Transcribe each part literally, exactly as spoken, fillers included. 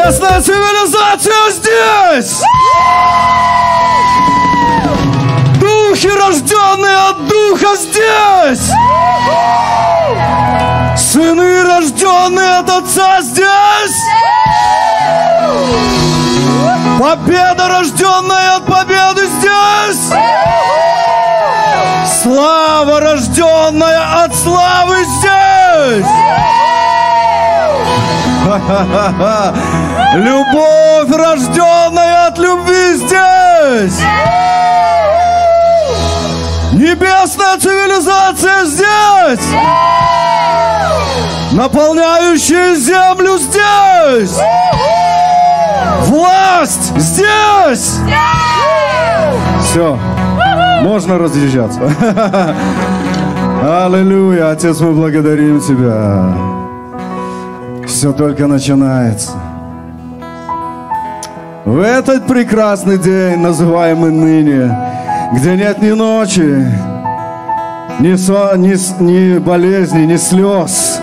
Небесная цивилизация здесь! Духи, рожденные от Духа, здесь! Сыны, рожденные от Отца, здесь! Победа, рожденная от победы, здесь! Слава, рожденная от славы, здесь! Любовь, рожденная от любви, здесь! Небесная цивилизация здесь! Наполняющая землю здесь! Власть здесь! Все, можно разъезжаться. Аллилуйя, Отец, мы благодарим Тебя. Все только начинается. В этот прекрасный день, называемый ныне, где нет ни ночи, ни, со, ни, ни болезни, ни слез,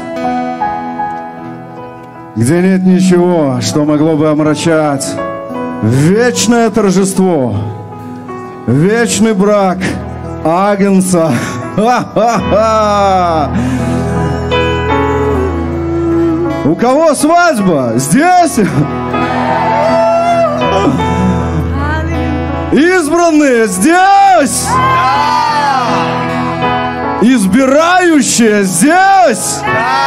где нет ничего, что могло бы омрачать вечное торжество, вечный брак Агнца. Ха-ха-ха! У кого свадьба? Здесь? Избранные здесь? Избирающие здесь?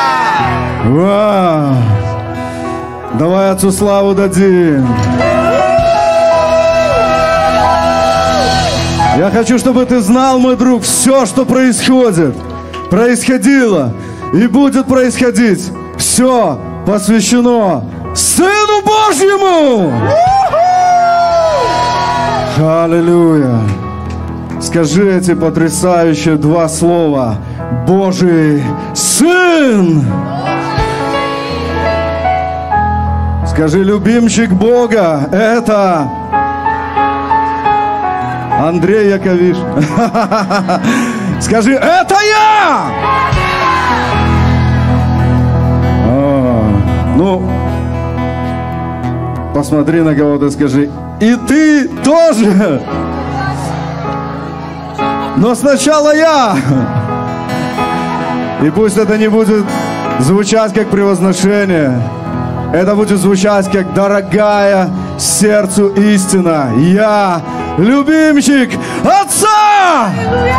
Вау! Давай Отцу славу дадим. Я хочу, чтобы ты знал, мой друг, все, что происходит, происходило и будет происходить, все посвящено Сыну Божьему. Аллилуйя. Скажи эти потрясающие два слова: Божий Сын. Скажи: любимчик Бога — это Андрей Яковиш. Скажи: это я! О, ну, посмотри на кого-то, скажи: и ты тоже. Но сначала я. И пусть это не будет звучать как превозношение, это будет звучать как дорогая сердцу истина. Я любимчик Отца!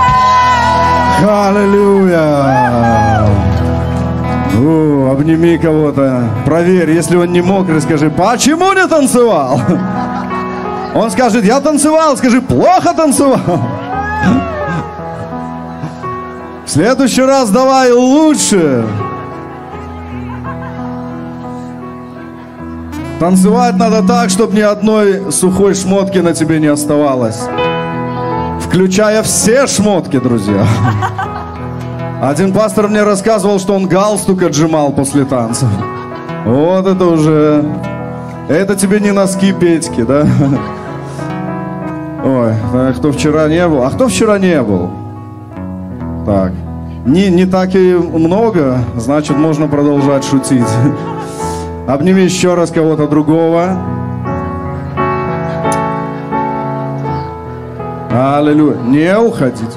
Аллилуйя! О, обними кого-то, проверь, если он не мокрый, скажи: почему не танцевал? Он скажет: я танцевал, скажи: плохо танцевал. В следующий раз давай лучше. Танцевать надо так, чтобы ни одной сухой шмотки на тебе не оставалось. Включая все шмотки, друзья. Один пастор мне рассказывал, что он галстук отжимал после танцев. Вот это уже... Это тебе не носки Петьки, да? Ой, а кто вчера не был? А кто вчера не был? Так. Не, не так и много, значит, можно продолжать шутить. Обними еще раз кого-то другого. Аллилуйя. Не уходить.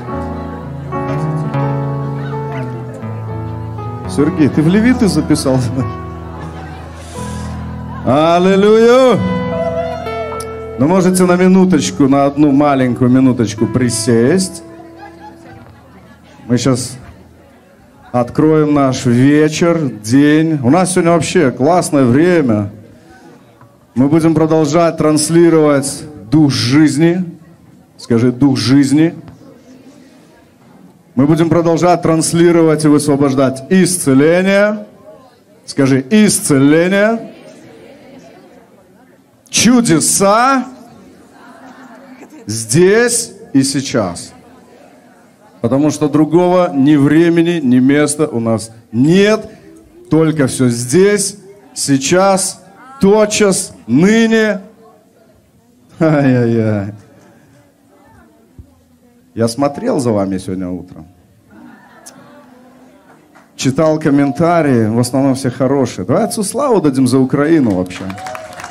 Сергей, ты в левиты записался? Аллилуйя. Ну, можете на минуточку, на одну маленькую минуточку присесть. Мы сейчас откроем наш вечер, день. У нас сегодня вообще классное время. Мы будем продолжать транслировать дух жизни. Скажи: дух жизни. Мы будем продолжать транслировать и высвобождать исцеление. Скажи: исцеление. Чудеса здесь и сейчас. Потому что другого ни времени, ни места у нас нет. Только все здесь, сейчас, тотчас, ныне. Ай-яй-яй. Я смотрел за вами сегодня утром. Читал комментарии, в основном все хорошие. Давай Отцу славу дадим за Украину вообще.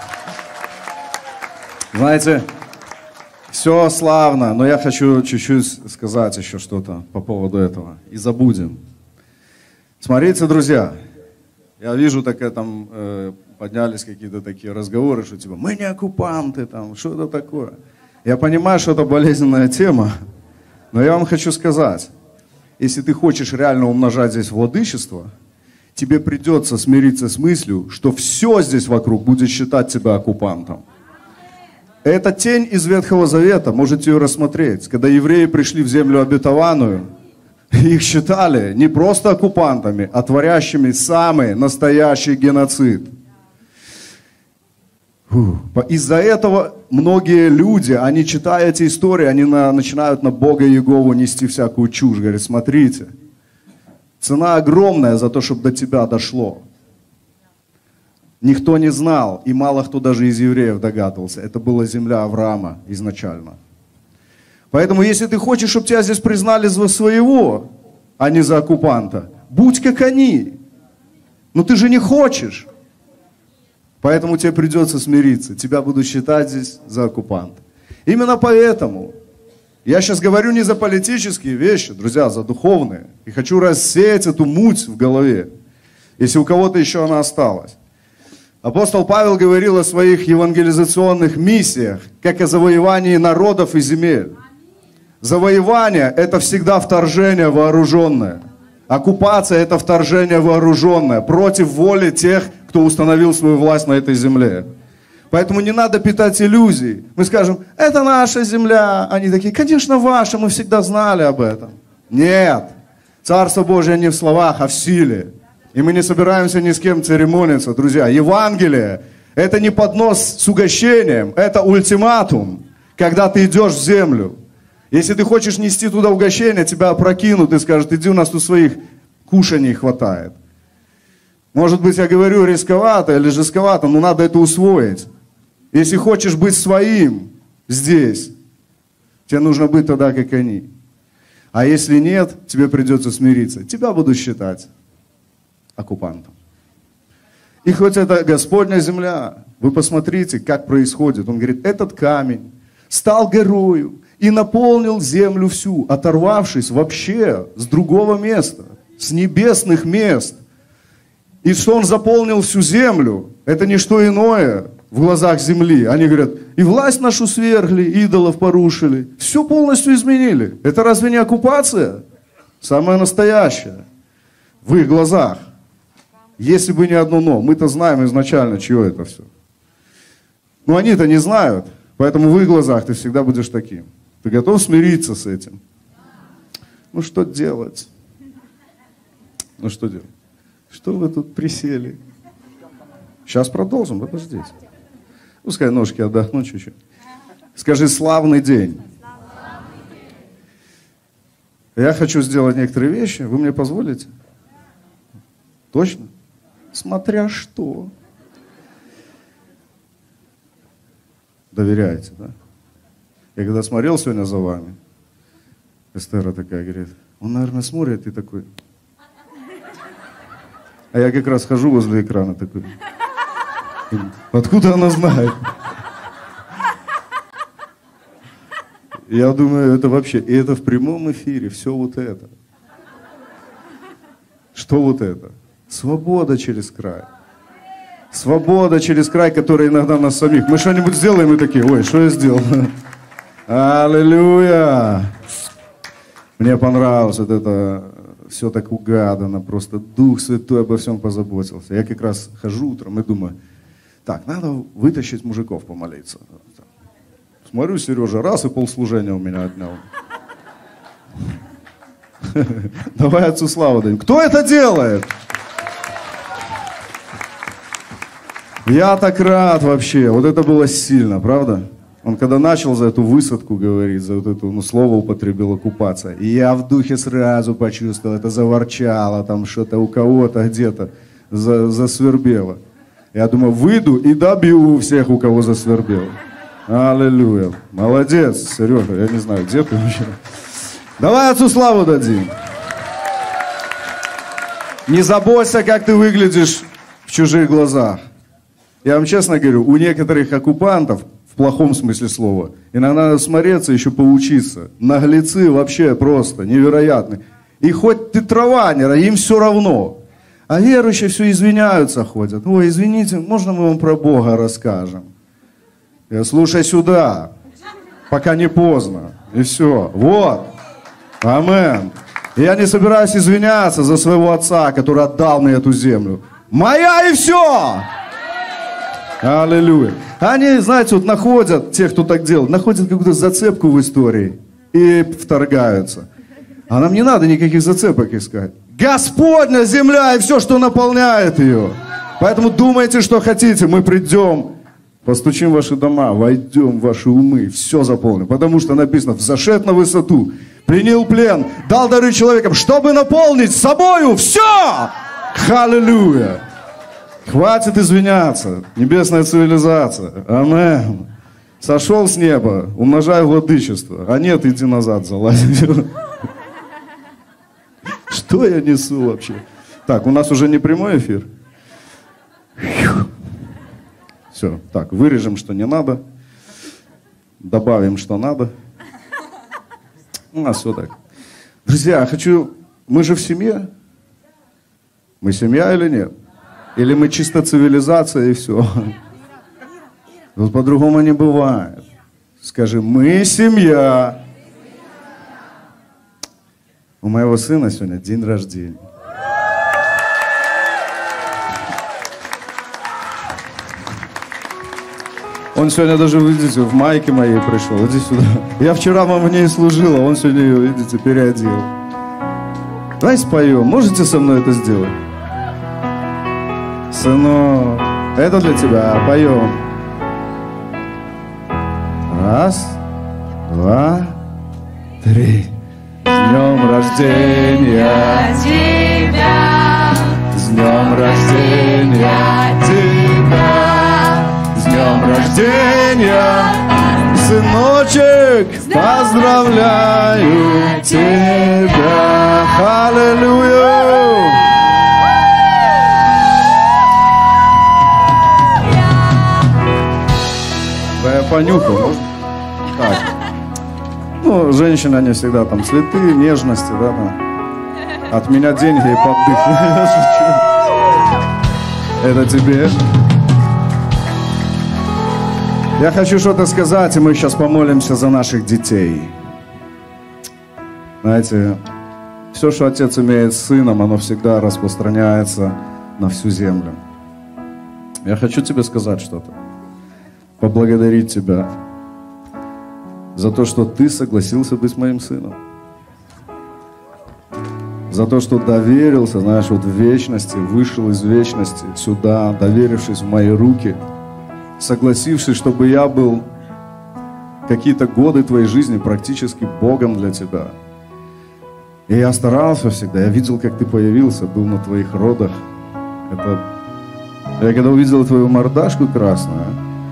Знаете, все славно, но я хочу чуть-чуть сказать еще что-то по поводу этого. И забудем. Смотрите, друзья, я вижу, такая там э, поднялись какие-то такие разговоры, что типа мы не оккупанты, там что-то такое. Я понимаю, что это болезненная тема, но я вам хочу сказать, если ты хочешь реально умножать здесь владычество, тебе придется смириться с мыслью, что все здесь вокруг будет считать тебя оккупантом. Это тень из Ветхого Завета, можете ее рассмотреть. Когда евреи пришли в землю обетованную, их считали не просто оккупантами, а творящими самый настоящий геноцид. Из-за этого многие люди, они читая эти истории, они на, начинают на Бога Иегову нести всякую чушь. Говорят, смотрите, цена огромная за то, чтобы до тебя дошло. Никто не знал, и мало кто даже из евреев догадывался. Это была земля Авраама изначально. Поэтому, если ты хочешь, чтобы тебя здесь признали за своего, а не за оккупанта, будь как они. Но ты же не хочешь. Поэтому тебе придется смириться. Тебя будут считать здесь за оккупанта. Именно поэтому я сейчас говорю не за политические вещи, друзья, а за духовные. И хочу рассеять эту муть в голове, если у кого-то еще она осталась. Апостол Павел говорил о своих евангелизационных миссиях, как о завоевании народов и земель. Завоевание – это всегда вторжение вооруженное. Оккупация – это вторжение вооруженное против воли тех, кто установил свою власть на этой земле. Поэтому не надо питать иллюзий. Мы скажем, это наша земля. Они такие, конечно, ваша, мы всегда знали об этом. Нет, Царство Божие не в словах, а в силе. И мы не собираемся ни с кем церемониться, друзья. Евангелие – это не поднос с угощением, это ультиматум, когда ты идешь в землю. Если ты хочешь нести туда угощение, тебя опрокинут и скажут, иди, у нас тут своих кушаний хватает. Может быть, я говорю рисковато или жестковато, но надо это усвоить. Если хочешь быть своим здесь, тебе нужно быть тогда, как они. А если нет, тебе придется смириться. Тебя будут считать оккупантом. И хоть это Господня земля, вы посмотрите, как происходит. Он говорит, этот камень стал горою и наполнил землю всю, оторвавшись вообще с другого места, с небесных мест. И что он заполнил всю землю, это не что иное в глазах земли. Они говорят, и власть нашу свергли, идолов порушили, все полностью изменили. Это разве не оккупация? Самая настоящая в их глазах. Если бы не одно но. Мы-то знаем изначально, чье это все. Но они-то не знают. Поэтому в их глазах ты всегда будешь таким. Ты готов смириться с этим? Ну что делать? Ну что делать? Что вы тут присели? Сейчас продолжим, подождите. Пускай ножки отдохнут чуть-чуть. Скажи, славный день. Я хочу сделать некоторые вещи. Вы мне позволите? Точно? Смотря что. Доверяете, да? Я когда смотрел сегодня за вами, Эстера такая говорит, он, наверное, смотрит и такой. А я как раз хожу возле экрана такой. Откуда она знает? Я думаю, это вообще, и это в прямом эфире, все вот это. Что вот это? Свобода через край. Свобода через край, которая иногда нас самих. Мы что-нибудь сделаем и такие, ой, что я сделал? Аллилуйя! Мне понравилось вот это, все так угадано, просто Дух Святой обо всем позаботился. Я как раз хожу утром и думаю, так, надо вытащить мужиков помолиться. Смотрю, Сережа, раз и полслужения у меня отнял. Давай Отцу славу дадим. Кто это делает? Я так рад вообще. Вот это было сильно, правда? Он когда начал за эту высадку говорить, за вот это, ну, слово употребил, оккупация. И я в духе сразу почувствовал, это заворчало, там что-то у кого-то где-то за, засвербело. Я думаю, выйду и добью всех, у кого засвербело. Аллилуйя. Молодец, Сережа. Я не знаю, где ты вообще. Давай Отцу славу дадим. Не заботься, как ты выглядишь в чужих глазах. Я вам честно говорю, у некоторых оккупантов В плохом смысле слова. Иногда надо смотреться, еще поучиться. Наглецы вообще просто невероятны. И хоть ты трованер, им все равно. А верующие все извиняются, ходят. Ой, извините, можно мы вам про Бога расскажем? Я, слушай сюда, пока не поздно. И все. Вот. Амен. И я не собираюсь извиняться за своего отца, который отдал мне эту землю. Моя и все! Аллилуйя. Они, знаете, вот находят, те, кто так делает, находят какую-то зацепку в истории и вторгаются. А нам не надо никаких зацепок искать. Господня земля и все, что наполняет ее. Поэтому думайте, что хотите, мы придем, постучим в ваши дома, войдем в ваши умы, все заполним. Потому что написано, взошед на высоту, принял плен, дал дары человекам, чтобы наполнить собою все. Аллилуйя. Хватит извиняться, небесная цивилизация. Амен. Сошел с неба, умножай владычество. А нет, иди назад, залазь. Что я несу вообще? Так, у нас уже не прямой эфир. Все, так, вырежем, что не надо. Добавим, что надо. У нас все так. Друзья, хочу... Мы же в семье. Мы семья или нет? Или мы чисто цивилизация и все? Вот по-другому не бывает. Скажи, мы семья. У моего сына сегодня день рождения. Он сегодня даже, видите, в майке моей пришел. Иди сюда. Я вчера вам в ней служил, а он сегодня ее, видите, переодел. Давайте споем. Можете со мной это сделать? Сынок, это для тебя. Поем. Раз, два, три. С днем рождения тебя, с днем рождения тебя, с днем рождения, сыночек, поздравляю тебя. Аллилуйя! Да я понюхал, можно? Так. Ну, женщины, они всегда там цветы, нежности, да, там. От меня деньги и поддых. Это тебе. Я хочу что-то сказать, и мы сейчас помолимся за наших детей. Знаете, все, что отец имеет с сыном, оно всегда распространяется на всю землю. Я хочу тебе сказать что-то. Поблагодарить тебя за то, что ты согласился быть моим сыном. За то, что доверился, знаешь, вот в вечности, вышел из вечности сюда, доверившись в мои руки, согласившись, чтобы я был какие-то годы твоей жизни практически Богом для тебя. И я старался всегда, я видел, как ты появился, был на твоих родах. Это... Я когда увидел твою мордашку красную,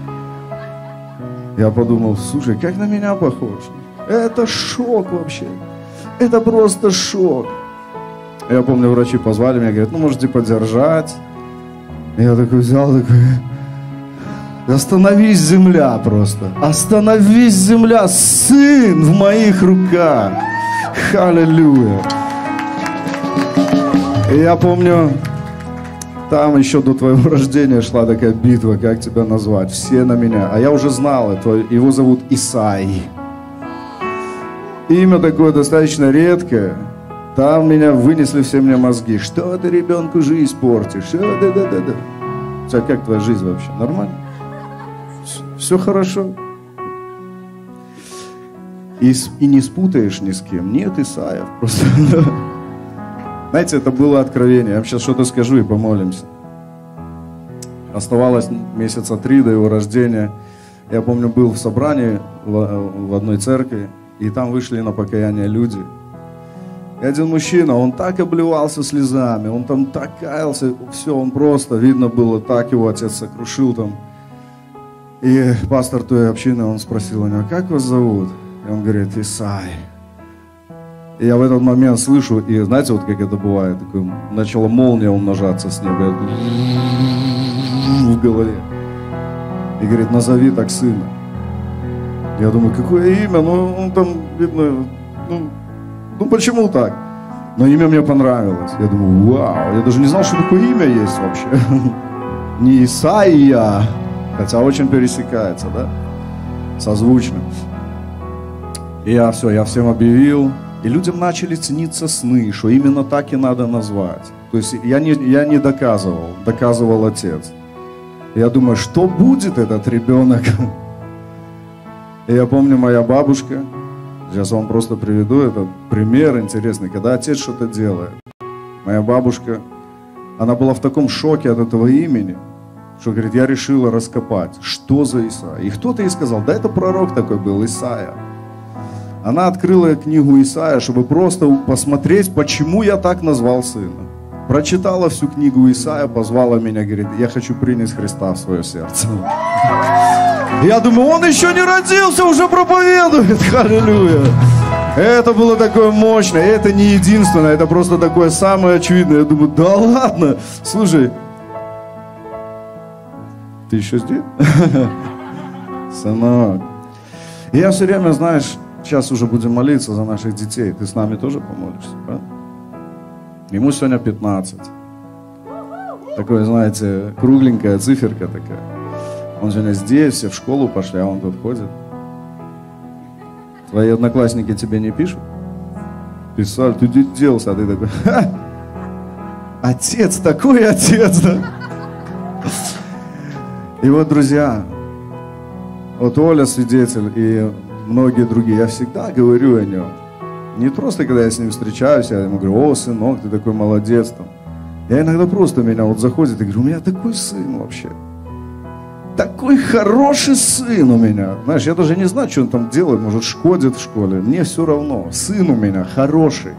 я подумал, слушай, как на меня похож. Это шок вообще. Это просто шок. Я помню, врачи позвали меня, говорят, ну можете подержать. И я такой взял, такой, остановись, земля просто. Остановись, земля, сын в моих руках. Аллилуйя. И я помню, там еще до твоего рождения шла такая битва, как тебя назвать. Все на меня. А я уже знал, это, его зовут Исай. Имя такое достаточно редкое. Там меня вынесли все мне мозги. Что ты ребенку жизнь портишь? Что да, да, да, да. У тебя как твоя жизнь вообще? Нормально? Все хорошо? И, и не спутаешь ни с кем. Нет Исаев. Просто... Знаете, это было откровение. Я вам сейчас что-то скажу и помолимся. Оставалось месяца три до его рождения. Я помню, был в собрании в, в одной церкви, и там вышли на покаяние люди. И один мужчина, он так обливался слезами, он там так каялся, все, он просто, видно было, так его отец сокрушил там. И пастор той общины, он спросил у него, как вас зовут? И он говорит, Исай. И я в этот момент слышу, и знаете, вот как это бывает, такое, начала молния умножаться с неба в голове. И говорит, назови так сына. Я думаю, какое имя? Ну, он там, видно, ну, ну почему так? Но имя мне понравилось. Я думаю, вау, я даже не знал, что такое имя есть вообще. Не Исайя, хотя очень пересекается, да? Созвучно. И я все, я всем объявил. И людям начали сниться сны, что именно так и надо назвать. То есть я не, я не доказывал, доказывал отец. Я думаю, что будет этот ребенок? И я помню, моя бабушка, сейчас вам просто приведу этот пример интересный, когда отец что-то делает. Моя бабушка, она была в таком шоке от этого имени, что, говорит, я решила раскопать, что за Исайя. И кто-то ей сказал, да это пророк такой был, Исайя. Она открыла книгу Исайя, чтобы просто посмотреть, почему я так назвал сына. Прочитала всю книгу Исайя, позвала меня, говорит, я хочу принять Христа в свое сердце. Я думаю, он еще не родился, уже проповедует. Аллилуйя. Это было такое мощное, это не единственное, это просто такое самое очевидное. Я думаю, да ладно, слушай, ты еще здесь? Сынок. И я все время, знаешь, сейчас уже будем молиться за наших детей. Ты с нами тоже помолишься, правда? Ему сегодня пятнадцать. Такое, знаете, кругленькая циферка такая. Он сегодня здесь, все в школу пошли, а он тут ходит. Твои одноклассники тебе не пишут? Писали, ты где делся? А ты такой, ха! Отец, такой отец, да? И вот, друзья, вот Оля свидетель и многие другие, я всегда говорю о нем. Не просто, когда я с ним встречаюсь, я ему говорю, о, сынок, ты такой молодец там. Я иногда просто меня вот заходит и говорю, у меня такой сын вообще. Такой хороший сын у меня. Знаешь, я даже не знаю, что он там делает, может, шкодит в школе. Мне все равно. Сын у меня хороший.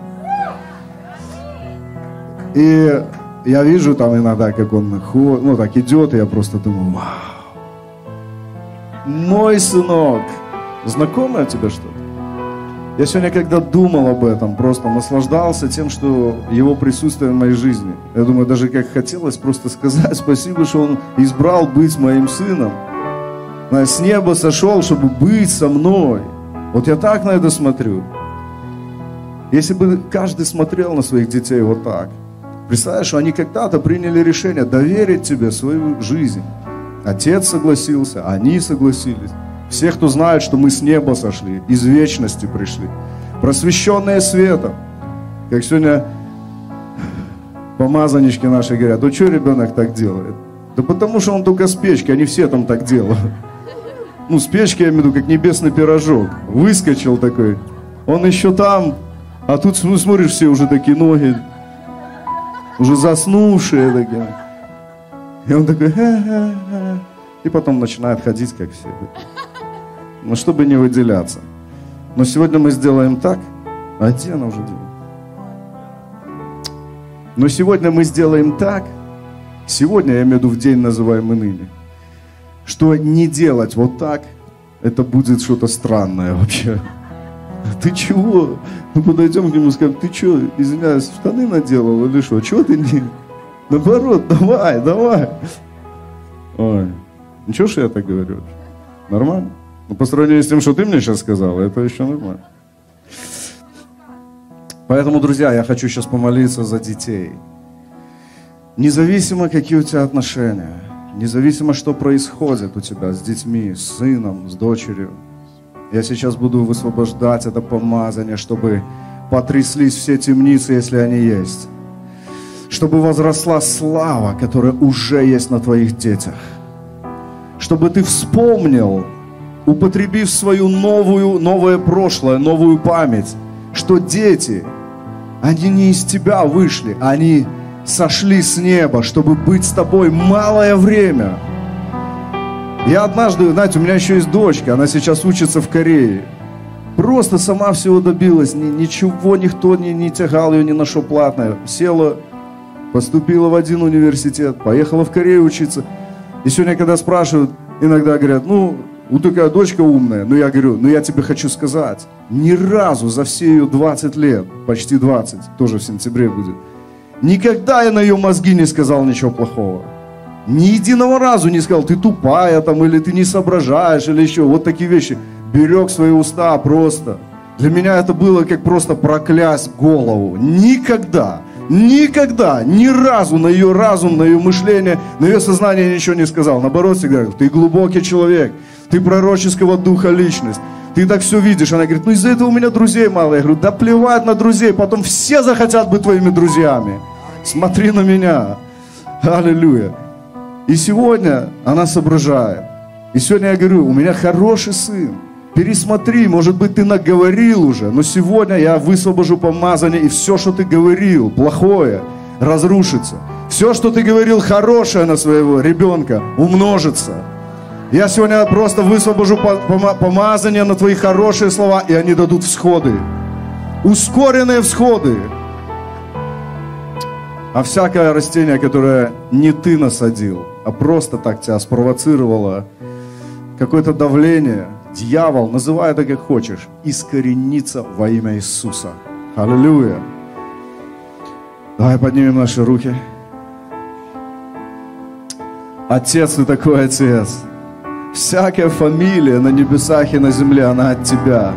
И я вижу там иногда, как он ходит, ну так идет, и я просто думаю, вау. Мой сынок. Знакомое тебе что-то? Я сегодня, когда думал об этом, просто наслаждался тем, что его присутствие в моей жизни. Я думаю, даже как хотелось просто сказать спасибо, что он избрал быть моим сыном. С неба сошел, чтобы быть со мной. Вот я так на это смотрю. Если бы каждый смотрел на своих детей вот так, представляешь, что они когда-то приняли решение доверить тебе свою жизнь. Отец согласился, они согласились. Все, кто знает, что мы с неба сошли, из вечности пришли, просвещенные светом. Как сегодня помазаннички наши говорят, ну что ребенок так делает? Да потому что он только с печки, они все там так делают. Ну, с печки, я имею в виду, как небесный пирожок. Выскочил такой, он еще там, а тут, ну, смотришь, все уже такие ноги, уже заснувшие такие. И он такой, ха-ха-ха. И потом начинает ходить, как все. Ну, чтобы не выделяться. Но сегодня мы сделаем так. А где она уже делает? Но сегодня мы сделаем так. Сегодня, я имею в виду в день, называемый ныне. Что не делать вот так, это будет что-то странное вообще. Ты чего? Мы подойдем к нему и скажем, ты что, извиняюсь, штаны наделал или что? Чего ты не... Наоборот, давай, давай. Ой, ничего, что я так говорю? Нормально? Но по сравнению с тем, что ты мне сейчас сказал, это еще нормально. Поэтому, друзья, я хочу сейчас помолиться за детей. Независимо, какие у тебя отношения, независимо, что происходит у тебя с детьми, с сыном, с дочерью, я сейчас буду высвобождать это помазание, чтобы потряслись все темницы, если они есть. Чтобы возросла слава, которая уже есть на твоих детях. Чтобы ты вспомнил, употребив свою новую, новое прошлое, новую память, что дети, они не из тебя вышли, они сошли с неба, чтобы быть с тобой малое время. Я однажды, знаете, у меня еще есть дочка, она сейчас учится в Корее. Просто сама всего добилась, ничего никто не, не тягал ее ни на что платное. Села, поступила в один университет, поехала в Корею учиться. И сегодня, когда спрашивают, иногда говорят, ну, вот такая дочка умная. Но я говорю, ну я тебе хочу сказать, ни разу за все ее двадцать лет, почти двадцать, тоже в сентябре будет, никогда я на ее мозги не сказал ничего плохого. Ни единого разу не сказал, ты тупая там, или ты не соображаешь, или еще, вот такие вещи. берег свои уста просто. Для меня это было как просто проклясть голову. Никогда, никогда, ни разу на ее разум, на ее мышление, на ее сознание я ничего не сказал. Наоборот, всегда говорил: ты глубокий человек, ты пророческого духа личность. Ты так все видишь. Она говорит: ну из-за этого у меня друзей мало. Я говорю: да плевать на друзей, потом все захотят быть твоими друзьями. Смотри на меня. Аллилуйя. И сегодня она соображает. И сегодня я говорю: у меня хороший сын. Пересмотри, может быть, ты наговорил уже, но сегодня я высвобожу помазание, и все, что ты говорил, плохое, разрушится. Все, что ты говорил хорошее на своего ребенка, умножится. Я сегодня просто высвобожу помазание на твои хорошие слова, и они дадут всходы. Ускоренные всходы. А всякое растение, которое не ты насадил, а просто так тебя спровоцировало, какое-то давление, дьявол, называй это как хочешь, искоренится во имя Иисуса. Аллилуйя. Давай поднимем наши руки. Отец, ты такой Отец. Всякая фамилия на небесах и на земле, она от Тебя.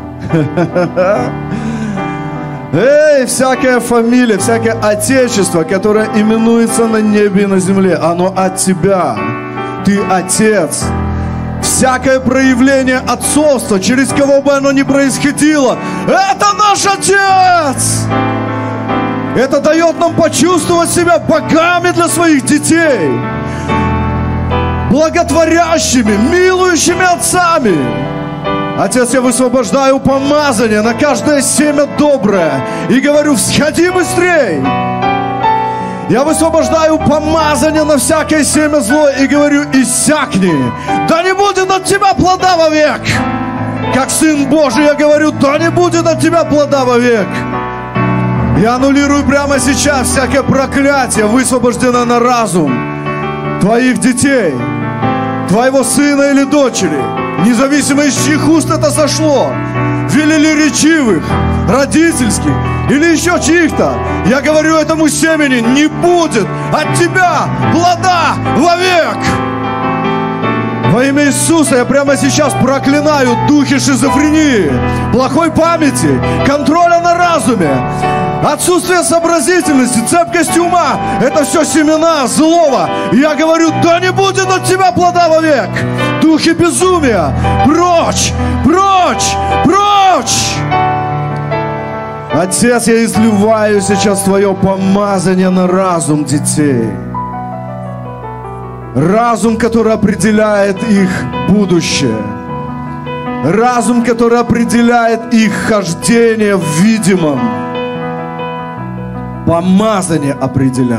Эй, всякая фамилия, всякое отечество, которое именуется на небе и на земле, оно от Тебя. Ты Отец. Всякое проявление отцовства, через кого бы оно ни происходило, это наш Отец. Это дает нам почувствовать себя богами для своих детей, благотворящими, милующими отцами. Отец, я высвобождаю помазание на каждое семя доброе и говорю: всходи быстрей. Я высвобождаю помазание на всякое семя злое и говорю: иссякни. Да не будет от тебя плода вовек. Как Сын Божий я говорю: да не будет от тебя плода вовек. Я аннулирую прямо сейчас всякое проклятие, высвобожденное на разум твоих детей, твоего сына или дочери, независимо из чьих уст это сошло, велеречивых, родительских или еще чьих-то. Я говорю этому семени: не будет от тебя плода вовек. Во имя Иисуса я прямо сейчас проклинаю духи шизофрении, плохой памяти, контроля на разуме, отсутствие сообразительности, цепкости ума. Это все семена злого. И я говорю: да не будет от тебя плода вовек. Духи безумия, прочь, прочь, прочь. Отец, я изливаю сейчас Твое помазание на разум детей. Разум, который определяет их будущее. Разум, который определяет их хождение в видимом. Помазание определяет.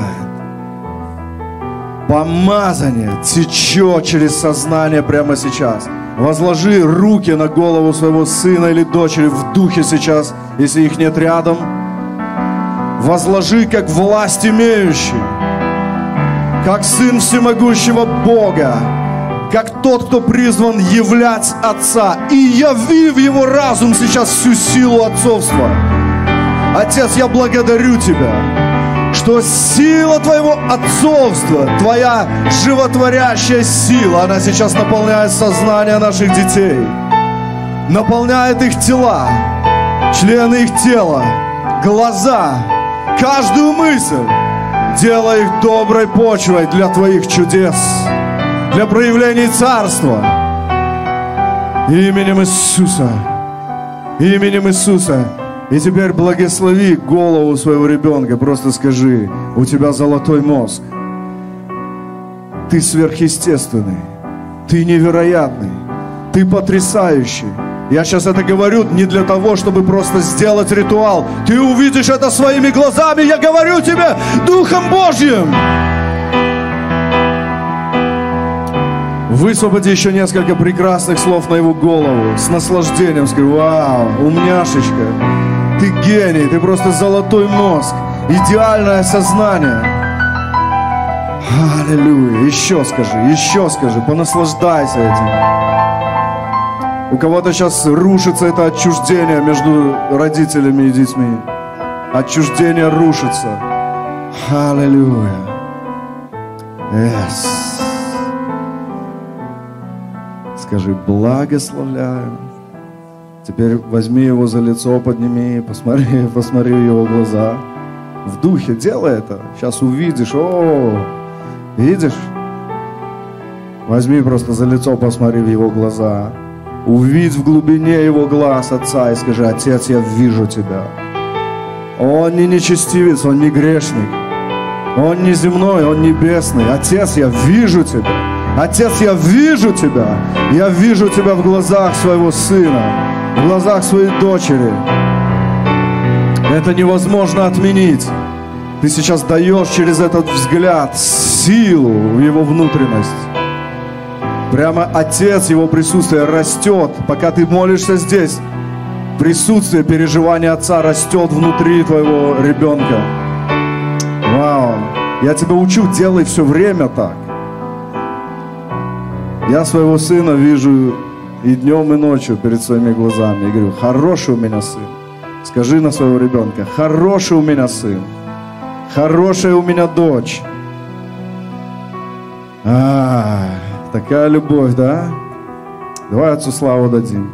Помазание течет через сознание прямо сейчас. Возложи руки на голову своего сына или дочери в духе сейчас, если их нет рядом. Возложи как власть имеющий, как сын всемогущего Бога, как тот, кто призван являть Отца. И яви в его разум сейчас всю силу отцовства. Отец, я благодарю Тебя, что сила Твоего отцовства, Твоя животворящая сила, она сейчас наполняет сознание наших детей, наполняет их тела, члены их тела, глаза, каждую мысль, делая их доброй почвой для Твоих чудес, для проявлений Царства. Именем Иисуса, именем Иисуса. И теперь благослови голову своего ребенка. Просто скажи: у тебя золотой мозг. Ты сверхъестественный. Ты невероятный. Ты потрясающий. Я сейчас это говорю не для того, чтобы просто сделать ритуал. Ты увидишь это своими глазами. Я говорю тебе Духом Божьим. Высвободи еще несколько прекрасных слов на его голову. С наслаждением скажи: вау, умняшечка. Ты гений, ты просто золотой мозг, идеальное сознание. Аллилуйя. Еще скажи, еще скажи, понаслаждайся этим. У кого-то сейчас рушится это отчуждение между родителями и детьми. Отчуждение рушится. Аллилуйя. Yes. Скажи: благословляю Теперь возьми его за лицо, подними, посмотри, посмотри в его глаза. В духе делай это. Сейчас увидишь. О, видишь? Возьми просто за лицо, посмотри в его глаза. Увидь в глубине его глаз Отца и скажи: Отец, я вижу Тебя. Он не нечестивец, он не грешник. Он не земной, он небесный. Отец, я вижу Тебя. Отец, я вижу Тебя. Я вижу Тебя в глазах своего сына, в глазах своей дочери. Это невозможно отменить. Ты сейчас даешь через этот взгляд силу в его внутренность. Прямо Отец, его присутствие растет, пока ты молишься здесь. Присутствие, переживание Отца растет внутри твоего ребенка. Вау! Я тебя учу, делай все время так. Я своего сына вижу и днем, и ночью перед своими глазами. Я говорю: хороший у меня сын. Скажи на своего ребенка: хороший у меня сын. Хорошая у меня дочь. А, такая любовь, да? Давай Отцу славу дадим.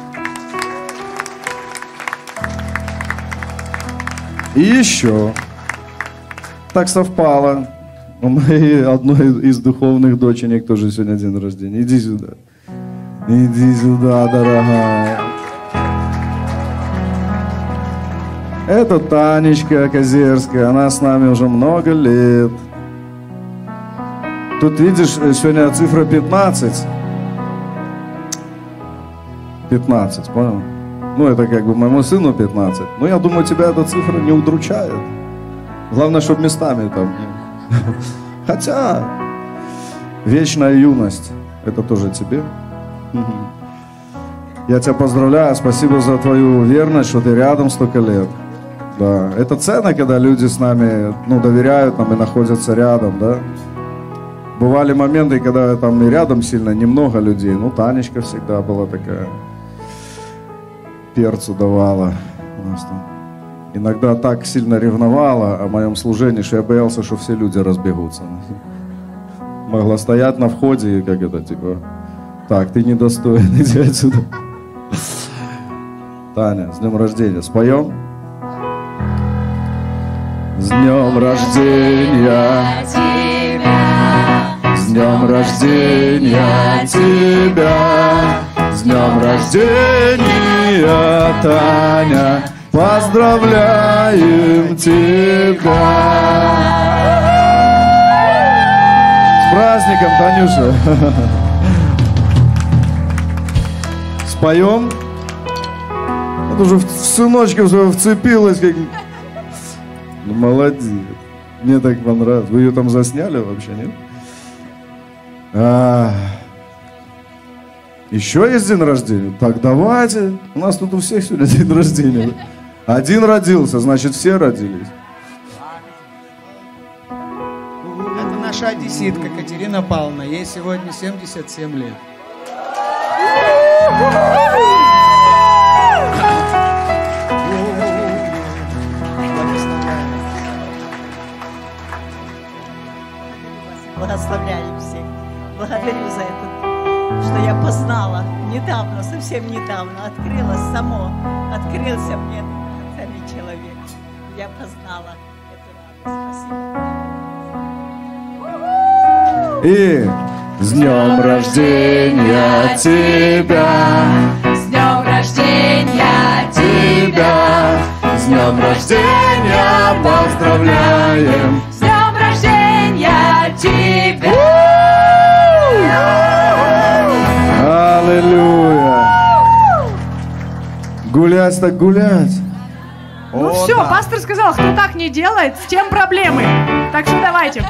И еще. Так совпало. У моей одной из духовных доченек тоже сегодня день рождения. Иди сюда. Иди сюда, дорогая. Это Танечка Козерская. Она с нами уже много лет. Тут видишь, сегодня цифра пятнадцать. пятнадцать, понял? Ну, это как бы моему сыну пятнадцать. Но я думаю, тебя эта цифра не удручает. Главное, чтобы местами там. Хотя вечная юность — это тоже тебе. Я тебя поздравляю, спасибо за твою верность, что ты рядом столько лет. Да, это ценно, когда люди с нами, ну, доверяют нам и находятся рядом, да. Бывали моменты, когда там и рядом сильно немного людей. Ну, Танечка всегда была такая, перцу давала. У нас там иногда так сильно ревновала о моем служении, что я боялся, что все люди разбегутся. Могла стоять на входе и как это, типа: так, ты недостоин, иди отсюда. Таня, с днем рождения. Споем? С днем рождения тебя, с днем рождения тебя, с днем рождения, Таня, поздравляем тебя. С праздником, Танюша. Споем? Это уже в сыночка вцепилась, как... Ну, молодец. Мне так понравилось. Вы ее там засняли вообще, нет? А... Еще есть день рождения? Так, давайте. У нас тут у всех сегодня день рождения. Один родился, значит, все родились. Это наша одесситка Катерина Павловна. Ей сегодня семьдесят семь лет. Благословляю всех. Благодарю за это, что я познала недавно, совсем недавно, открылось само, открылся мне ценный человек. Я познала эту радость. Спасибо. И с днем рождения тебя, с днем рождения тебя, с днем рождения поздравляем. с днем рождения тебя. Аллилуйя. Гулять так гулять. Ну О, все, да. пастор сказал, кто так не делает, с тем проблемы. Так что давайте.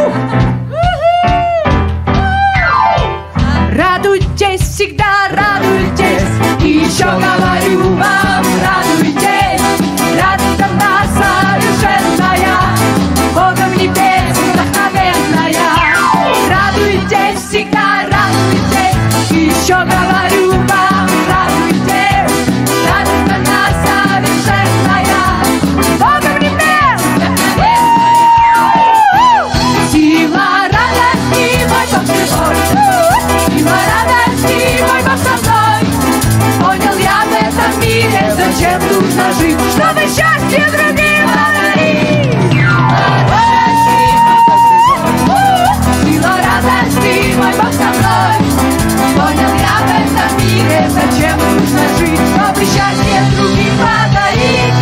Радуйтесь, всегда радуйтесь. И еще говорю вам, радуйтесь, радость она совершенная, Богом небес вдохновенная. Радуйтесь, всегда радуйтесь. И еще говорю вам, радуйтесь, радость она совершенная, Богом небес вдохновенная. Сила радости, мой Бог живой, сила радости, мой Бог со мной. Понял я зачем нужно жить, чтобы счастье другим подарить. Сила радости, мой Бог со мной. Понял я в этом мире, зачем нужно жить, чтобы счастье другим подарить.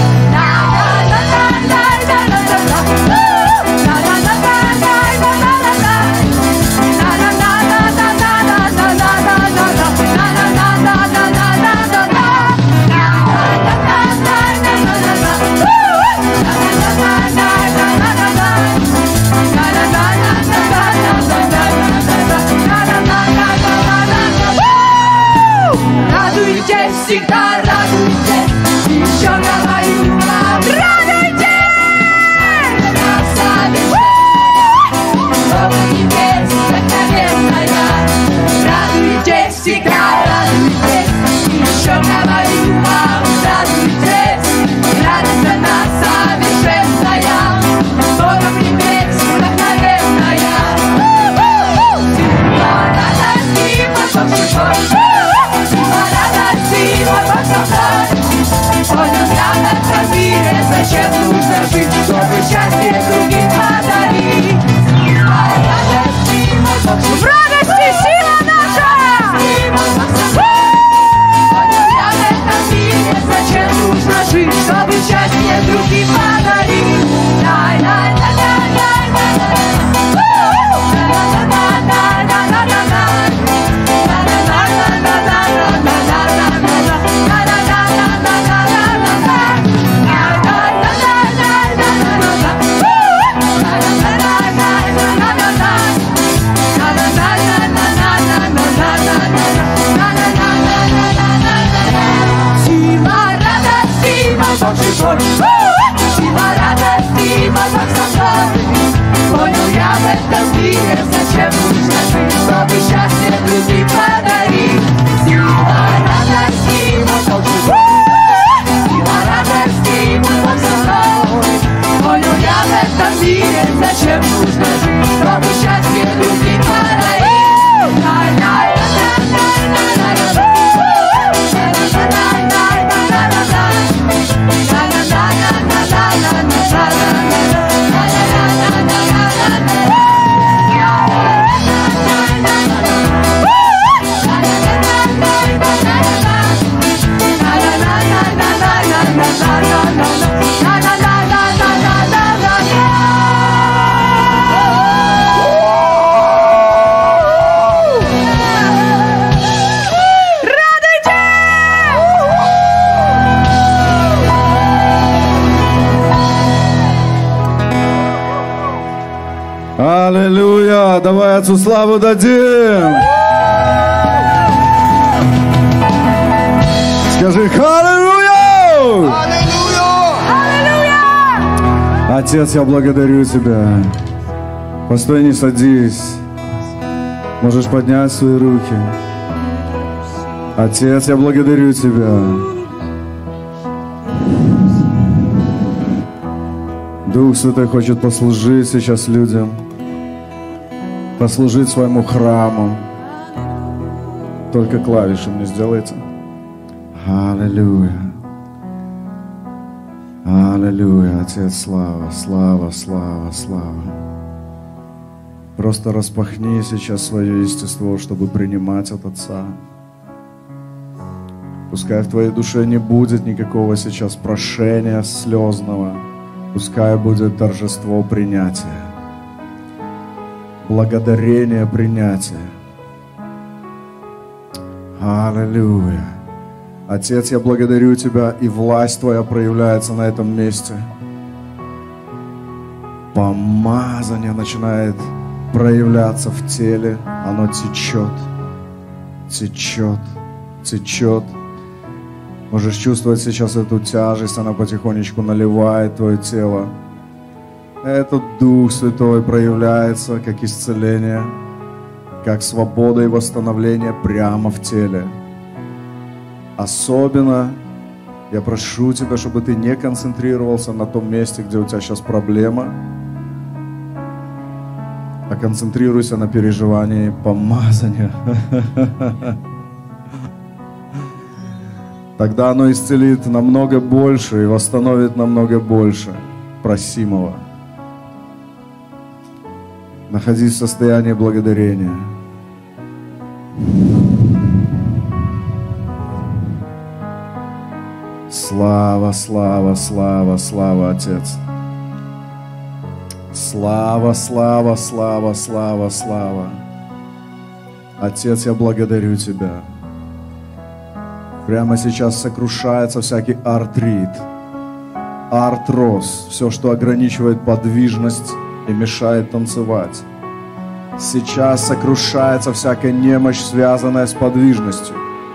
Радуйтесь, всегда радуйтесь, еще говорю вам, радуйтесь! Радуйтесь, всегда радуйтесь, еще говорю вам, радуйтесь, радость она совершенная, Богом небес вдохновенная. Сила радости, мой Бог живой, сила радости, мой Бог со мной. Понял я в этом мире, зачем нужно жить, чтобы счастье другим подарить. Сила радости, мой Бог живой. В радости сила наша! Понял я в этом мире, зачем нужно жить, чтобы счастье другим подарить. Сила радости, мой Бог со мной. Понял я в этом мире, зачем нужно жить, чтобы счастье другим подарить. Сила радости, мой Бог живой. Сила радости, мой Бог со мной. Понял я в этом мире, зачем нужно жить, чтобы счастье другим подарить. Аллилуйя! Давай Отцу славу дадим! Скажи аллилуйя! Аллилуйя! Отец, я благодарю Тебя. Постой, не садись. Можешь поднять свои руки. Отец, я благодарю Тебя. Дух Святой хочет послужить сейчас людям, послужить своему храму. Только клавиши мне сделайте. Аллилуйя. Аллилуйя. Отец, слава, слава, слава, слава. Просто распахни сейчас свое естество, чтобы принимать от Отца. Пускай в твоей душе не будет никакого сейчас прошения слезного. Пускай будет торжество принятия, благодарение принятия. Аллилуйя. Отец, я благодарю Тебя, и власть Твоя проявляется на этом месте. Помазание начинает проявляться в теле, оно течет, течет, течет. Можешь чувствовать сейчас эту тяжесть, она потихонечку наливает твое тело. Этот Дух Святой проявляется как исцеление, как свобода и восстановление прямо в теле. Особенно я прошу Тебя, чтобы Ты не концентрировался на том месте, где у тебя сейчас проблема, а концентрируйся на переживании помазания. тогда оно исцелит намного больше и восстановит намного больше просимого. Находись в состоянии благодарения. Слава, слава, слава, слава, Отец. Слава, слава, слава, слава, слава. Отец, я благодарю Тебя. Прямо сейчас сокрушается всякий артрит, артроз, все, что ограничивает подвижность и мешает танцевать. Сейчас сокрушается всякая немощь, связанная с подвижностью.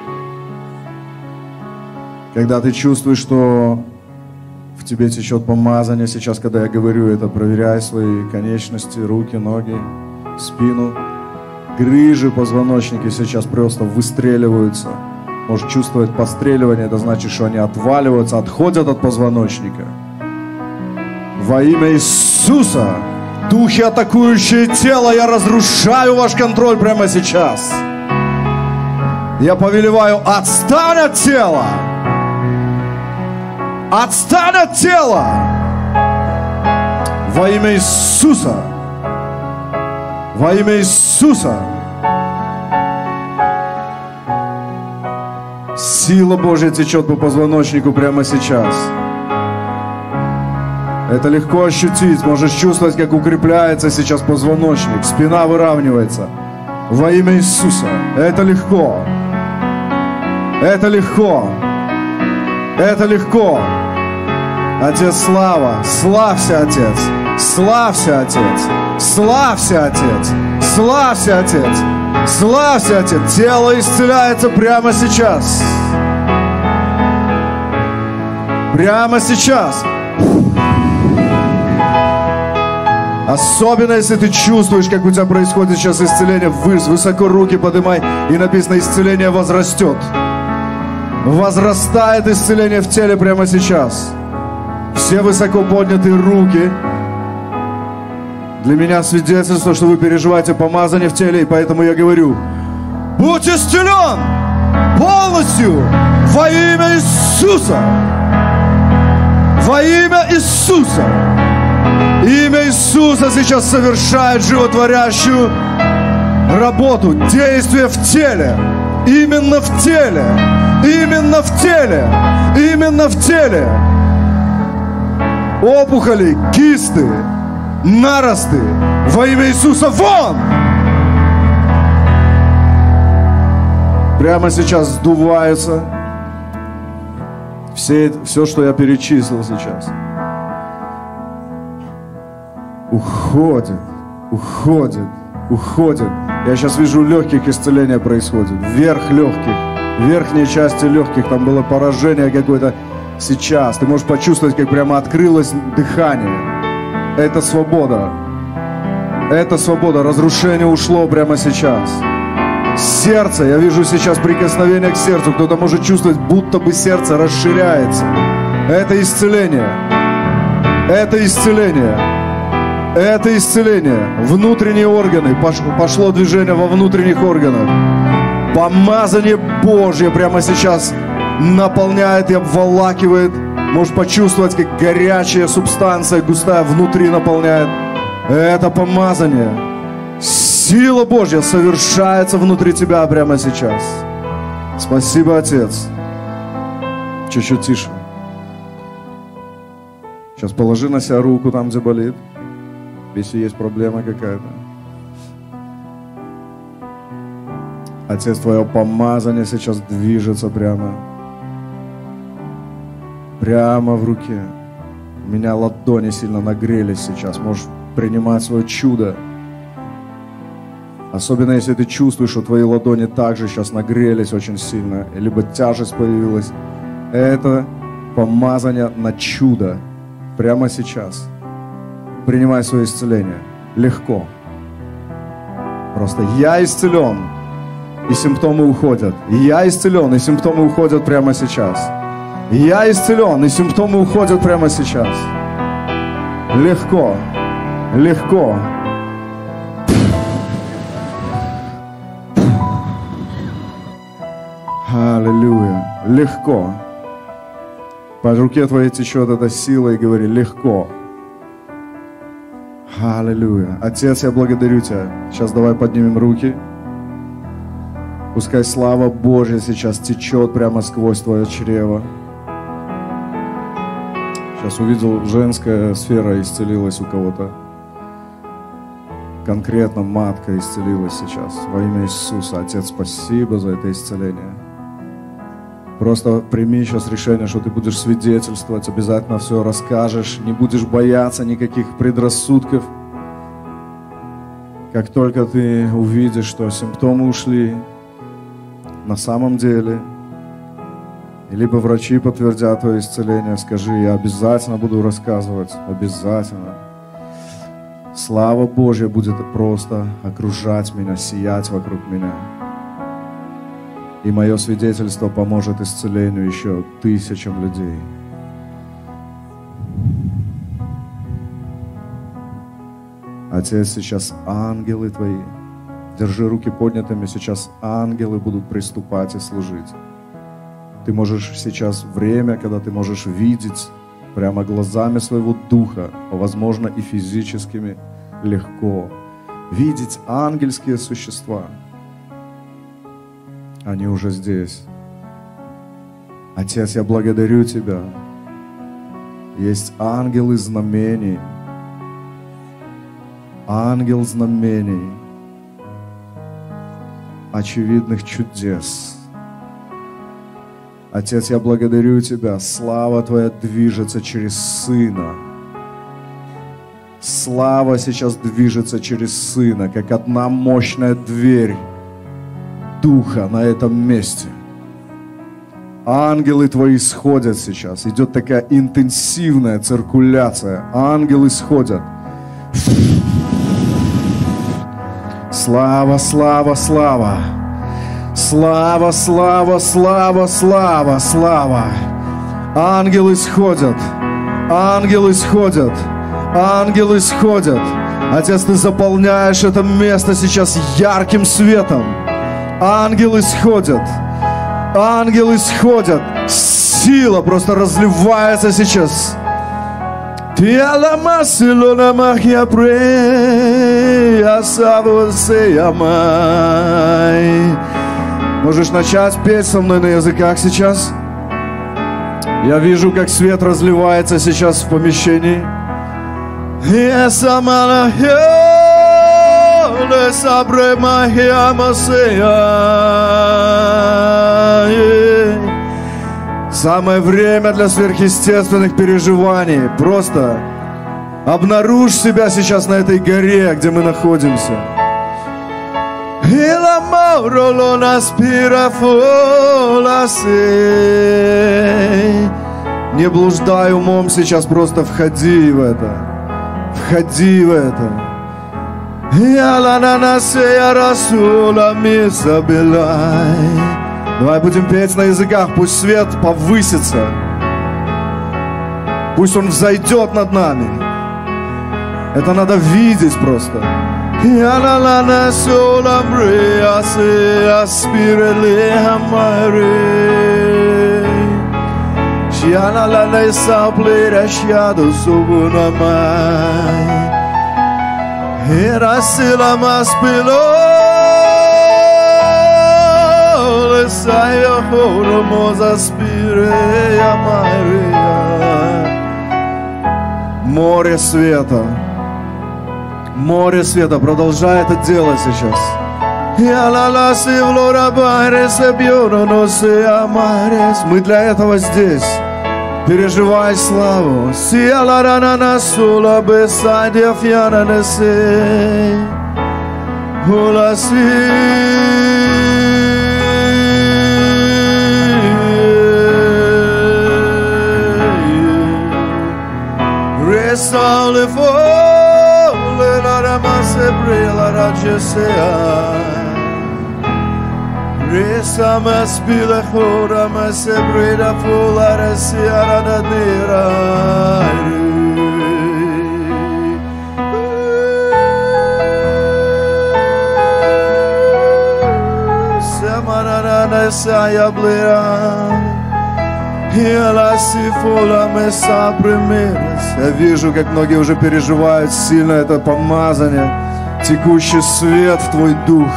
Когда ты чувствуешь, что в тебе течет помазание, сейчас, когда я говорю это, проверяй свои конечности, руки, ноги, спину. Грыжи позвоночника сейчас просто выстреливаются. Можешь чувствовать постреливание, это значит, что они отваливаются, отходят от позвоночника. Во имя Иисуса, духи, атакующие тело, я разрушаю ваш контроль прямо сейчас. Я повелеваю, отстань от тела! Отстань от тела! Во имя Иисуса! Во имя Иисуса! Сила Божья течет по позвоночнику прямо сейчас. Это легко ощутить. Можешь чувствовать, как укрепляется сейчас позвоночник. Спина выравнивается. Во имя Иисуса. Это легко. Это легко. Это легко. Отец, слава. Славься, Отец. Славься, Отец. Славься, Отец. Славься, Отец. Славься, Отец. Тело исцеляется прямо сейчас. Прямо сейчас. Особенно, если ты чувствуешь, как у тебя происходит сейчас исцеление, высоко руки поднимай, и написано, исцеление возрастет. Возрастает исцеление в теле прямо сейчас. Все высоко поднятые руки для меня свидетельство, что вы переживаете помазание в теле, и поэтому я говорю, будь исцелен полностью во имя Иисуса. Во имя Иисуса. Имя Иисуса сейчас совершает животворящую работу, действие в теле. Именно в теле. Именно в теле. Именно в теле. Опухоли, кисты, наросты. Во имя Иисуса вон! Прямо сейчас сдувается все, все, что я перечислил сейчас. Уходит, уходит, уходит. Я сейчас вижу, у легких исцеление происходит. Вверх легких, верхней части легких, там было поражение какое-то. Сейчас ты можешь почувствовать, как прямо открылось дыхание. Это свобода. Это свобода. Разрушение ушло прямо сейчас. Сердце, я вижу сейчас прикосновение к сердцу. Кто-то может чувствовать, будто бы сердце расширяется. Это исцеление. Это исцеление. Это исцеление. Внутренние органы. Пошло движение во внутренних органах. Помазание Божье прямо сейчас наполняет и обволакивает. Можешь почувствовать, как горячая субстанция, густая, внутри наполняет. Это помазание. Сила Божья совершается внутри тебя прямо сейчас. Спасибо, Отец. Чуть-чуть тише. Сейчас положи на себя руку там, где болит. Если есть проблема какая-то. Отец, Твое помазание сейчас движется прямо. Прямо в руке. У меня ладони сильно нагрелись сейчас. Можешь принимать свое чудо. Особенно, если ты чувствуешь, что твои ладони также сейчас нагрелись очень сильно. Либо тяжесть появилась. Это помазание на чудо. Прямо сейчас. Принимай свое исцеление. Легко. Просто я исцелен. И симптомы уходят. Я исцелен, и симптомы уходят прямо сейчас. Я исцелен, и симптомы уходят прямо сейчас. Легко. Легко. Аллилуйя. Легко. По руке твоей течет эта сила, и говори: легко. Аллилуйя. Отец, я благодарю Тебя. Сейчас давай поднимем руки. Пускай слава Божья сейчас течет прямо сквозь твое чрево. Сейчас увидел, женская сфера исцелилась у кого-то. Конкретно матка исцелилась сейчас. Во имя Иисуса. Отец, спасибо за это исцеление. Просто прими сейчас решение, что ты будешь свидетельствовать, обязательно все расскажешь, не будешь бояться никаких предрассудков. Как только ты увидишь, что симптомы ушли, на самом деле, и либо врачи подтвердят твое исцеление, скажи: я обязательно буду рассказывать, обязательно. Слава Божья будет просто окружать меня, сиять вокруг меня. И мое свидетельство поможет исцелению еще тысячам людей. Отец, сейчас ангелы Твои, держи руки поднятыми, сейчас ангелы будут приступать и служить. Ты можешь сейчас время, когда ты можешь видеть прямо глазами своего духа, возможно, и физическими, легко видеть ангельские существа. Они уже здесь. Отец, я благодарю Тебя. Есть ангелы знамений. Ангел знамений. Очевидных чудес. Отец, я благодарю Тебя. Слава Твоя движется через Сына. Слава сейчас движется через Сына, как одна мощная дверь Духа на этом месте. Ангелы Твои сходят сейчас. Идет такая интенсивная циркуляция. Ангелы сходят. Слава, слава, слава. Слава, слава, слава, слава, слава. Ангелы сходят. Ангелы сходят. Ангелы сходят. Отец, Ты заполняешь это место сейчас ярким светом. Ангелы сходят. Ангелы сходят. Сила просто разливается сейчас. Можешь начать петь со мной на языках сейчас. Я вижу, как свет разливается сейчас в помещении. Самое время для сверхъестественных переживаний. Просто обнаружь себя сейчас на этой горе, где мы находимся. Не блуждай умом сейчас, просто входи в это. Входи в это. Давай будем петь на языках, пусть свет повысится. Пусть он взойдет над нами. Это надо видеть просто. Era sila mas pilo le sai oro moza spire Maria. Море света. Море света. Продолжай это делать сейчас. Мы для этого здесь. Переживай славу. Resa mas pila chora mas sebreda fulara siara da dera. Semana na Месая блира. Я вижу, как многие уже переживают сильно это помазание, текущий свет в твой дух.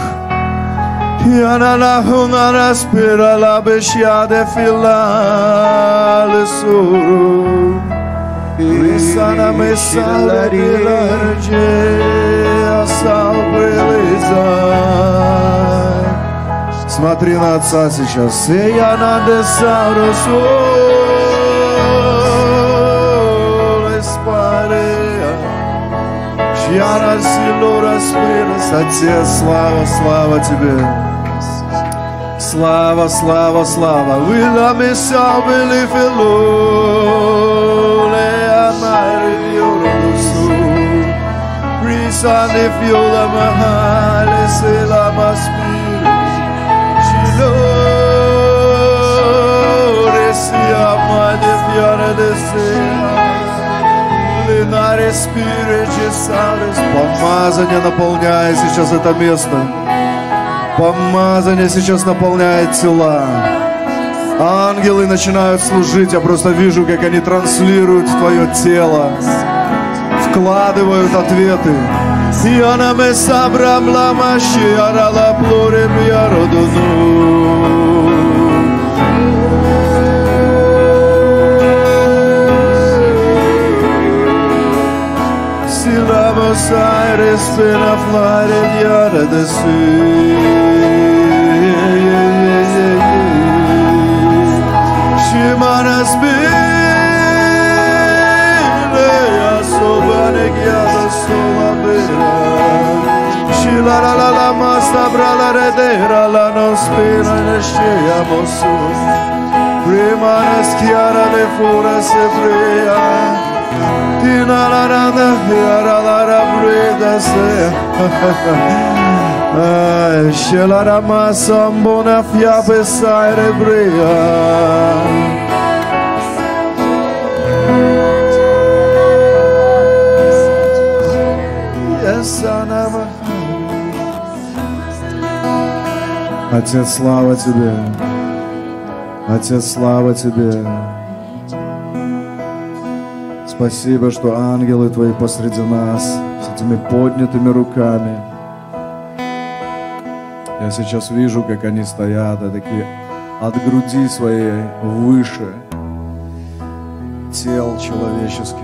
Смотри на Отца сейчас. Отец, слава, слава Тебе. Слава, слава, слава. Помазание наполняет сейчас это место. Помазание сейчас наполняет тела. Ангелы начинают служить. Я просто вижу, как они транслируют в твое тело, вкладывают ответы. Buenos Aires, pena flare diara de Shimanas bile ya sobane gyada sola bera Shilara la la mastabra la redera la nos pena ne shea mosu Primanes chiara le fura se brea Tina la la la la la la breda se Shela la massa bona fiabe sai rebrea Yes anava Отец, слава Тебе Отец, слава Тебе Спасибо, что ангелы Твои посреди нас, с этими поднятыми руками. Я сейчас вижу, как они стоят, и такие от груди своей выше тел человеческих.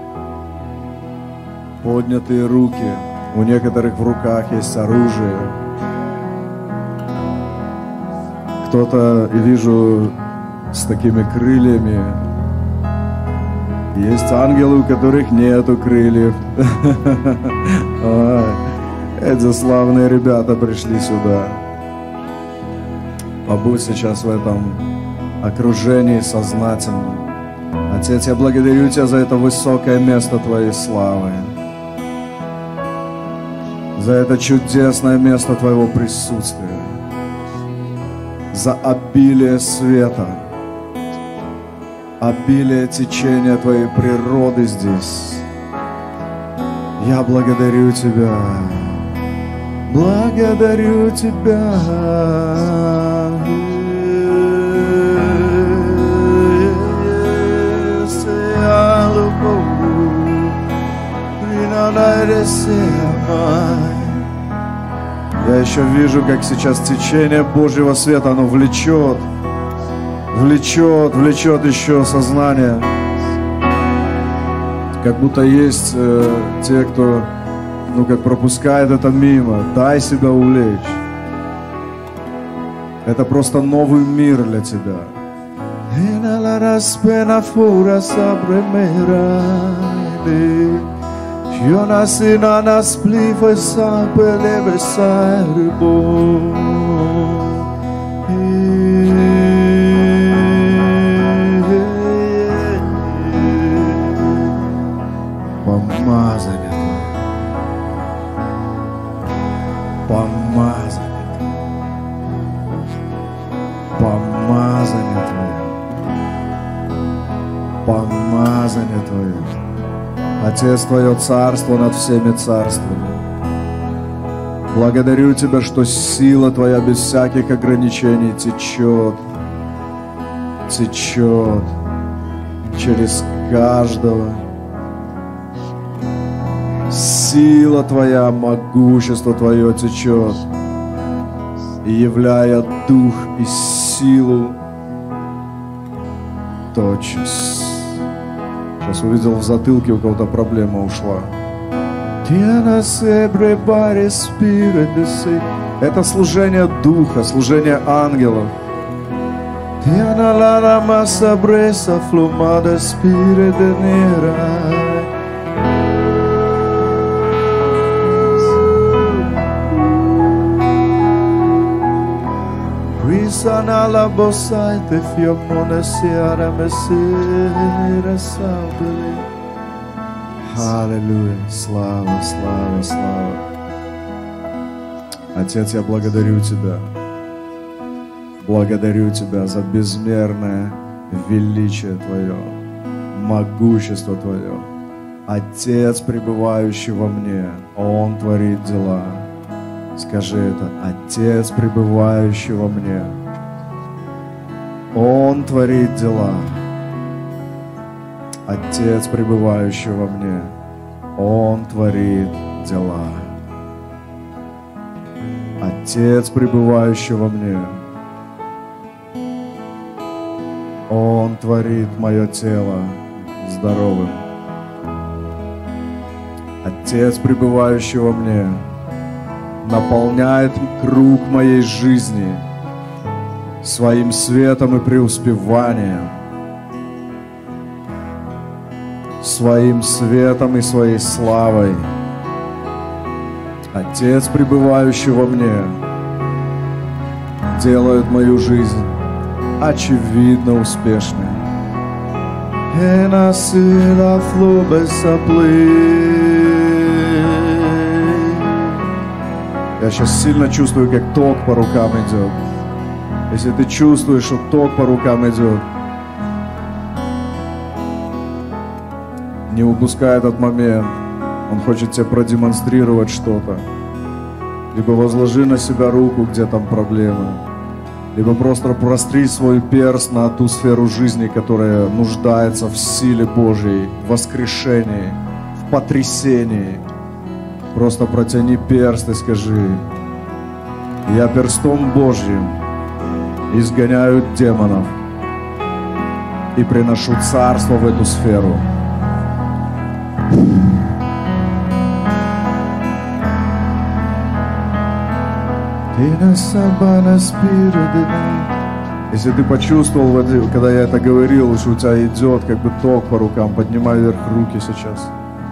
Поднятые руки, у некоторых в руках есть оружие. Кто-то, вижу, с такими крыльями. Есть ангелы, у которых нету крыльев. Эти славные ребята пришли сюда. Побудь сейчас в этом окружении сознательно. Отец, я благодарю Тебя за это высокое место Твоей славы. За это чудесное место Твоего присутствия. За обилие света. Обилие течения Твоей природы здесь. Я благодарю Тебя. Благодарю Тебя. Я еще вижу, как сейчас течение Божьего света, оно влечет. Влечет, влечет еще сознание. Как будто есть э, те, кто, ну, как пропускает это мимо. Дай себя увлечь. Это просто новый мир для тебя. Помазание Твое. Помазание Твое. Помазание Твое. Помазание Твое. Отец, Твое царство над всеми царствами. Благодарю Тебя, что сила Твоя без всяких ограничений течет, течет через каждого. Сила Твоя, могущество Твое течет, и являя дух и силу тотчас. Сейчас увидел в затылке, у кого-то проблема ушла. Это служение духа, служение ангелов. Аллилуйя, слава, слава, слава. Отец, я благодарю Тебя. Благодарю Тебя за безмерное величие Твое, могущество Твое. Отец, пребывающий во мне, Он творит дела. Скажи это. Отец, пребывающий во мне, Он творит дела. Отец, пребывающий во мне, Он творит дела. Отец, пребывающий во мне, Он творит мое тело здоровым. Отец, пребывающий во мне, наполняет круг моей жизни своим светом и преуспеванием, своим светом и своей славой. Отец, пребывающий во мне, делает мою жизнь очевидно успешной. Я сейчас сильно чувствую, как ток по рукам идет. Если ты чувствуешь, что ток по рукам идет, не упускай этот момент. Он хочет тебе продемонстрировать что-то. Либо возложи на себя руку, где там проблемы, либо просто простри свой перст на ту сферу жизни, которая нуждается в силе Божьей, в воскрешении, в потрясении. Просто протяни перст и скажи: я перстом Божьим изгоняю демонов и приношу царство в эту сферу. Если ты почувствовал, когда я это говорил, что у тебя идет как бы ток по рукам, поднимай вверх руки сейчас.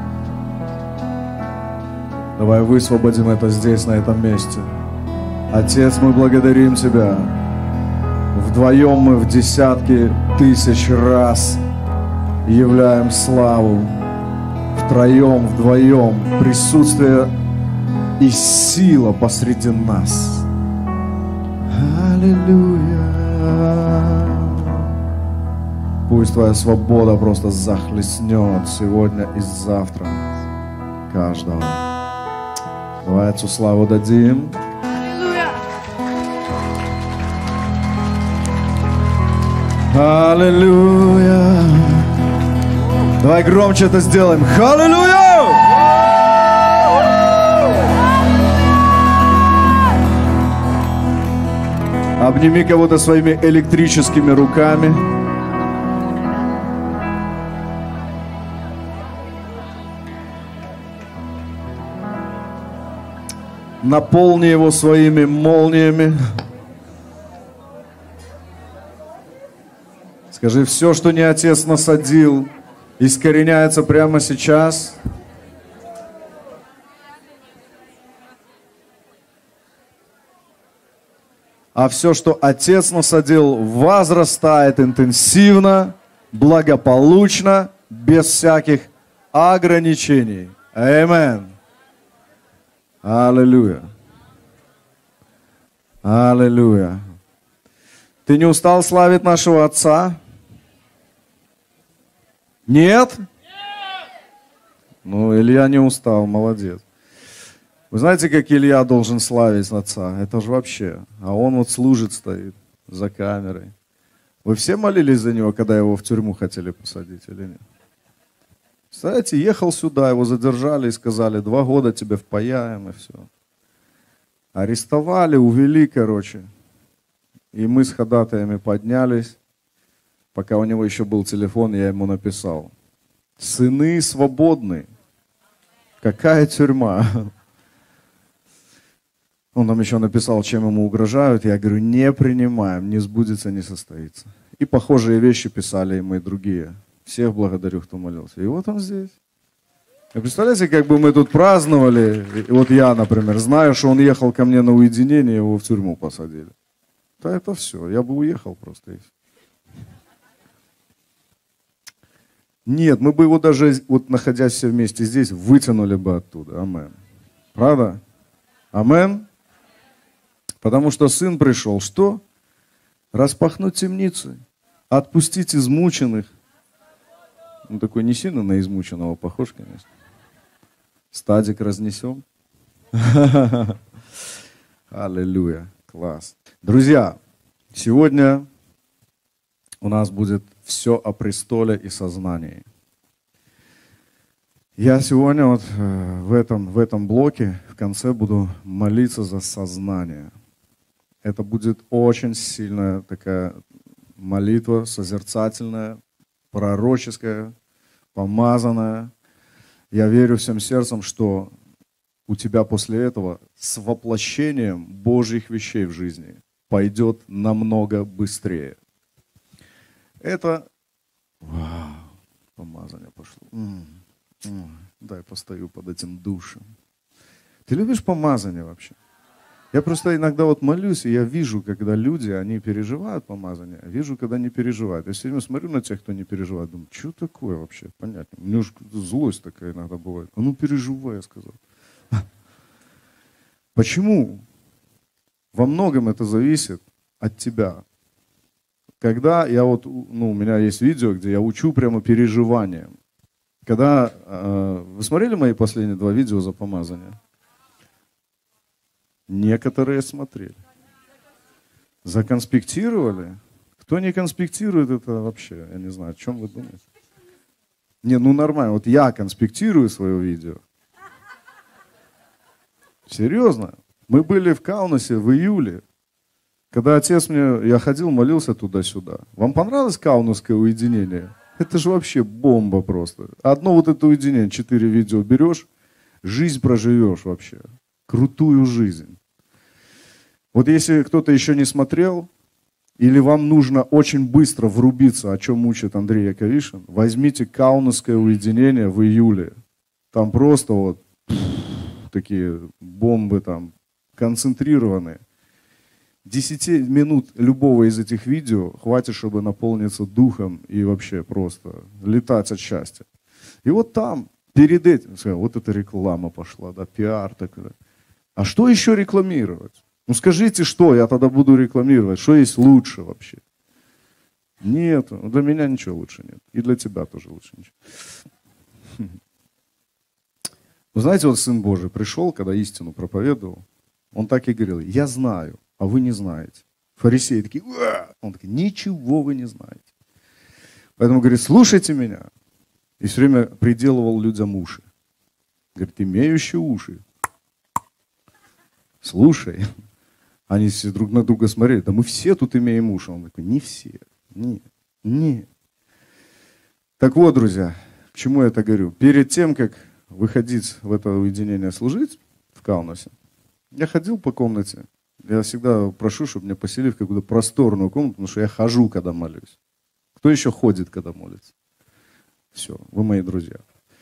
Давай высвободим это здесь, на этом месте. Отец, мы благодарим Тебя. Вдвоем мы в десятки тысяч раз являем славу. Втроем, вдвоем присутствие и сила посреди нас. Аллилуйя. Пусть Твоя свобода просто захлестнет сегодня и завтра каждого. Давай Отцу славу дадим. Аллилуйя. Давай громче это сделаем. Аллилуйя! Обними кого-то своими электрическими руками. Наполни его своими молниями. Скажи: все, что не Отец насадил, искореняется прямо сейчас. А все, что Отец насадил, возрастает интенсивно, благополучно, без всяких ограничений. Аминь. Аллилуйя. Аллилуйя. Ты не устал славить нашего Отца? Нет? Нет? Ну, Илья не устал, молодец. Вы знаете, как Илья должен славить отца? Это же вообще. А он вот служит, стоит за камерой. Вы все молились за него, когда его в тюрьму хотели посадить или нет? Кстати, ехал сюда, его задержали и сказали, два года тебе впаяем и все. Арестовали, увели, короче. И мы с ходатаями поднялись. Пока у него еще был телефон, я ему написал. Сыны свободны. Какая тюрьма? Он нам еще написал, чем ему угрожают. Я говорю, не принимаем, не сбудется, не состоится. И похожие вещи писали ему и другие. Всех благодарю, кто молился. И вот он здесь. Вы представляете, как бы мы тут праздновали. И вот я, например, знаю, что он ехал ко мне на уединение, его в тюрьму посадили. Да это все, я бы уехал просто. Нет, мы бы его даже, вот находясь все вместе здесь, вытянули бы оттуда. Амен. Правда? Амен. Потому что сын пришел, что? Распахнуть темницы, отпустить измученных. Ну, такой не сильно на измученного похож, конечно. Стадик разнесем. Аллилуйя. Класс. Друзья, сегодня у нас будет все о престоле и сознании. Я сегодня вот в этом, в этом блоке в конце буду молиться за сознание. Это будет очень сильная такая молитва, созерцательная, пророческая, помазанная. Я верю всем сердцем, что у тебя после этого с воплощением Божьих вещей в жизни пойдет намного быстрее. Это... Вау, помазание пошло. М-м-м. Дай постою под этим душем. Ты любишь помазание вообще? Я просто иногда вот молюсь, и я вижу, когда люди, они переживают помазание, а вижу, когда не переживают. Я все время смотрю на тех, кто не переживает, думаю, что такое вообще? Понятно. У меня уж злость такая иногда бывает. А ну переживай, я сказал. Почему? Во многом это зависит от тебя. Когда я вот, ну, у меня есть видео, где я учу прямо переживанием. Когда, э, вы смотрели мои последние два видео за помазание? Некоторые смотрели. Законспектировали? Кто не конспектирует, это вообще, я не знаю, о чем вы думаете? Не, ну нормально, вот я конспектирую свое видео. Серьезно. Мы были в Каунасе в июле, когда отец мне, я ходил, молился туда-сюда. Вам понравилось каунасское уединение? Это же вообще бомба просто. Одно вот это уединение, четыре видео берешь, жизнь проживешь вообще. Крутую жизнь. Вот если кто-то еще не смотрел, или вам нужно очень быстро врубиться, о чем учит Андрей Яковишин, возьмите каунасское уединение в июле. Там просто вот такие бомбы там концентрированные. Десяти минут любого из этих видео хватит, чтобы наполниться духом и вообще просто летать от счастья. И вот там, перед этим, вот эта реклама пошла, да, пиар такой. А что еще рекламировать? Ну скажите, что я тогда буду рекламировать? Что есть лучше вообще? Нет, для меня ничего лучше нет. И для тебя тоже лучше ничего. Вы знаете, вот Сын Божий пришел, когда истину проповедовал, он так и говорил, я знаю, а вы не знаете. Фарисеи такие, уа! Он такой, ничего вы не знаете. Поэтому говорит, слушайте меня. И все время приделывал людям уши. Говорит, имеющие уши, слушай. Они все друг на друга смотрели, да мы все тут имеем уши. Он такой, не все, нет, нет. Так вот, друзья, к чему я это говорю? Перед тем, как выходить в это уединение служить в Каунасе, я ходил по комнате. Я всегда прошу, чтобы меня поселили в какую-то просторную комнату, потому что я хожу, когда молюсь. Кто еще ходит, когда молится? Все, вы мои друзья.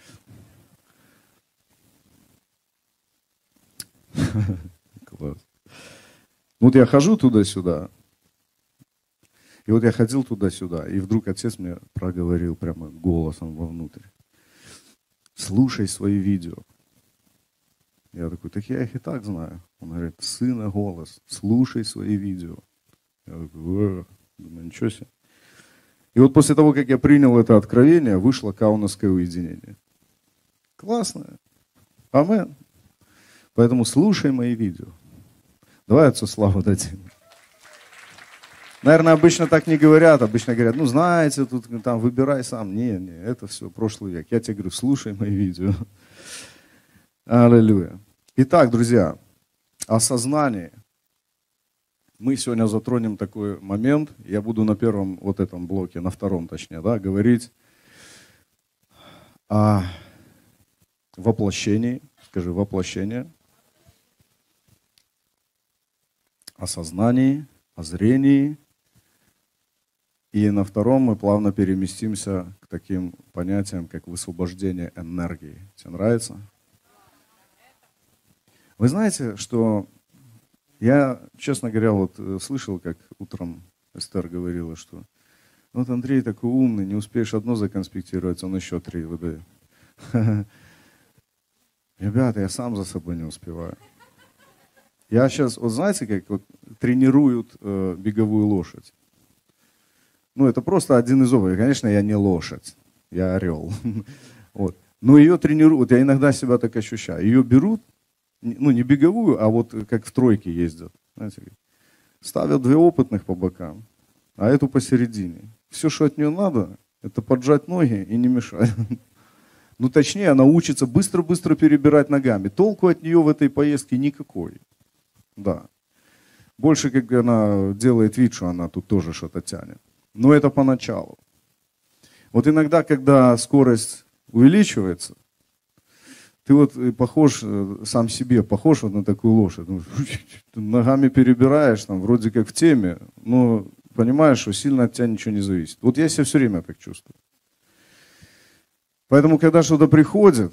Класс. Вот я хожу туда-сюда, и вот я ходил туда-сюда, и вдруг отец мне проговорил прямо голосом вовнутрь. Слушай свои видео. Я такой, так я их и так знаю. Он говорит, сына голос, слушай свои видео. Я такой, думаю, ничего себе. И вот после того, как я принял это откровение, вышло каунасское уединение. Классное. Амен. Поэтому слушай мои видео. Давай отцу славу дадим. Наверное, обычно так не говорят. Обычно говорят, ну знаете, тут там выбирай сам. Не, не, это все прошлый век. Я тебе говорю, слушай мои видео. Аллилуйя. Итак, друзья, осознание. Мы сегодня затронем такой момент. Я буду на первом вот этом блоке, на втором точнее, да, говорить о воплощении. Скажи, воплощение. О сознании, о зрении. И на втором мы плавно переместимся к таким понятиям, как высвобождение энергии. Тебе нравится? Вы знаете, что я, честно говоря, вот слышал, как утром Эстер говорила, что вот Андрей такой умный, не успеешь одно законспектировать, он еще три выдает. Ребята, я сам за собой не успеваю. Я сейчас, вот знаете, как вот тренируют э, беговую лошадь. Ну, это просто один из опытов. Конечно, я не лошадь, я орел. Вот. Но ее тренируют, вот я иногда себя так ощущаю. Ее берут, ну, не беговую, а вот как в тройке ездят. Знаете, ставят две опытных по бокам, а эту посередине. Все, что от нее надо, это поджать ноги и не мешать. Ну, точнее, она учится быстро-быстро перебирать ногами. Толку от нее в этой поездке никакой. Да. Больше, как она делает вид, что она тут тоже что-то тянет. Но это поначалу. Вот иногда, когда скорость увеличивается, ты вот похож, сам себе похож вот на такую лошадь. Ногами перебираешь, там, вроде как в теме, но понимаешь, что сильно от тебя ничего не зависит. Вот я себя все время так чувствую. Поэтому, когда что-то приходит,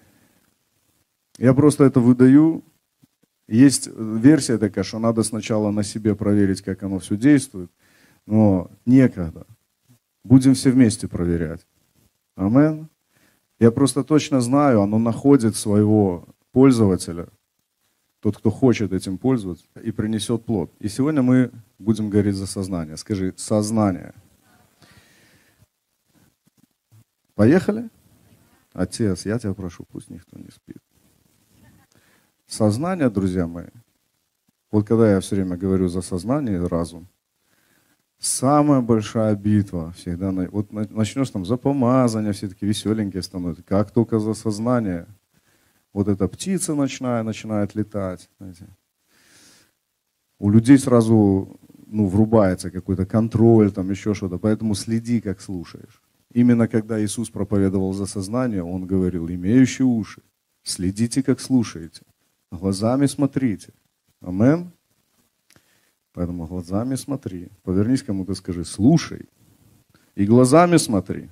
я просто это выдаю. Есть версия такая, что надо сначала на себе проверить, как оно все действует. Но некогда. Будем все вместе проверять. Амен. Я просто точно знаю, оно находит своего пользователя, тот, кто хочет этим пользоваться, и принесет плод. И сегодня мы будем говорить за сознание. Скажи, сознание. Поехали? Отец, я тебя прошу, пусть никто не спит. Сознание, друзья мои, вот когда я все время говорю за сознание и разум, самая большая битва всегда, вот начнешь там за помазание, все такие веселенькие становятся. Как только за сознание, вот эта птица ночная начинает летать. Знаете. У людей сразу ну, врубается какой-то контроль, там еще что-то. Поэтому следи, как слушаешь. Именно когда Иисус проповедовал за сознание, Он говорил, имеющие уши, следите, как слушаете. Глазами смотрите. Амен. Поэтому глазами смотри. Повернись кому-то, скажи, слушай. И глазами смотри.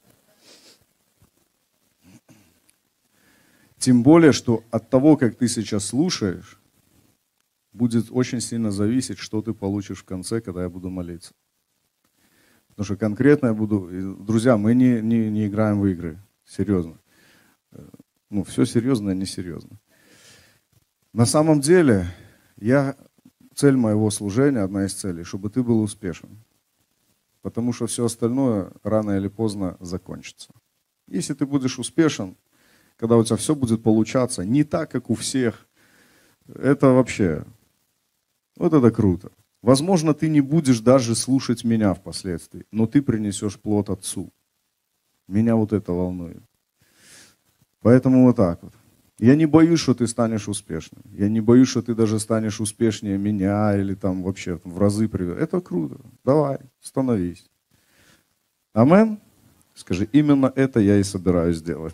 Тем более, что от того, как ты сейчас слушаешь, будет очень сильно зависеть, что ты получишь в конце, когда я буду молиться. Потому что конкретно я буду... Друзья, мы не, не, не играем в игры. Серьезно. Ну, все серьезно, а не серьезно. На самом деле, я... Цель моего служения, одна из целей, чтобы ты был успешен. Потому что все остальное рано или поздно закончится. Если ты будешь успешен, когда у тебя все будет получаться не так, как у всех, это вообще, вот это круто. Возможно, ты не будешь даже слушать меня впоследствии, но ты принесешь плод Отцу. Меня вот это волнует. Поэтому вот так вот. Я не боюсь, что ты станешь успешным. Я не боюсь, что ты даже станешь успешнее меня или там вообще в разы приведешь. Это круто. Давай, становись. Амен? Скажи, именно это я и собираюсь сделать.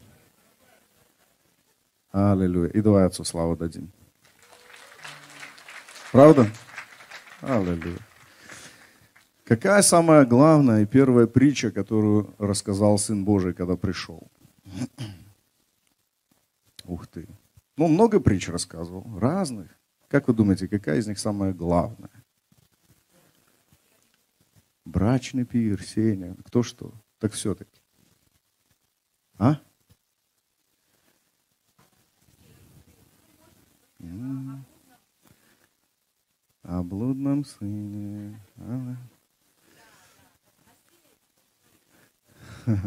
Аллилуйя. И давай Отцу славу дадим. Правда? Аллилуйя. Какая самая главная и первая притча, которую рассказал Сын Божий, когда пришел? Ух ты. Ну, много притч рассказывал, разных. Как вы думаете, какая из них самая главная? Брачный пир, Сеня. Кто что? Так все-таки. А? М-м. О блудном сыне.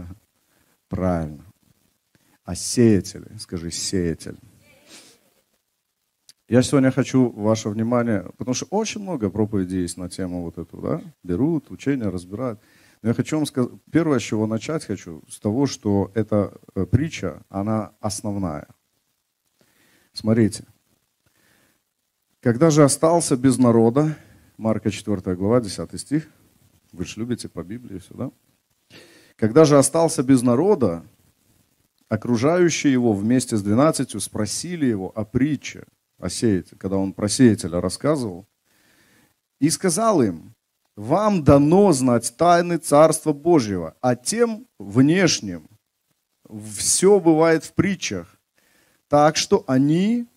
Правильно. А сеятели, скажи, сеятель. Я сегодня хочу ваше внимание, потому что очень много проповедей есть на тему вот эту, да, берут, учения разбирают. Но я хочу вам сказать, первое, с чего начать хочу, с того, что эта притча, она основная. Смотрите. Когда же остался без народа, Марка четвёртая глава, десятый стих, вы же любите по Библии все, да? Когда же остался без народа, окружающие его вместе с двенадцатью спросили его о притче, о сеятеле, когда он про сеятеля рассказывал, и сказал им: вам дано знать тайны Царства Божьего, а тем внешним все бывает в притчах, так что они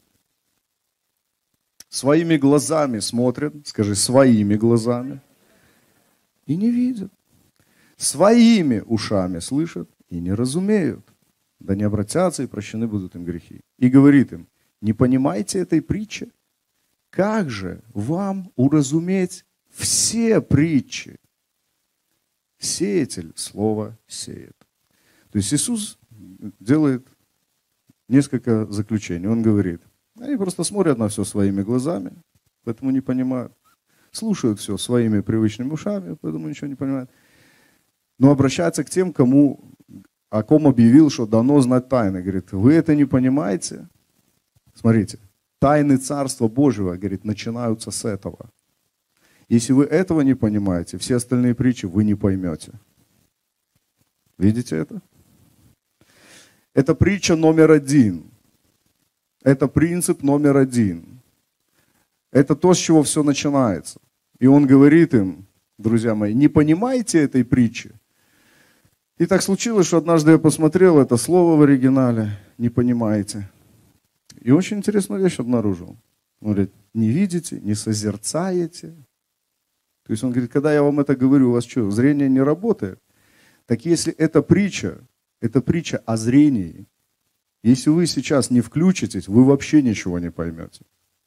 своими глазами смотрят, скажи, своими глазами, и не видят, своими ушами слышат и не разумеют, да не обратятся и прощены будут им грехи. И говорит им: не понимаете этой притчи? Как же вам уразуметь все притчи? Сеятель слово сеет. То есть Иисус делает несколько заключений. Он говорит: они просто смотрят на все своими глазами, поэтому не понимают. Слушают все своими привычными ушами, поэтому ничего не понимают. Но обращается к тем, кому, о ком объявил, что дано знать тайны. Говорит: вы это не понимаете? Смотрите, тайны Царства Божьего, говорит, начинаются с этого. Если вы этого не понимаете, все остальные притчи вы не поймете. Видите это? Это притча номер один. Это принцип номер один. Это то, с чего все начинается. И он говорит им: друзья мои, не понимаете этой притчи? И так случилось, что однажды я посмотрел это слово в оригинале, не понимаете. И очень интересную вещь обнаружил. Он говорит: не видите, не созерцаете. То есть он говорит: когда я вам это говорю, у вас что, зрение не работает? Так если это притча, это притча о зрении. Если вы сейчас не включитесь, вы вообще ничего не поймете.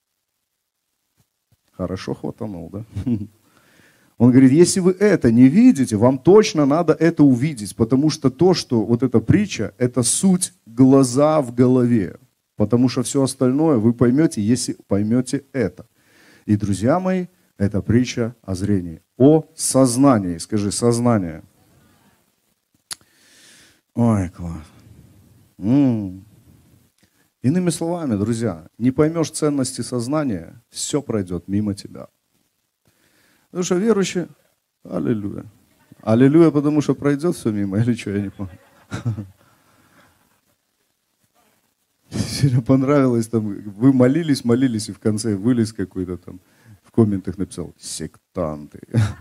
Хорошо хватанул, да? Он говорит: если вы это не видите, вам точно надо это увидеть, потому что то, что вот эта притча, это суть глаза в голове. Потому что все остальное вы поймете, если поймете это. И, друзья мои, это притча о зрении, о сознании. Скажи, сознание. Ой, класс. М-м. Иными словами, друзья, не поймешь ценности сознания, все пройдет мимо тебя. Потому что верующий, аллилуйя. Аллилуйя, потому что пройдет все мимо, или что, я не помню. Сегодня понравилось, там, вы молились, молились, и в конце вылез какой-то там, в комментах написал: сектанты.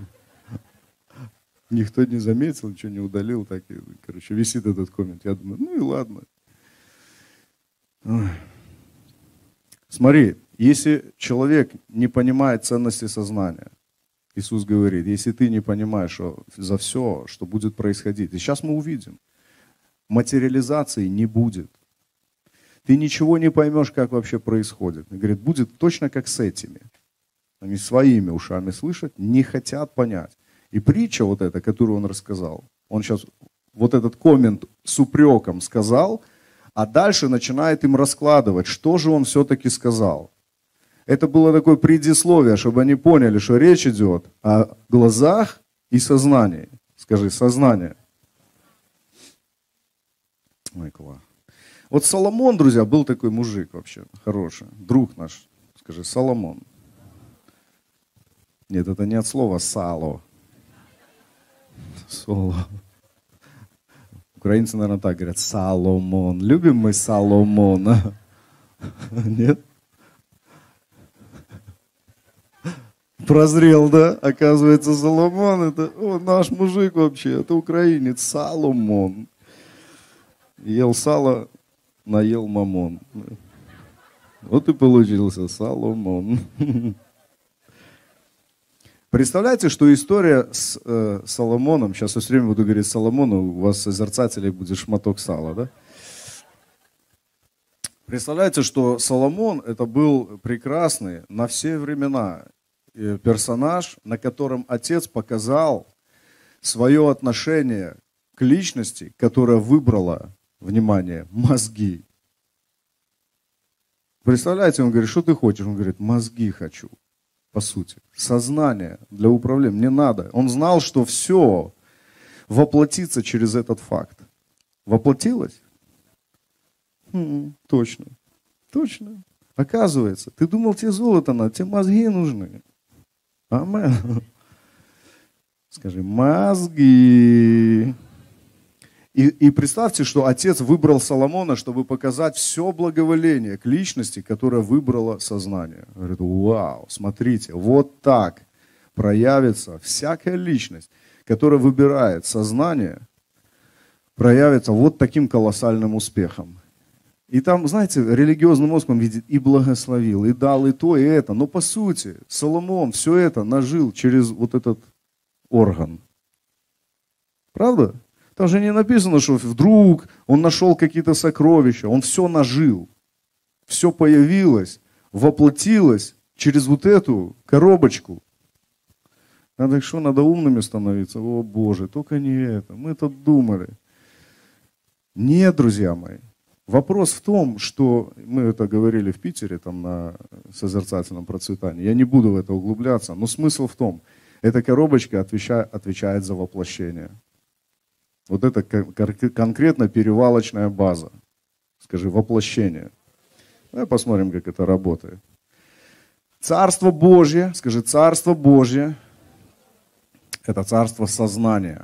Никто не заметил, ничего не удалил, так и, короче, висит этот коммент. Я думаю, ну и ладно. Ой. Смотри, если человек не понимает ценности сознания, Иисус говорит, если ты не понимаешь что за все, что будет происходить, и сейчас мы увидим, материализации не будет. Ты ничего не поймешь, как вообще происходит. И говорит, будет точно как с этими. Они своими ушами слышат, не хотят понять. И притча вот эта, которую он рассказал, он сейчас вот этот коммент с упреком сказал, а дальше начинает им раскладывать, что же он все-таки сказал. Это было такое предисловие, чтобы они поняли, что речь идет о глазах и сознании. Скажи, сознание. Ой, класс. Вот Соломон, друзья, был такой мужик вообще, хороший, друг наш. Скажи, Соломон. Нет, это не от слова сало. Соло. Украинцы, наверное, так говорят, Соломон. Любим мы Соломона? Нет? Прозрел, да? Оказывается, Соломон, это о, наш мужик вообще, это украинец, Соломон. Ел сало, наел мамон. Вот и получился Соломон. Представляете, что история с э, Соломоном, сейчас я все время буду говорить Соломону, у вас созерцателей будет шматок сала, да? Представляете, что Соломон это был прекрасный на все времена персонаж, на котором отец показал свое отношение к личности, которая выбрала, внимание, мозги. Представляете, он говорит, что ты хочешь? Он говорит, мозги хочу, по сути. Сознание для управления. Мне надо. Он знал, что все воплотится через этот факт. Воплотилось? М-м, точно. Точно. Оказывается, ты думал, тебе золото надо, тебе мозги нужны. Амен. Скажи, мозги. И, и представьте, что отец выбрал Соломона, чтобы показать все благоволение к личности, которая выбрала сознание. Говорит, вау, смотрите, вот так проявится всякая личность, которая выбирает сознание, проявится вот таким колоссальным успехом. И там, знаете, религиозный мозг, он видит и благословил, и дал и то, и это. Но по сути, Соломон все это нажил через вот этот орган. Правда? Там же не написано, что вдруг он нашел какие-то сокровища. Он все нажил. Все появилось, воплотилось через вот эту коробочку. Надо что, надо умными становиться? О Боже, только не это. Мы тут думали. Нет, друзья мои. Вопрос в том, что мы это говорили в Питере, там на созерцательном процветании. Я не буду в это углубляться, но смысл в том, эта коробочка отвечает, отвечает за воплощение. Вот это конкретно перевалочная база. Скажи, воплощение. Давай посмотрим, как это работает. Царство Божье, скажи, Царство Божье, это царство сознания.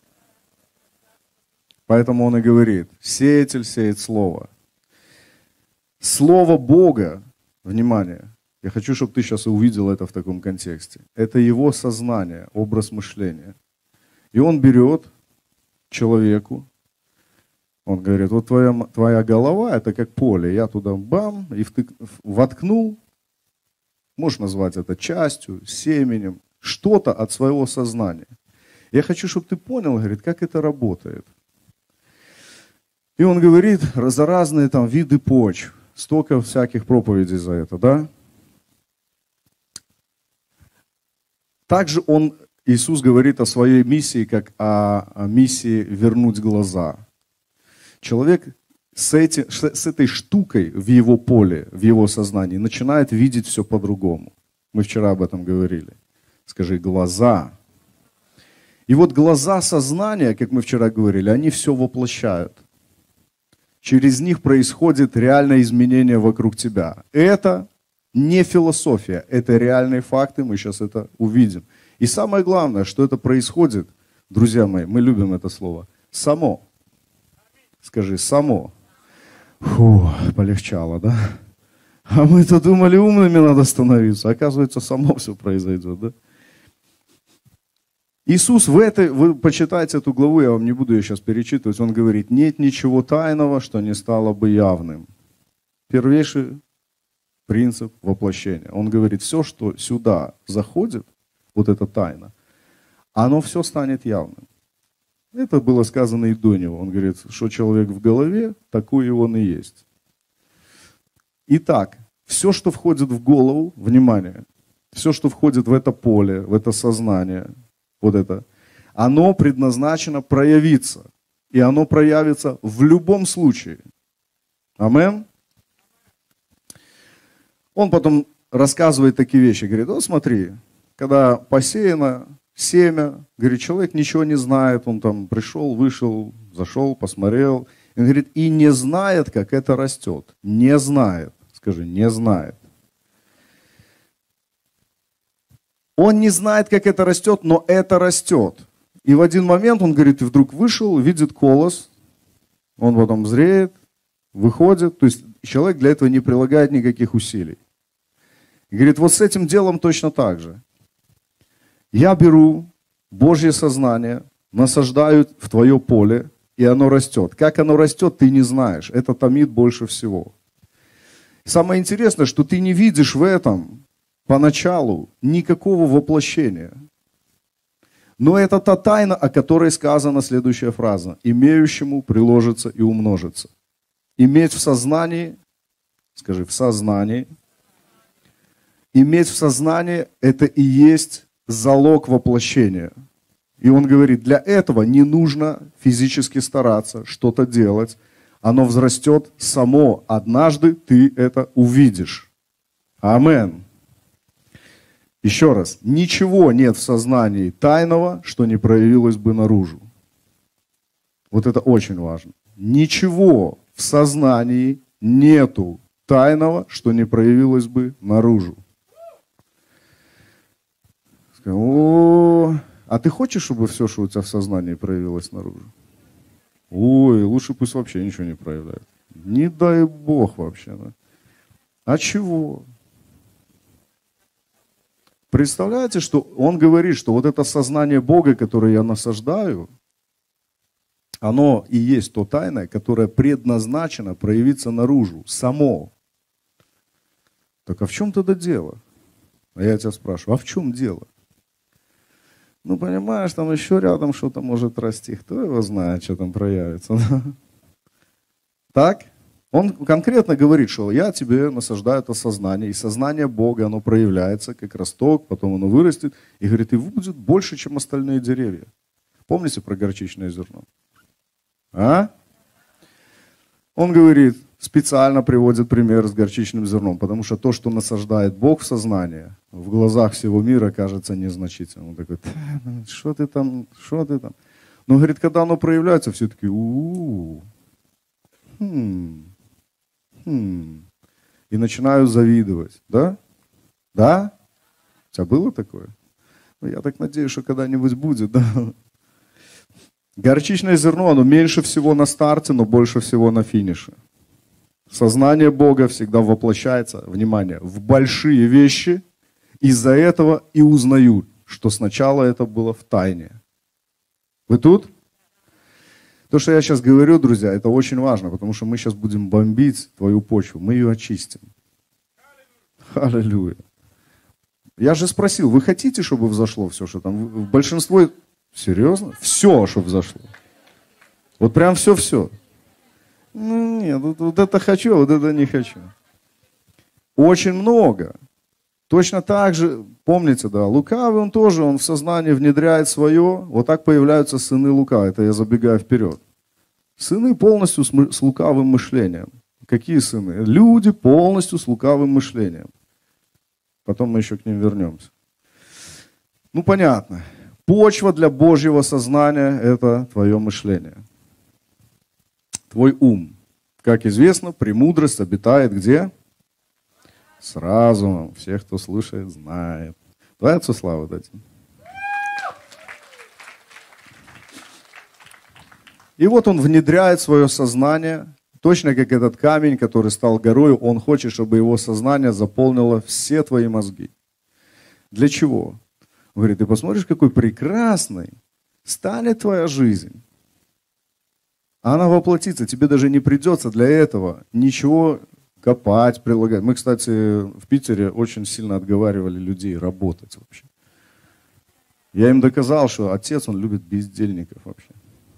Поэтому он и говорит, сеятель сеет слово. Слово Бога, внимание, я хочу, чтобы ты сейчас увидел это в таком контексте. Это его сознание, образ мышления. И он берет человеку, он говорит, вот твоя, твоя голова, это как поле, я туда бам, и втык, воткнул, можешь назвать это частью, семенем, что-то от своего сознания. Я хочу, чтобы ты понял, говорит, как это работает. И он говорит за разные там виды почв, столько всяких проповедей за это, да? Также он, Иисус говорит о своей миссии, как о, о миссии вернуть глаза. Человек с, эти, с этой штукой в его поле, в его сознании, начинает видеть все по-другому. Мы вчера об этом говорили. Скажи, глаза. И вот глаза сознания, как мы вчера говорили, они все воплощают. Через них происходит реальное изменение вокруг тебя. Это не философия, это реальные факты, мы сейчас это увидим. И самое главное, что это происходит, друзья мои, мы любим это слово, само. Скажи, само. Фу, полегчало, да? А мы-то думали, умными надо становиться. Оказывается, само все произойдет, да? Иисус в этой, вы почитайте эту главу, я вам не буду ее сейчас перечитывать, он говорит, нет ничего тайного, что не стало бы явным. Первейший принцип воплощения. Он говорит, все, что сюда заходит, вот эта тайна, оно все станет явным. Это было сказано и до него. Он говорит, что человек в голове, такой и он и есть. Итак, все, что входит в голову, внимание, все, что входит в это поле, в это сознание, вот это, оно предназначено проявиться. И оно проявится в любом случае. Амен. Он потом рассказывает такие вещи. Говорит, вот смотри, когда посеяно семя, говорит, человек ничего не знает. Он там пришел, вышел, зашел, посмотрел. Он говорит, и не знает, как это растет. Не знает. Скажи, не знает. Он не знает, как это растет, но это растет. И в один момент, он говорит, и вдруг вышел, видит колос, он потом зреет, выходит. То есть человек для этого не прилагает никаких усилий. И говорит, вот с этим делом точно так же. Я беру Божье сознание, насаждаю в твое поле, и оно растет. Как оно растет, ты не знаешь. Это томит больше всего. Самое интересное, что ты не видишь в этом поначалу никакого воплощения. Но это та тайна, о которой сказана следующая фраза. Имеющему приложится и умножится. Иметь в сознании, скажи, в сознании. Иметь в сознании, это и есть залог воплощения. И он говорит, для этого не нужно физически стараться, что-то делать. оно взрастет само. Однажды ты это увидишь. Амен. Еще раз. Ничего нет в сознании тайного, что не проявилось бы наружу. Вот это очень важно. Ничего в сознании нету тайного, что не проявилось бы наружу. О, а ты хочешь, чтобы все, что у тебя в сознании, проявилось наружу? Ой, лучше пусть вообще ничего не проявляет. Не дай Бог вообще. Да? А чего? Представляете, что он говорит, что вот это сознание Бога, которое я насаждаю, оно и есть то тайное, которое предназначено проявиться наружу, само. Так а в чем тогда дело? А я тебя спрашиваю, а в чем дело? Ну, понимаешь, там еще рядом что-то может расти. Кто его знает, что там проявится. Так? Он конкретно говорит, что я тебе насаждаю это сознание, и сознание Бога, оно проявляется, как росток, потом оно вырастет, и говорит, и будет больше, чем остальные деревья. Помните про горчичное зерно? А? Он говорит, специально приводит пример с горчичным зерном, потому что то, что насаждает Бог в сознание, в глазах всего мира кажется незначительным. Он такой, что ты там, что ты там? Но, говорит, когда оно проявляется, все таки у-у-у, хм, хм, и начинаю завидовать, да? Да? У тебя было такое? Ну, я так надеюсь, что когда-нибудь будет, да? Горчичное зерно, оно меньше всего на старте, но больше всего на финише. Сознание Бога всегда воплощается, внимание, в большие вещи. Из-за этого и узнают, что сначала это было в тайне. Вы тут? То, что я сейчас говорю, друзья, это очень важно, потому что мы сейчас будем бомбить твою почву, мы ее очистим. Аллилуйя. Я же спросил, вы хотите, чтобы взошло все, что там? В большинство... Серьезно? Все, чтобы взошло. Вот прям все-все. Ну, нет, вот, вот это хочу, а вот это не хочу. Очень много. Точно так же, помните, да, лукавый, он тоже, он в сознании внедряет свое. Вот так появляются сыны лука. Это я забегаю вперед. Сыны полностью с, мы, с лукавым мышлением. Какие сыны? Люди полностью с лукавым мышлением. Потом мы еще к ним вернемся. Ну, понятно. Почва для Божьего сознания – это твое мышление. Твой ум. Как известно, премудрость обитает где? С разумом. Всех, кто слушает, знает. Давай отцу славу дадим. И вот он внедряет свое сознание, точно как этот камень, который стал горой, он хочет, чтобы его сознание заполнило все твои мозги. Для чего? Он говорит, ты посмотришь, какой прекрасной станет твоя жизнь. Она воплотится, тебе даже не придется для этого ничего копать, прилагать. Мы, кстати, в Питере очень сильно отговаривали людей работать вообще. Я им доказал, что отец, он любит бездельников вообще.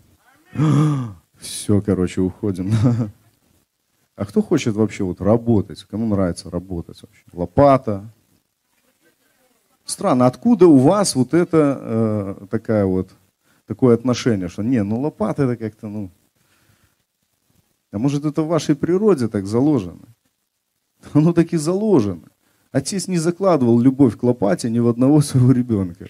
Все, короче, уходим. А кто хочет вообще вот работать? Кому нравится работать вообще? Лопата. Странно, откуда у вас вот это э, такая вот, такое отношение, что не, ну лопата это как-то, ну, а может это в вашей природе так заложено? Оно так и заложено. Отец не закладывал любовь к лопате ни в одного своего ребенка.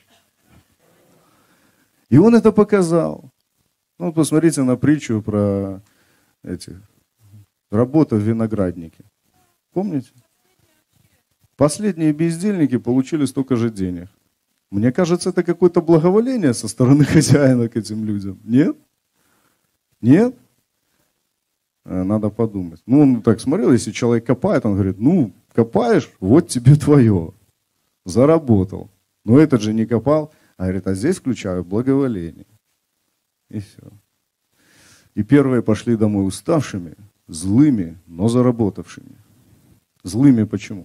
И он это показал. Ну, посмотрите на притчу про эти, работу в винограднике. Помните? Последние бездельники получили столько же денег. Мне кажется, это какое-то благоволение со стороны хозяина к этим людям. Нет? Нет? Надо подумать. Ну, он так смотрел, если человек копает, он говорит, ну, копаешь, вот тебе твое. Заработал. Но этот же не копал, а говорит, а здесь включаю благоволение. И все. И первые пошли домой уставшими, злыми, но заработавшими. Злыми почему?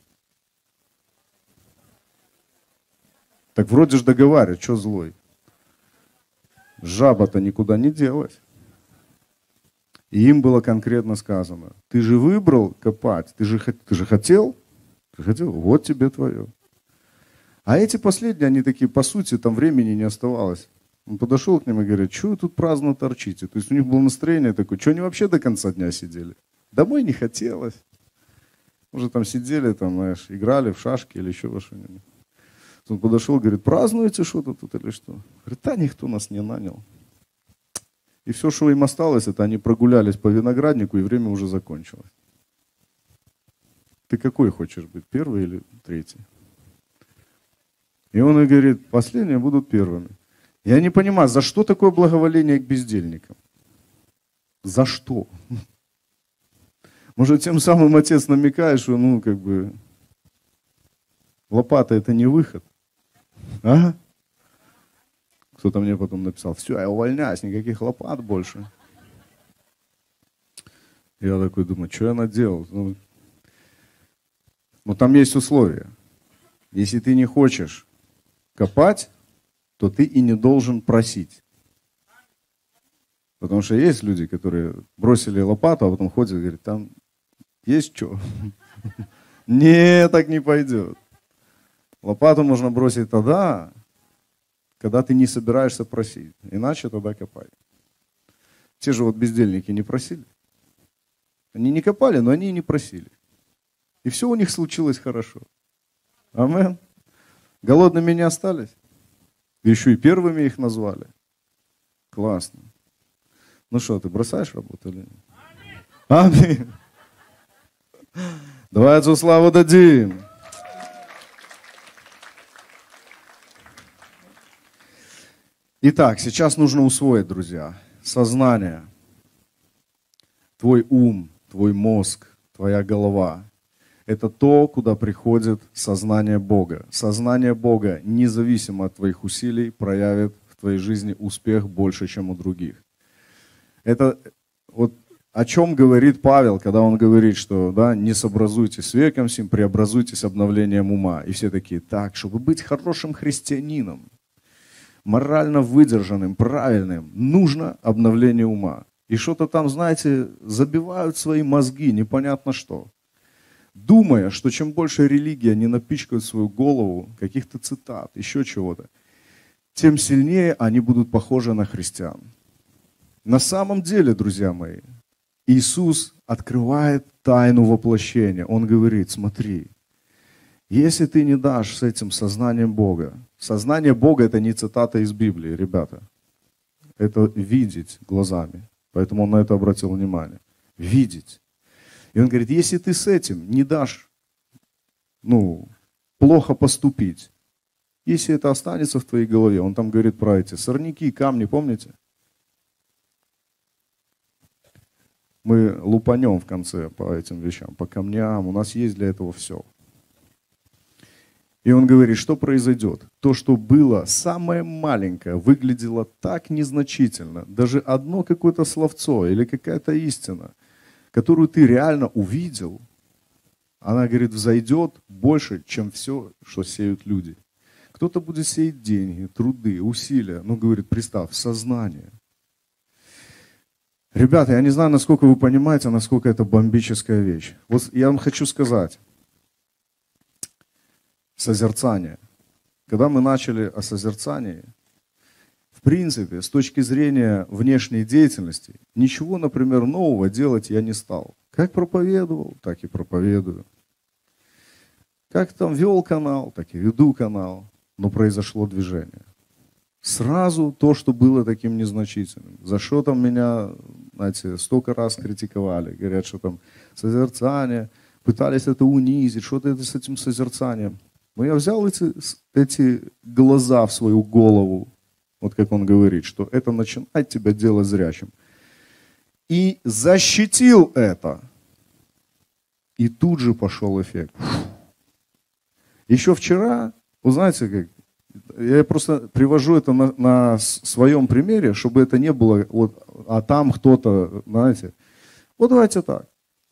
Так вроде же договаривают, что злой. Жаба-то никуда не делась. И им было конкретно сказано, ты же выбрал копать, ты же, ты же хотел, ты хотел, вот тебе твое. А эти последние, они такие, по сути, там времени не оставалось. Он подошел к ним и говорит: что вы тут праздно торчите? То есть у них было настроение такое, что они вообще до конца дня сидели? Домой не хотелось. Уже там сидели, там, знаешь, играли в шашки или еще во что-нибудь. Он подошел, говорит: празднуете что-то тут или что? Говорит: да никто нас не нанял. И все, что им осталось, это они прогулялись по винограднику, и время уже закончилось. Ты какой хочешь быть, первый или третий? И он и говорит: последние будут первыми. Я не понимаю, за что такое благоволение к бездельникам? За что? Может, тем самым отец намекает, что, ну, как бы, лопата это не выход. А? Кто-то мне потом написал: все, я увольняюсь, никаких лопат больше. Я такой думаю: что я наделал? Ну, но там есть условия. Если ты не хочешь копать, то ты и не должен просить. Потому что есть люди, которые бросили лопату, а потом ходят и говорят: там есть что? Не, так не пойдет. Лопату можно бросить тогда, когда ты не собираешься просить. Иначе тогда копай. Те же вот бездельники не просили. Они не копали, но они и не просили. И все у них случилось хорошо. Амен. Голодными не остались. Еще и первыми их назвали. Классно. Ну что, ты бросаешь работу или нет? Аминь. Давай Отцу славу дадим. Итак, сейчас нужно усвоить, друзья, сознание, твой ум, твой мозг, твоя голова. Это то, куда приходит сознание Бога. Сознание Бога, независимо от твоих усилий, проявит в твоей жизни успех больше, чем у других. Это вот о чем говорит Павел, когда он говорит, что да, не сообразуйтесь с веком сим, преобразуйтесь обновлением ума. И все такие: так, чтобы быть хорошим христианином, морально выдержанным, правильным, нужно обновление ума. И что-то там, знаете, забивают свои мозги, непонятно что. Думая, что чем больше религия не напичкает свою голову каких-то цитат, еще чего-то, тем сильнее они будут похожи на христиан. На самом деле, друзья мои, Иисус открывает тайну воплощения. Он говорит: смотри, если ты не дашь с этим сознанием Бога, сознание Бога — это не цитата из Библии, ребята. Это видеть глазами. Поэтому он на это обратил внимание. Видеть. И он говорит: если ты с этим не дашь, ну, плохо поступить, если это останется в твоей голове, он там говорит про эти сорняки, камни, помните? Мы лупанем в конце по этим вещам, по камням, у нас есть для этого все. И он говорит, что произойдет? То, что было самое маленькое, выглядело так незначительно, даже одно какое-то словцо или какая-то истина, которую ты реально увидел, она, говорит, взойдет больше, чем все, что сеют люди. Кто-то будет сеять деньги, труды, усилия, ну, говорит, представь, сознание. Ребята, я не знаю, насколько вы понимаете, насколько это бомбическая вещь. Вот я вам хочу сказать. Созерцание. Когда мы начали о созерцании, в принципе, с точки зрения внешней деятельности, ничего, например, нового делать я не стал. Как проповедовал, так и проповедую. Как там вел канал, так и веду канал. Но произошло движение. Сразу то, что было таким незначительным. За что там меня, знаете, столько раз критиковали. Говорят, что там созерцание, пытались это унизить, что-то это с этим созерцанием. Но я взял эти, эти глаза в свою голову, вот как он говорит, что это начинает тебя делать зрячим. И защитил это. И тут же пошел эффект. Еще вчера, вы знаете, как, я просто привожу это на, на своем примере, чтобы это не было, вот, а там кто-то, знаете. Вот давайте так.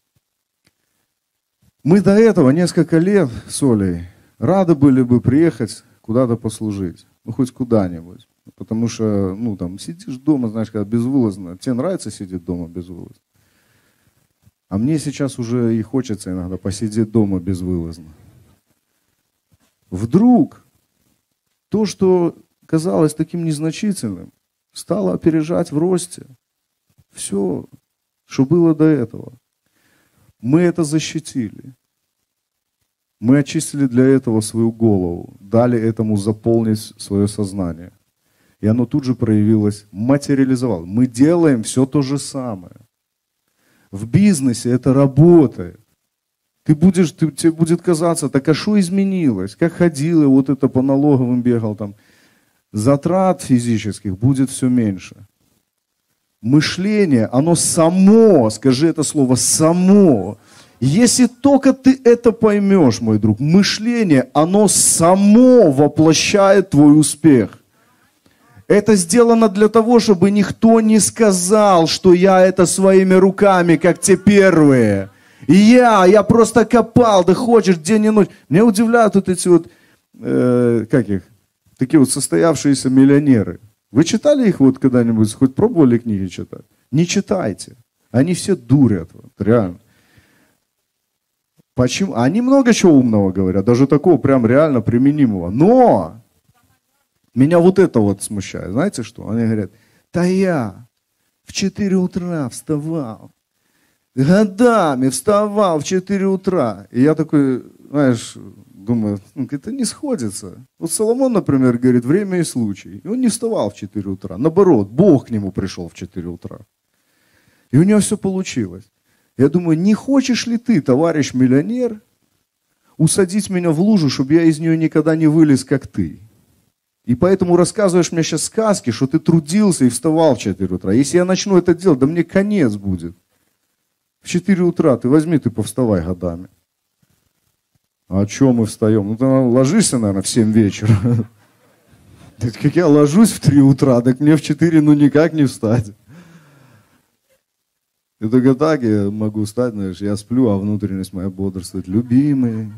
Мы до этого несколько лет с Олей рады были бы приехать куда-то послужить. Ну, хоть куда-нибудь. Потому что, ну, там, сидишь дома, знаешь, когда безвылазно. Тебе нравится сидеть дома безвылазно? А мне сейчас уже и хочется иногда посидеть дома безвылазно. Вдруг то, что казалось таким незначительным, стало опережать в росте все, что было до этого. Мы это защитили. Мы очистили для этого свою голову, дали этому заполнить свое сознание. И оно тут же проявилось, материализовалось. Мы делаем все то же самое. В бизнесе это работает. Ты будешь, ты, тебе будет казаться, так а что изменилось? Как ходил и вот это по налоговым бегал там. Затрат физических будет все меньше. Мышление, оно само, скажи это слово, само. Если только ты это поймешь, мой друг, мышление, оно само воплощает твой успех. Это сделано для того, чтобы никто не сказал, что я это своими руками, как те первые. И я, я просто копал, да хочешь день и ночь. Меня удивляют вот эти вот, э, как их, такие вот состоявшиеся миллионеры. Вы читали их вот когда-нибудь, хоть пробовали книги читать? Не читайте. Они все дурят, вот, реально. Почему? Они много чего умного говорят, даже такого прям реально применимого. Но меня вот это вот смущает. Знаете что? Они говорят, да я в четыре утра вставал. Годами вставал в четыре утра. И я такой, знаешь, думаю, это не сходится. Вот Соломон, например, говорит, время и случай. И он не вставал в четыре утра. Наоборот, Бог к нему пришел в четыре утра. И у него все получилось. Я думаю, не хочешь ли ты, товарищ миллионер, усадить меня в лужу, чтобы я из нее никогда не вылез, как ты? И поэтому рассказываешь мне сейчас сказки, что ты трудился и вставал в четыре утра. Если я начну это делать, да мне конец будет. В четыре утра ты возьми, ты повставай годами. А о чем мы встаем? Ну, ты ложишься, наверное, в семь вечера. Как я ложусь в три утра, так мне в четыре ну никак не встать. И только так я могу встать, знаешь, я сплю, а внутренность моя бодрствует. Любимый.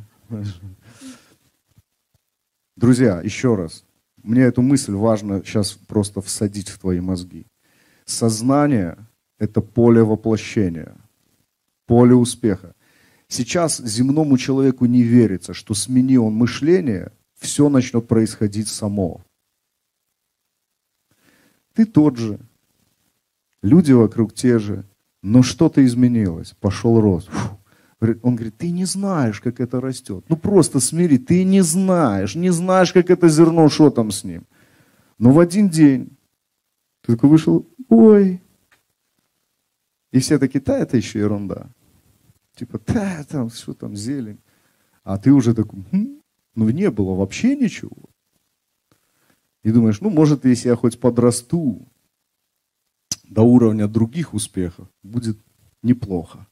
Друзья, еще раз. Мне эту мысль важно сейчас просто всадить в твои мозги. Сознание – это поле воплощения. Поле успеха. Сейчас земному человеку не верится, что смени он мышление, все начнет происходить само. Ты тот же, люди вокруг те же, но что-то изменилось, пошел рост. Фу. Он говорит, ты не знаешь, как это растет. Ну просто смири, ты не знаешь, не знаешь, как это зерно, что там с ним. Но в один день ты такой вышел, ой. И все такие, да, это еще ерунда. Типа, да, там, что там, зелень. А ты уже такой, хм, ну не было вообще ничего. И думаешь, ну может, если я хоть подрасту до уровня других успехов, будет неплохо.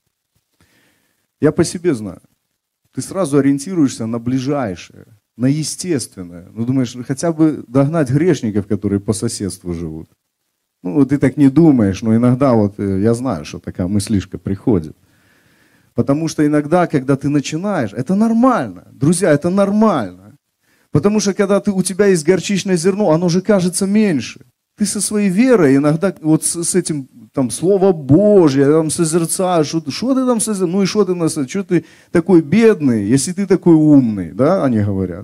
Я по себе знаю. Ты сразу ориентируешься на ближайшее, на естественное. Ну думаешь, хотя бы догнать грешников, которые по соседству живут. Ну ты так не думаешь, но иногда вот я знаю, что такая мыслишка приходит. Потому что иногда, когда ты начинаешь, это нормально. Друзья, это нормально. Потому что когда ты, у тебя есть горчичное зерно, оно же кажется меньше. Ты со своей верой иногда вот с, с этим там Слово Божье, там созерцаешь, что, что ты там созерцаешь, ну и что ты, нас, что ты такой бедный, если ты такой умный, да, они говорят.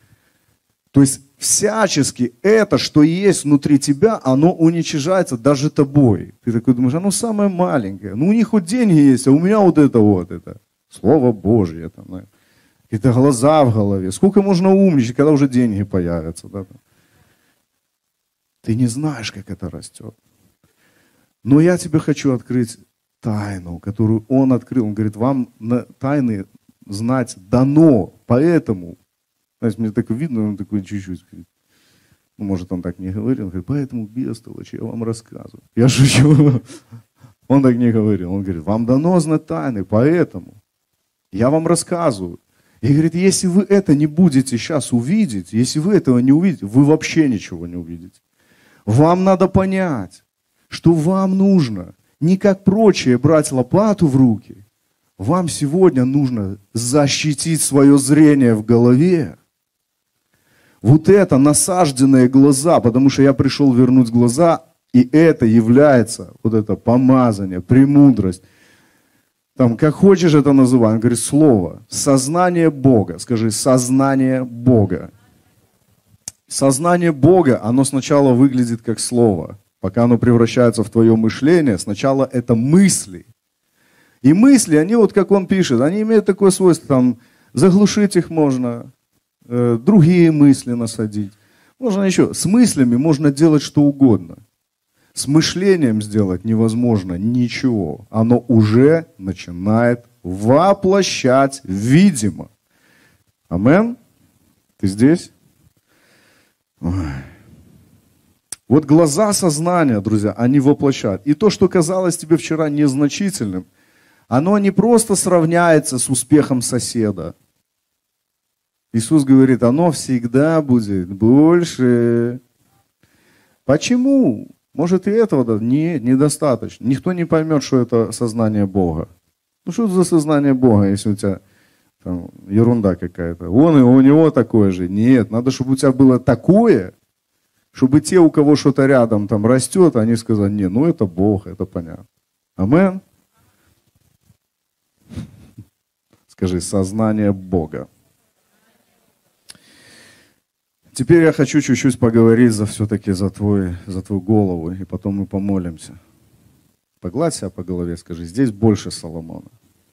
То есть всячески это, что есть внутри тебя, оно уничижается даже тобой. Ты такой думаешь, оно самое маленькое, ну у них хоть деньги есть, а у меня вот это вот, это Слово Божье, там, да, какие-то глаза в голове. Сколько можно умничать, когда уже деньги появятся, да, там. Ты не знаешь, как это растет. Но я тебе хочу открыть тайну, которую он открыл. Он говорит, вам тайны знать дано, поэтому, знаете, мне так видно, он такой чуть-чуть, ну, может, он так не говорил, он говорит, поэтому бестолочь, я вам рассказываю. Я шучу. Он так не говорил. Он говорит, вам дано знать тайны, поэтому я вам рассказываю. И говорит, если вы это не будете сейчас увидеть, если вы этого не увидите, вы вообще ничего не увидите. Вам надо понять, что вам нужно не как прочие брать лопату в руки. Вам сегодня нужно защитить свое зрение в голове. Вот это насажденные глаза, потому что я пришел вернуть глаза, и это является, вот это помазание, премудрость. Там, как хочешь это называй, он говорит, слово, сознание Бога. Скажи, сознание Бога. Сознание Бога, оно сначала выглядит как слово. Пока оно превращается в твое мышление, сначала это мысли. И мысли, они вот как он пишет, они имеют такое свойство, там, заглушить их можно, э, другие мысли насадить. Можно еще, с мыслями можно делать что угодно. С мышлением сделать невозможно ничего. Оно уже начинает воплощать видимо. Амен? Ты здесь? Ой. Вот глаза сознания, друзья, они воплощают. И то, что казалось тебе вчера незначительным, оно не просто сравняется с успехом соседа. Иисус говорит, оно всегда будет больше. Почему? Может и этого? Не, недостаточно. Никто не поймет, что это сознание Бога. Ну что это за сознание Бога, если у тебя там, ерунда какая-то? Он и у него такое же. Нет, надо, чтобы у тебя было такое, чтобы те, у кого что-то рядом там растет, они сказали, не, ну это Бог, это понятно. Амен? Скажи, сознание Бога. Теперь я хочу чуть-чуть поговорить за все-таки за, твой, за твою голову, и потом мы помолимся. Погладь себя по голове, скажи, здесь больше Соломона.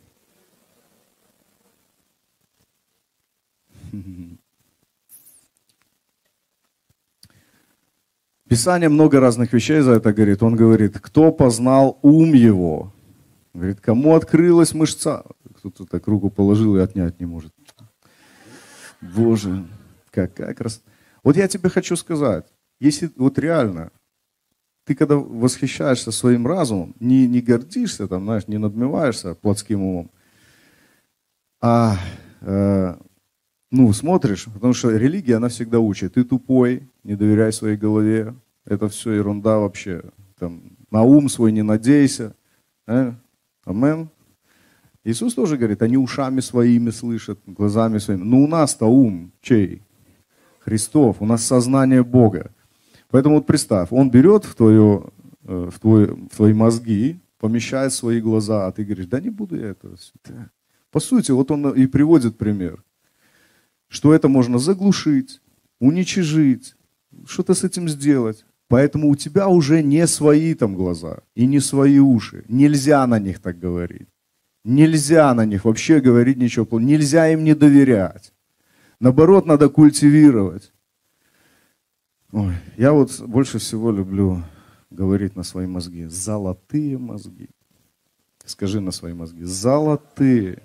Писание много разных вещей за это говорит. Он говорит, кто познал ум его? Говорит, кому открылась мышца? Кто-то так руку положил и отнять не может. Боже, какая красота. Вот я тебе хочу сказать, если вот реально, ты когда восхищаешься своим разумом, не, не гордишься, там, знаешь, не надмеваешься плотским умом, а э, ну, смотришь, потому что религия, она всегда учит. Ты тупой, не доверяй своей голове, это все ерунда вообще. Там, на ум свой не надейся. Э? Амен. Иисус тоже говорит, они ушами своими слышат, глазами своими. Но у нас-то ум чей? Христов, у нас сознание Бога. Поэтому вот представь, Он берет в, твое, в, твой, в твои мозги, помещает свои глаза, а ты говоришь, да не буду я этого. По сути, вот Он и приводит пример, что это можно заглушить, уничижить, что-то с этим сделать. Поэтому у тебя уже не свои там глаза и не свои уши. Нельзя на них так говорить. Нельзя на них вообще говорить ничего плохого. Нельзя им не доверять. Наоборот, надо культивировать. Ой, я вот больше всего люблю говорить на свои мозги. Золотые мозги. Скажи на свои мозги. Золотые.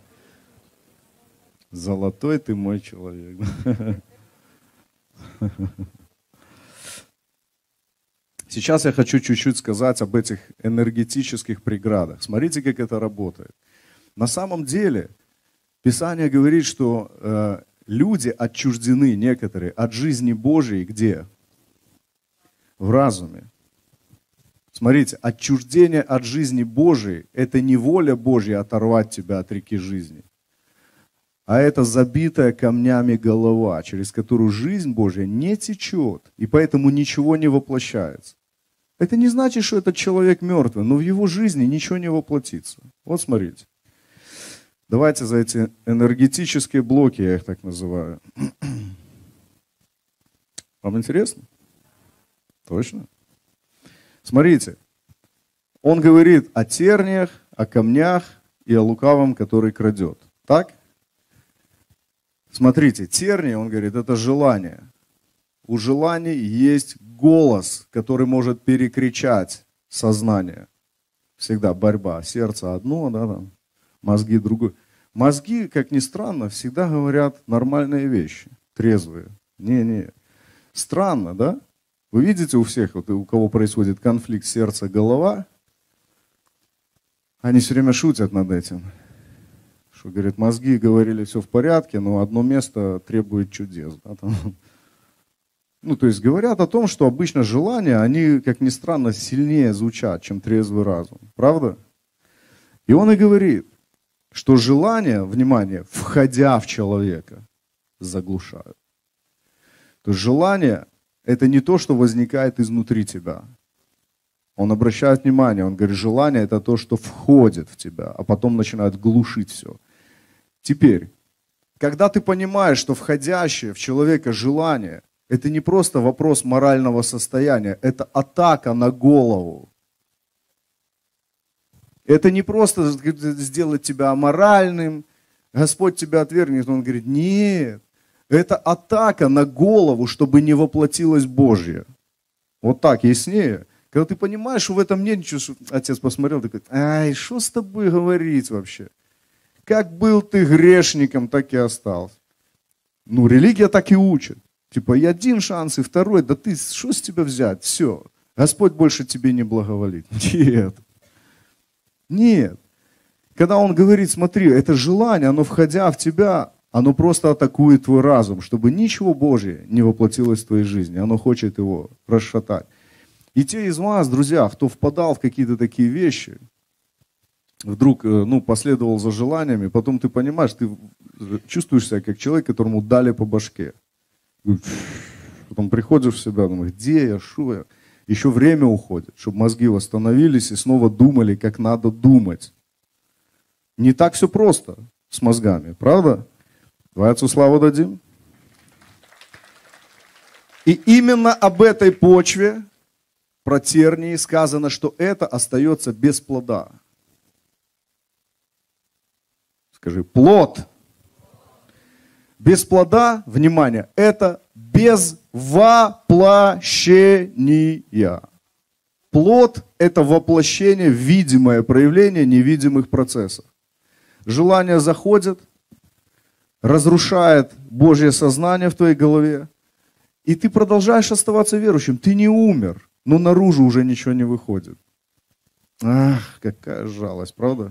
Золотой ты мой человек. Сейчас я хочу чуть-чуть сказать об этих энергетических преградах. Смотрите, как это работает. На самом деле, Писание говорит, что э, люди отчуждены, некоторые, от жизни Божьей где? В разуме. Смотрите, отчуждение от жизни Божией – это не воля Божья оторвать тебя от реки жизни, а это забитая камнями голова, через которую жизнь Божья не течет, и поэтому ничего не воплощается. Это не значит, что этот человек мертвый, но в его жизни ничего не воплотится. Вот смотрите. Давайте за эти энергетические блоки, я их так называю. Вам интересно? Точно? Смотрите. Он говорит о терниях, о камнях и о лукавом, который крадет. Так? Смотрите, тернии, он говорит, это желание. У желаний есть голос, который может перекричать сознание. Всегда борьба. Сердце одно, да, там, мозги другое. Мозги, как ни странно, всегда говорят нормальные вещи, трезвые. Не-не. Странно, да? Вы видите у всех, вот, у кого происходит конфликт сердца-голова, они все время шутят над этим. Что, говорит, мозги говорили, все в порядке, но одно место требует чудес. Да, там. Ну, то есть говорят о том, что обычно желания, они, как ни странно, сильнее звучат, чем трезвый разум. Правда? И он и говорит, что желания, внимание, входя в человека, заглушают. То есть желание – это не то, что возникает изнутри тебя. Он обращает внимание, он говорит, желание – это то, что входит в тебя, а потом начинает глушить все. Теперь, когда ты понимаешь, что входящее в человека желание – Это не просто вопрос морального состояния, это атака на голову. Это не просто сделать тебя аморальным, Господь тебя отвергнет. Он говорит, нет, это атака на голову, чтобы не воплотилось Божье. Вот так, яснее. Когда ты понимаешь, что в этом нет ничего, что отец посмотрел, такой, ай, что с тобой говорить вообще? Как был ты грешником, так и остался. Ну, религия так и учит. Типа, и один шанс, и второй, да ты, что с тебя взять? Все, Господь больше тебе не благоволит. Нет. Нет. Когда Он говорит, смотри, это желание, оно входя в тебя, оно просто атакует твой разум, чтобы ничего Божье не воплотилось в твоей жизни. Оно хочет его расшатать. И те из вас, друзья, кто впадал в какие-то такие вещи, вдруг ну, последовал за желаниями, потом ты понимаешь, ты чувствуешь себя как человек, которому дали по башке. Потом приходишь в себя, думаешь, где я, что я? Еще время уходит, чтобы мозги восстановились и снова думали, как надо думать. Не так все просто с мозгами, правда? Давай Отцу славу дадим. И именно об этой почве про тернии сказано, что это остается без плода. Скажи, плод. Без плода, внимание, это без воплощения. Плод – это воплощение, видимое проявление невидимых процессов. Желание заходит, разрушает Божье сознание в твоей голове, и ты продолжаешь оставаться верующим. Ты не умер, но наружу уже ничего не выходит. Ах, какая жалость, правда?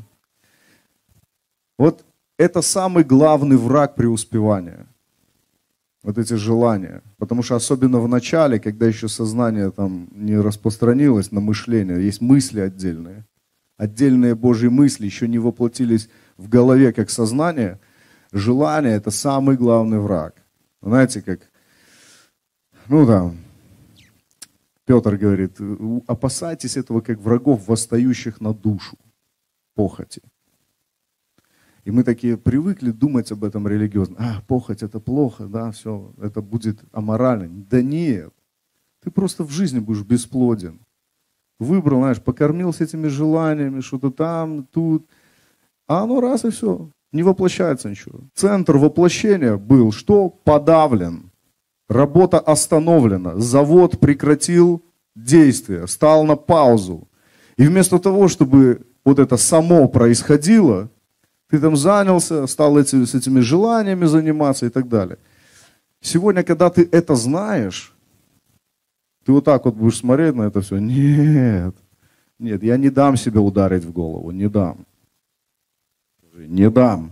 Вот это самый главный враг преуспевания. Вот эти желания. Потому что особенно в начале, когда еще сознание там не распространилось на мышление, есть мысли отдельные. Отдельные Божьи мысли еще не воплотились в голове как сознание. Желание – это самый главный враг. Знаете, как, ну там, Петр говорит, опасайтесь этого как врагов, восстающих на душу, похоти. И мы такие привыкли думать об этом религиозно. А, похоть это плохо, да, все, это будет аморально. Да нет, ты просто в жизни будешь бесплоден. Выбрал, знаешь, покормился этими желаниями, что-то там, тут. А оно раз и все, не воплощается ничего. Центр воплощения был что? Подавлен. Работа остановлена. Завод прекратил действие, стал на паузу. И вместо того, чтобы вот это само происходило, ты там занялся, стал эти, с этими желаниями заниматься и так далее. Сегодня, когда ты это знаешь, ты вот так вот будешь смотреть на это все. Нет, нет, я не дам себе ударить в голову, не дам. Не дам.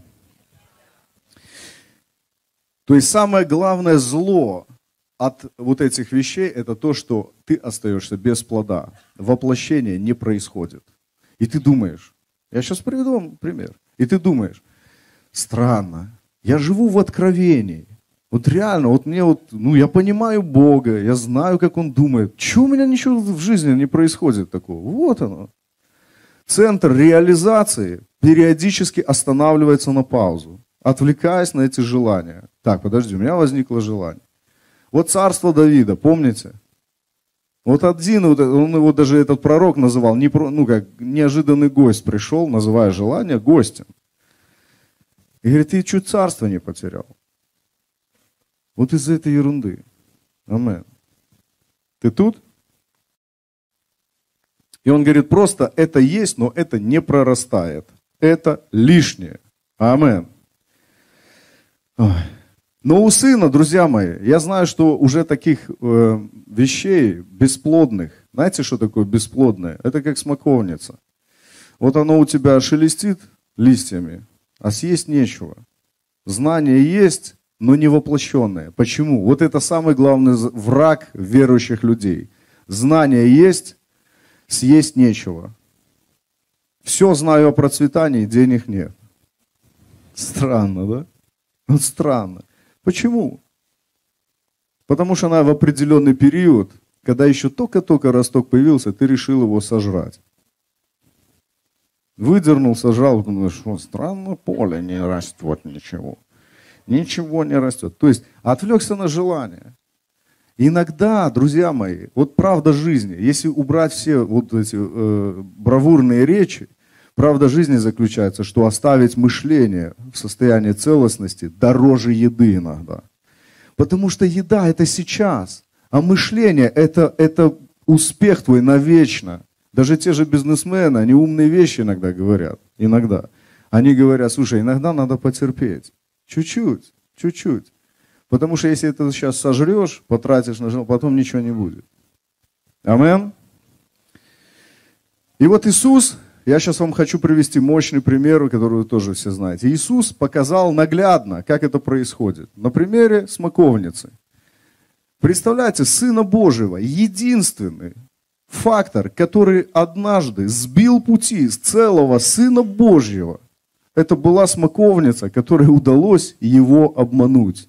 То есть самое главное зло от вот этих вещей, это то, что ты остаешься без плода. Воплощение не происходит. И ты думаешь, я сейчас приведу вам пример. И ты думаешь, странно, я живу в откровении. Вот реально, вот мне вот, ну я понимаю Бога, я знаю, как Он думает. Чего у меня ничего в жизни не происходит такого? Вот оно. Центр реализации периодически останавливается на паузу, отвлекаясь на эти желания. Так, подожди, у меня возникло желание. Вот царство Давида, помните? Вот один, он его даже этот пророк называл, не, ну как, неожиданный гость пришел, называя желание гостем. И говорит, ты чуть царство не потерял. Вот из-за этой ерунды. Амен. Ты тут? И он говорит, просто это есть, но это не прорастает. Это лишнее. Амен. Ой. Но у сына, друзья мои, я знаю, что уже таких э, вещей бесплодных, знаете, что такое бесплодное? Это как смоковница. Вот оно у тебя шелестит листьями, а съесть нечего. Знание есть, но не воплощенное. Почему? Вот это самый главный враг верующих людей. Знание есть, съесть нечего. Все знаю о процветании, денег нет. Странно, да? Вот странно. Почему? Потому что она в определенный период, когда еще только-только росток появился, ты решил его сожрать. Выдернул, сожрал, думаешь, что странно, поле не растет ничего. Ничего не растет. То есть отвлекся на желание. Иногда, друзья мои, вот правда жизни, если убрать все вот эти э, бравурные речи, правда жизни заключается, что оставить мышление в состоянии целостности дороже еды иногда. Потому что еда это сейчас, а мышление это, это успех твой навечно. Даже те же бизнесмены, они умные вещи иногда говорят. Иногда. Они говорят, слушай, иногда надо потерпеть. Чуть-чуть, чуть-чуть. Потому что если ты сейчас сожрешь, потратишь на жизнь, потом ничего не будет. Амин. И вот Иисус, я сейчас вам хочу привести мощный пример, который вы тоже все знаете. Иисус показал наглядно, как это происходит. На примере смоковницы. Представляете, Сына Божьего, единственный фактор, который однажды сбил пути с целого Сына Божьего, это была смоковница, которой удалось его обмануть.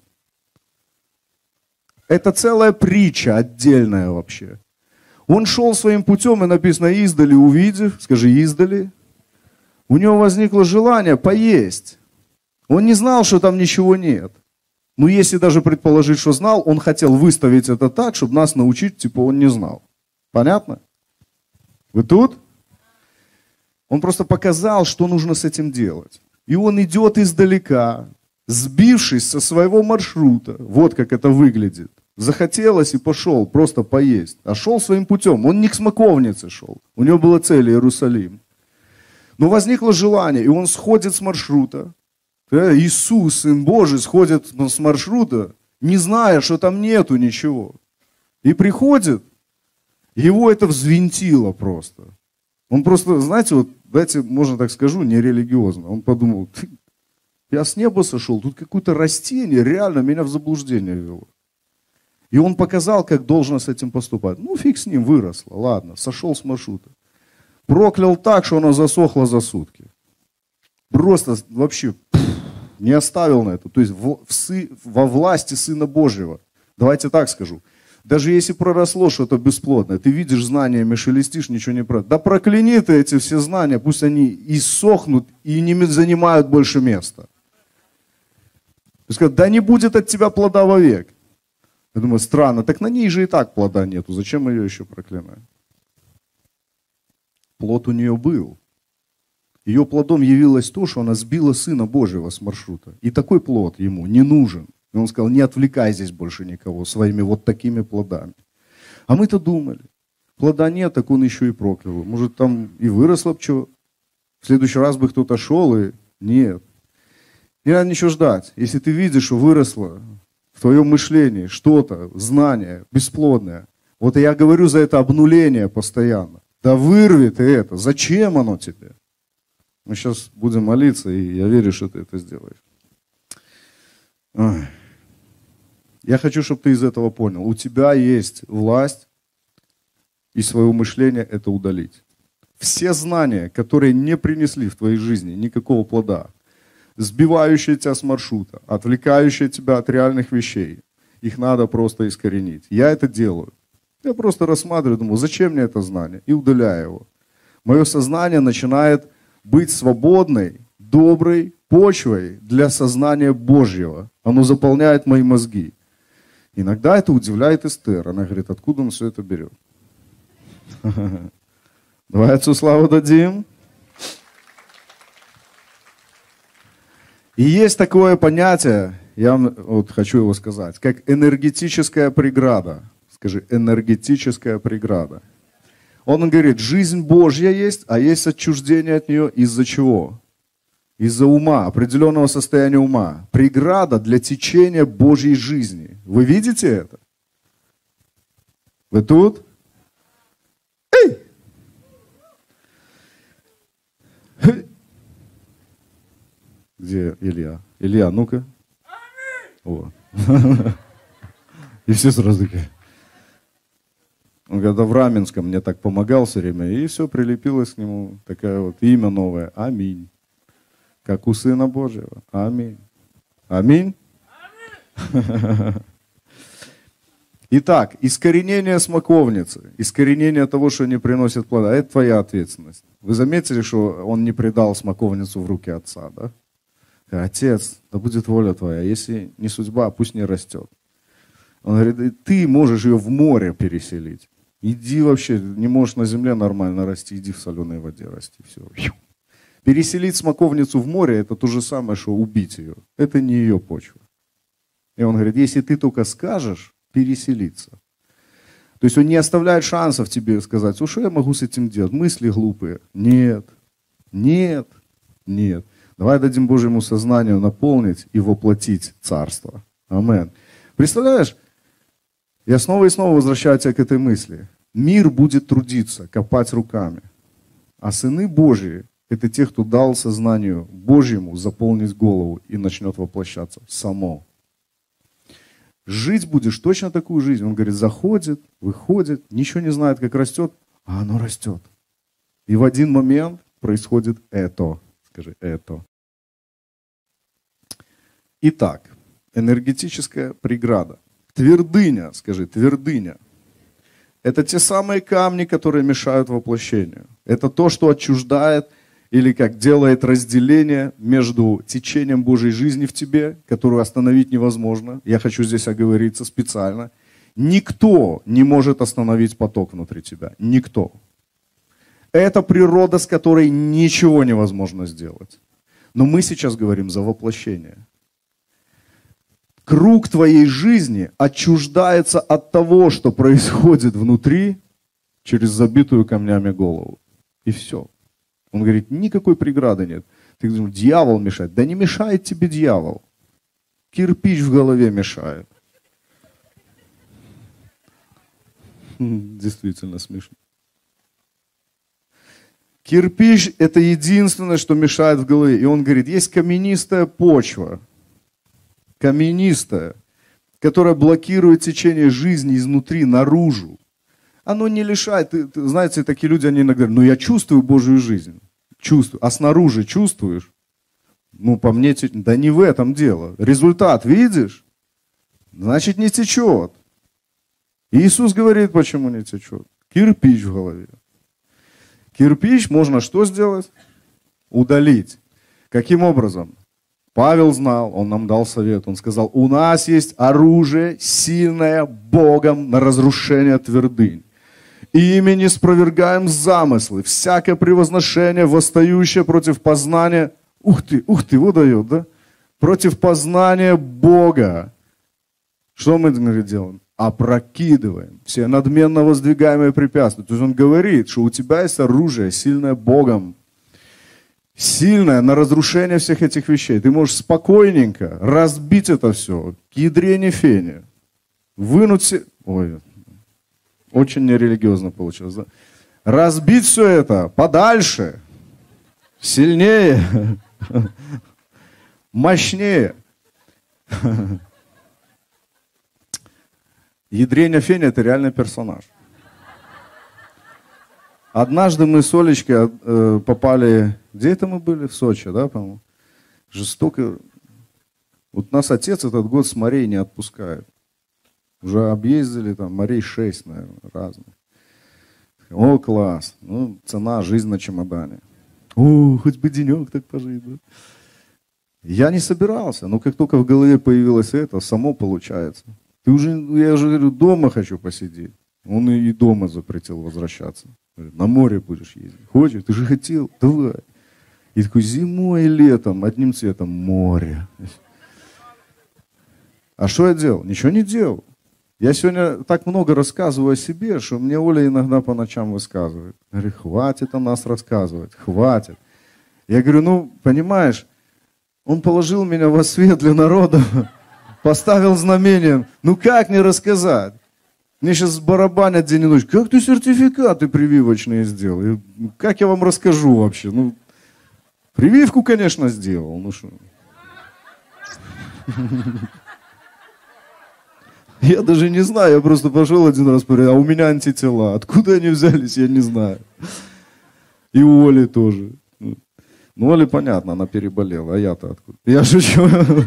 Это целая притча отдельная вообще. Он шел своим путем, и написано, издали увидев, скажи, издали, у него возникло желание поесть. Он не знал, что там ничего нет. Но если даже предположить, что знал, он хотел выставить это так, чтобы нас научить, типа он не знал. Понятно? Вы тут? Он просто показал, что нужно с этим делать. И он идет издалека, сбившись со своего маршрута. Вот как это выглядит. Захотелось и пошел просто поесть. А шел своим путем. Он не к смоковнице шел. У него была цель Иерусалим. Но возникло желание, и он сходит с маршрута. Иисус, Сын Божий, сходит с маршрута, не зная, что там нету ничего. И приходит, его это взвинтило просто. Он просто, знаете, вот, давайте, можно так скажу, нерелигиозно. Он подумал, я с неба сошел, тут какое-то растение реально меня в заблуждение ввело. И он показал, как должно с этим поступать. Ну, фиг с ним, выросло, ладно, сошел с маршрута. Проклял так, что оно засохло за сутки. Просто вообще пфф, не оставил на это. То есть в, в сы, во власти Сына Божьего. Давайте так скажу. Даже если проросло что-то бесплодное, ты видишь знаниями, шелестишь, ничего не про. Да прокляни ты эти все знания, пусть они иссохнут и не занимают больше места. То есть, да не будет от тебя плода вовек. Я думаю, странно, так на ней же и так плода нету, зачем ее еще проклинать? Плод у нее был. Ее плодом явилось то, что она сбила Сына Божьего с маршрута. И такой плод ему не нужен. И он сказал, не отвлекай здесь больше никого своими вот такими плодами. А мы-то думали, плода нет, так он еще и проклял. Может там и выросло бы чего. В следующий раз бы кто-то шел и нет. Не надо ничего ждать. Если ты видишь, что выросло в твоем мышлении что-то, знание бесплодное. Вот я говорю за это обнуление постоянно. Да вырви ты это. Зачем оно тебе? Мы сейчас будем молиться, и я верю, что ты это сделаешь. Ой. Я хочу, чтобы ты из этого понял. У тебя есть власть из своего мышления это удалить. Все знания, которые не принесли в твоей жизни никакого плода, сбивающие тебя с маршрута, отвлекающие тебя от реальных вещей, их надо просто искоренить. Я это делаю. Я просто рассматриваю, думаю, зачем мне это знание? И удаляю его. Мое сознание начинает быть свободной, доброй почвой для сознания Божьего. Оно заполняет мои мозги. Иногда это удивляет Эстер. Она говорит, откуда он все это берет? Давай Отцу славу дадим. И есть такое понятие, я вот хочу его сказать, как энергетическая преграда. Скажи, энергетическая преграда. Он говорит, жизнь Божья есть, а есть отчуждение от нее из-за чего? Из-за ума, определенного состояния ума. Преграда для течения Божьей жизни. Вы видите это? Вы тут? Эй! Где Илья? Илья, ну-ка. О. И все сразу такие. Он когда в Раменском мне так помогал все время, и все прилепилось к нему, такое вот имя новое. Аминь. Как у Сына Божьего. Аминь. Аминь. Аминь. Итак, искоренение смоковницы, искоренение того, что не приносит плода, это твоя ответственность. Вы заметили, что он не предал смоковницу в руки отца, да? Отец, да будет воля твоя, если не судьба, пусть не растет. Он говорит, и ты можешь ее в море переселить. Иди вообще, не можешь на земле нормально расти, иди в соленой воде расти. Все. Переселить смоковницу в море, это то же самое, что убить ее. Это не ее почва. И он говорит, если ты только скажешь переселиться. То есть он не оставляет шансов тебе сказать, слушай, что я могу с этим делать? Мысли глупые. Нет, нет, нет. Давай дадим Божьему сознанию наполнить и воплотить царство. Амен. Представляешь, я снова и снова возвращаю тебя к этой мысли. Мир будет трудиться, копать руками. А сыны Божьи – это те, кто дал сознанию Божьему заполнить голову и начнет воплощаться само. Жить будешь точно такую жизнь. Он говорит, заходит, выходит, ничего не знает, как растет, а оно растет. И в один момент происходит это. Скажи, это. Итак, энергетическая преграда. Твердыня, скажи, твердыня. Это те самые камни, которые мешают воплощению. Это то, что отчуждает или как делает разделение между течением Божьей жизни в тебе, которую остановить невозможно. Я хочу здесь оговориться специально. Никто не может остановить поток внутри тебя. Никто. Это природа, с которой ничего невозможно сделать. Но мы сейчас говорим за воплощение. Круг твоей жизни отчуждается от того, что происходит внутри, через забитую камнями голову. И все. Он говорит, никакой преграды нет. Ты говоришь, дьявол мешает. Да не мешает тебе дьявол. Кирпич в голове мешает. Действительно смешно. Кирпич – это единственное, что мешает в голове. И он говорит, есть каменистая почва. Каменистая, которая блокирует течение жизни изнутри наружу. Оно не лишает. Ты, ты, знаете, такие люди, они иногда говорят, ну я чувствую Божью жизнь. Чувствую. А снаружи чувствуешь? Ну, по мне, да не в этом дело. Результат видишь? Значит, не течет. Иисус говорит, почему не течет. Кирпич в голове. Кирпич можно что сделать? Удалить. Каким образом? Павел знал, он нам дал совет. Он сказал, у нас есть оружие, сильное Богом на разрушение твердынь. Ими не спровергаем замыслы, всякое превозношение, восстающее против познания. Ух ты, ух ты, вот дает, да? Против познания Бога. Что мы делаем? Опрокидываем все надменно воздвигаемые препятствия. То есть он говорит, что у тебя есть оружие, сильное Богом. Сильное на разрушение всех этих вещей. Ты можешь спокойненько разбить это все к ядрене фене. Вынуть все... Ой, очень нерелигиозно получилось, да? Разбить все это подальше, сильнее, мощнее. Ядрень Феня – это реальный персонаж. Однажды мы с Олечкой э, попали, где это мы были? В Сочи, да, по-моему? Жестоко. Вот нас отец этот год с морей не отпускает. Уже объездили там морей шесть, наверное, разных. О, класс. Ну, цена, жизнь на чемодане. О, хоть бы денек так пожить, да? Я не собирался, но как только в голове появилось это, само получается. Ты уже, я уже говорю, дома хочу посидеть. Он и дома запретил возвращаться. Говорит, на море будешь ездить. Хочешь? Ты же хотел? Давай. И такой зимой и летом, одним цветом, море. А что я делал? Ничего не делал. Я сегодня так много рассказываю о себе, что мне Оля иногда по ночам высказывает. Говорит, хватит о нас рассказывать, хватит. Я говорю, ну, понимаешь, он положил меня во свет для народа, поставил знамением. Ну, как мне рассказать? Мне сейчас барабанят день и ночь. Как ты сертификаты прививочные сделал? И, как я вам расскажу вообще? Ну, прививку, конечно, сделал. Ну что? Я даже не знаю, я просто пошел один раз, а у меня антитела. Откуда они взялись, я не знаю. И у Оли тоже. Ну, Оля, понятно, она переболела, а я-то откуда? Я шучу.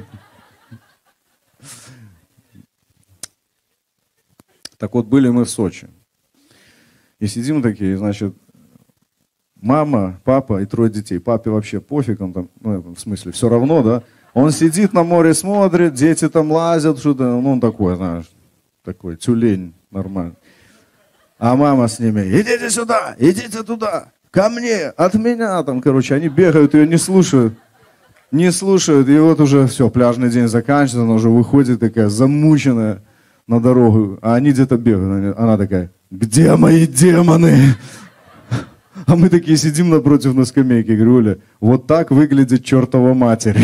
Так вот, были мы в Сочи. И сидим такие, значит, мама, папа и трое детей. Папе вообще пофиг, он там, ну, в смысле, все равно, да? Он сидит на море, смотрит, дети там лазят, что-то, ну, он такой, знаешь, такой тюлень нормальный. А мама с ними: идите сюда, идите туда, ко мне, от меня. Там, короче, они бегают, ее не слушают. Не слушают, и вот уже все, пляжный день заканчивается, она уже выходит такая замученная на дорогу, а они где-то бегают. Она такая: где мои демоны? А мы такие сидим напротив на скамейке. Говорю: Оля, вот так выглядит чертова матерь.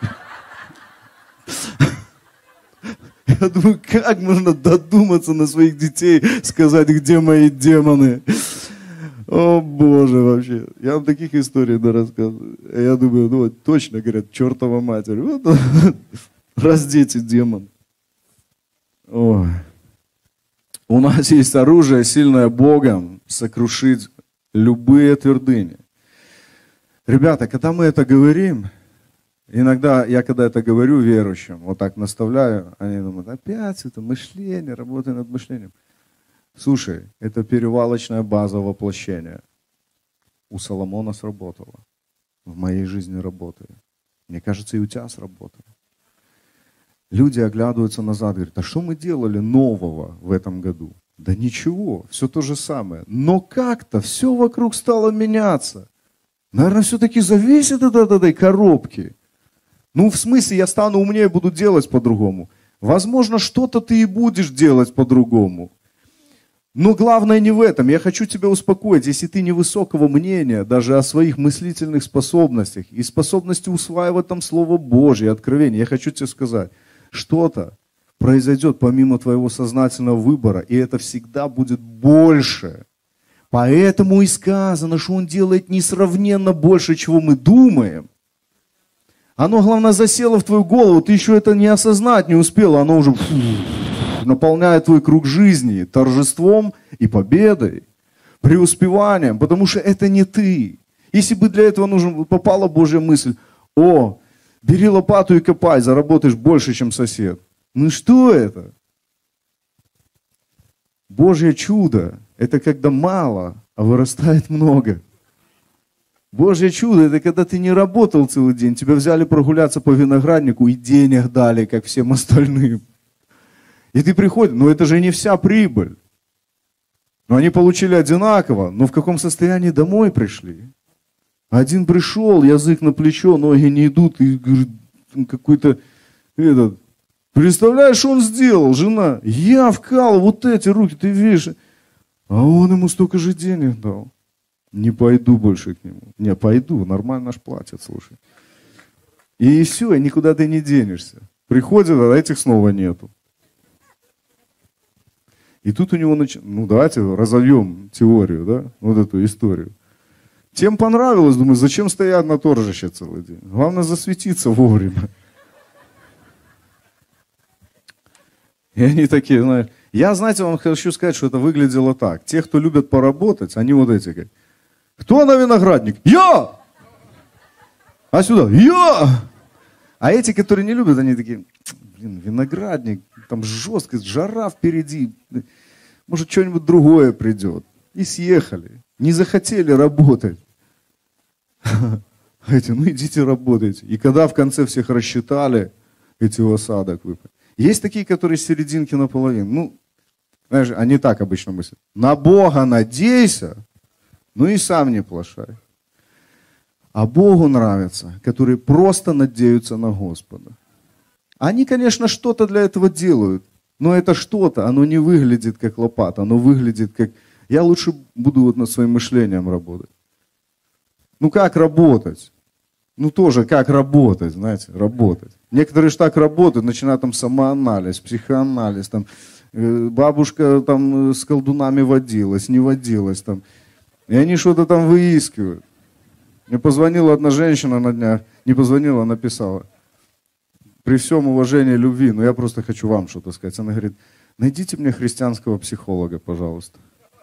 Я думаю, как можно додуматься на своих детей, сказать, где мои демоны? О, Боже, вообще. Я вам таких историй да рассказываю. Я думаю, ну вот точно, говорят, чертова матерь. Вот, раздеть демон. Ой. У нас есть оружие, сильное Богом, сокрушить любые твердыни. Ребята, когда мы это говорим, иногда я когда это говорю верующим, вот так наставляю, они думают: опять это мышление, работа над мышлением. Слушай, это перевалочная база воплощения. У Соломона сработало. В моей жизни работает. Мне кажется, и у тебя сработало. Люди оглядываются назад, говорят: а что мы делали нового в этом году? Да ничего, все то же самое. Но как-то все вокруг стало меняться. Наверное, все-таки зависит от этой коробки. Ну, в смысле, я стану умнее, буду делать по-другому. Возможно, что-то ты и будешь делать по-другому. Но главное не в этом. Я хочу тебя успокоить. Если ты невысокого мнения даже о своих мыслительных способностях и способности усваивать там Слово Божье, откровение, я хочу тебе сказать, что-то произойдет помимо твоего сознательного выбора, и это всегда будет больше. Поэтому и сказано, что Он делает несравненно больше, чего мы думаем. Оно, главное, засело в твою голову, ты еще это не осознать не успел, оно уже фу, наполняет твой круг жизни торжеством и победой, преуспеванием, потому что это не ты. Если бы для этого нужно, попала Божья мысль: о, бери лопату и копай, заработаешь больше, чем сосед. Ну что это? Божье чудо – это когда мало, а вырастает много. Божье чудо – это когда ты не работал целый день, тебя взяли прогуляться по винограднику и денег дали, как всем остальным. И ты приходишь, но это же не вся прибыль. Но они получили одинаково, но в каком состоянии домой пришли? Один пришел, язык на плечо, ноги не идут, и говорит, какой-то этот... Представляешь, что он сделал, жена? Я вкал вот эти руки, ты видишь. А он ему столько же денег дал. Не пойду больше к нему. Не, пойду, нормально наш платят, слушай. И все, и никуда ты не денешься. Приходит, а этих снова нету. И тут у него, нач... ну давайте разовьем теорию, да, вот эту историю. Тем понравилось, думаю, зачем стоять на торжище целый день? Главное засветиться вовремя. И они такие, знаешь, я, знаете, вам хочу сказать, что это выглядело так. Те, кто любят поработать, они вот эти, как, кто на виноградник? Я! А сюда? Я! А эти, которые не любят, они такие, блин, виноградник, там жесткость, жара впереди, может, что-нибудь другое придет. И съехали, не захотели работать. А эти, ну идите работайте. И когда в конце всех рассчитали, эти осадок выпали. Есть такие, которые с серединки наполовину. Ну, знаешь, они так обычно мыслят. На Бога надейся, ну и сам не плашай. А Богу нравятся, которые просто надеются на Господа. Они, конечно, что-то для этого делают, но это что-то, оно не выглядит как лопата, оно выглядит как... Я лучше буду вот над своим мышлением работать. Ну как работать? Ну тоже как работать, знаете, работать. Некоторые же так работают, начинают там самоанализ, психоанализ, там э, бабушка там с колдунами водилась, не водилась там. И они что-то там выискивают. Мне позвонила одна женщина на днях, не позвонила, а написала. При всем уважении, любви, но я просто хочу вам что-то сказать. Она говорит, найдите мне христианского психолога, пожалуйста.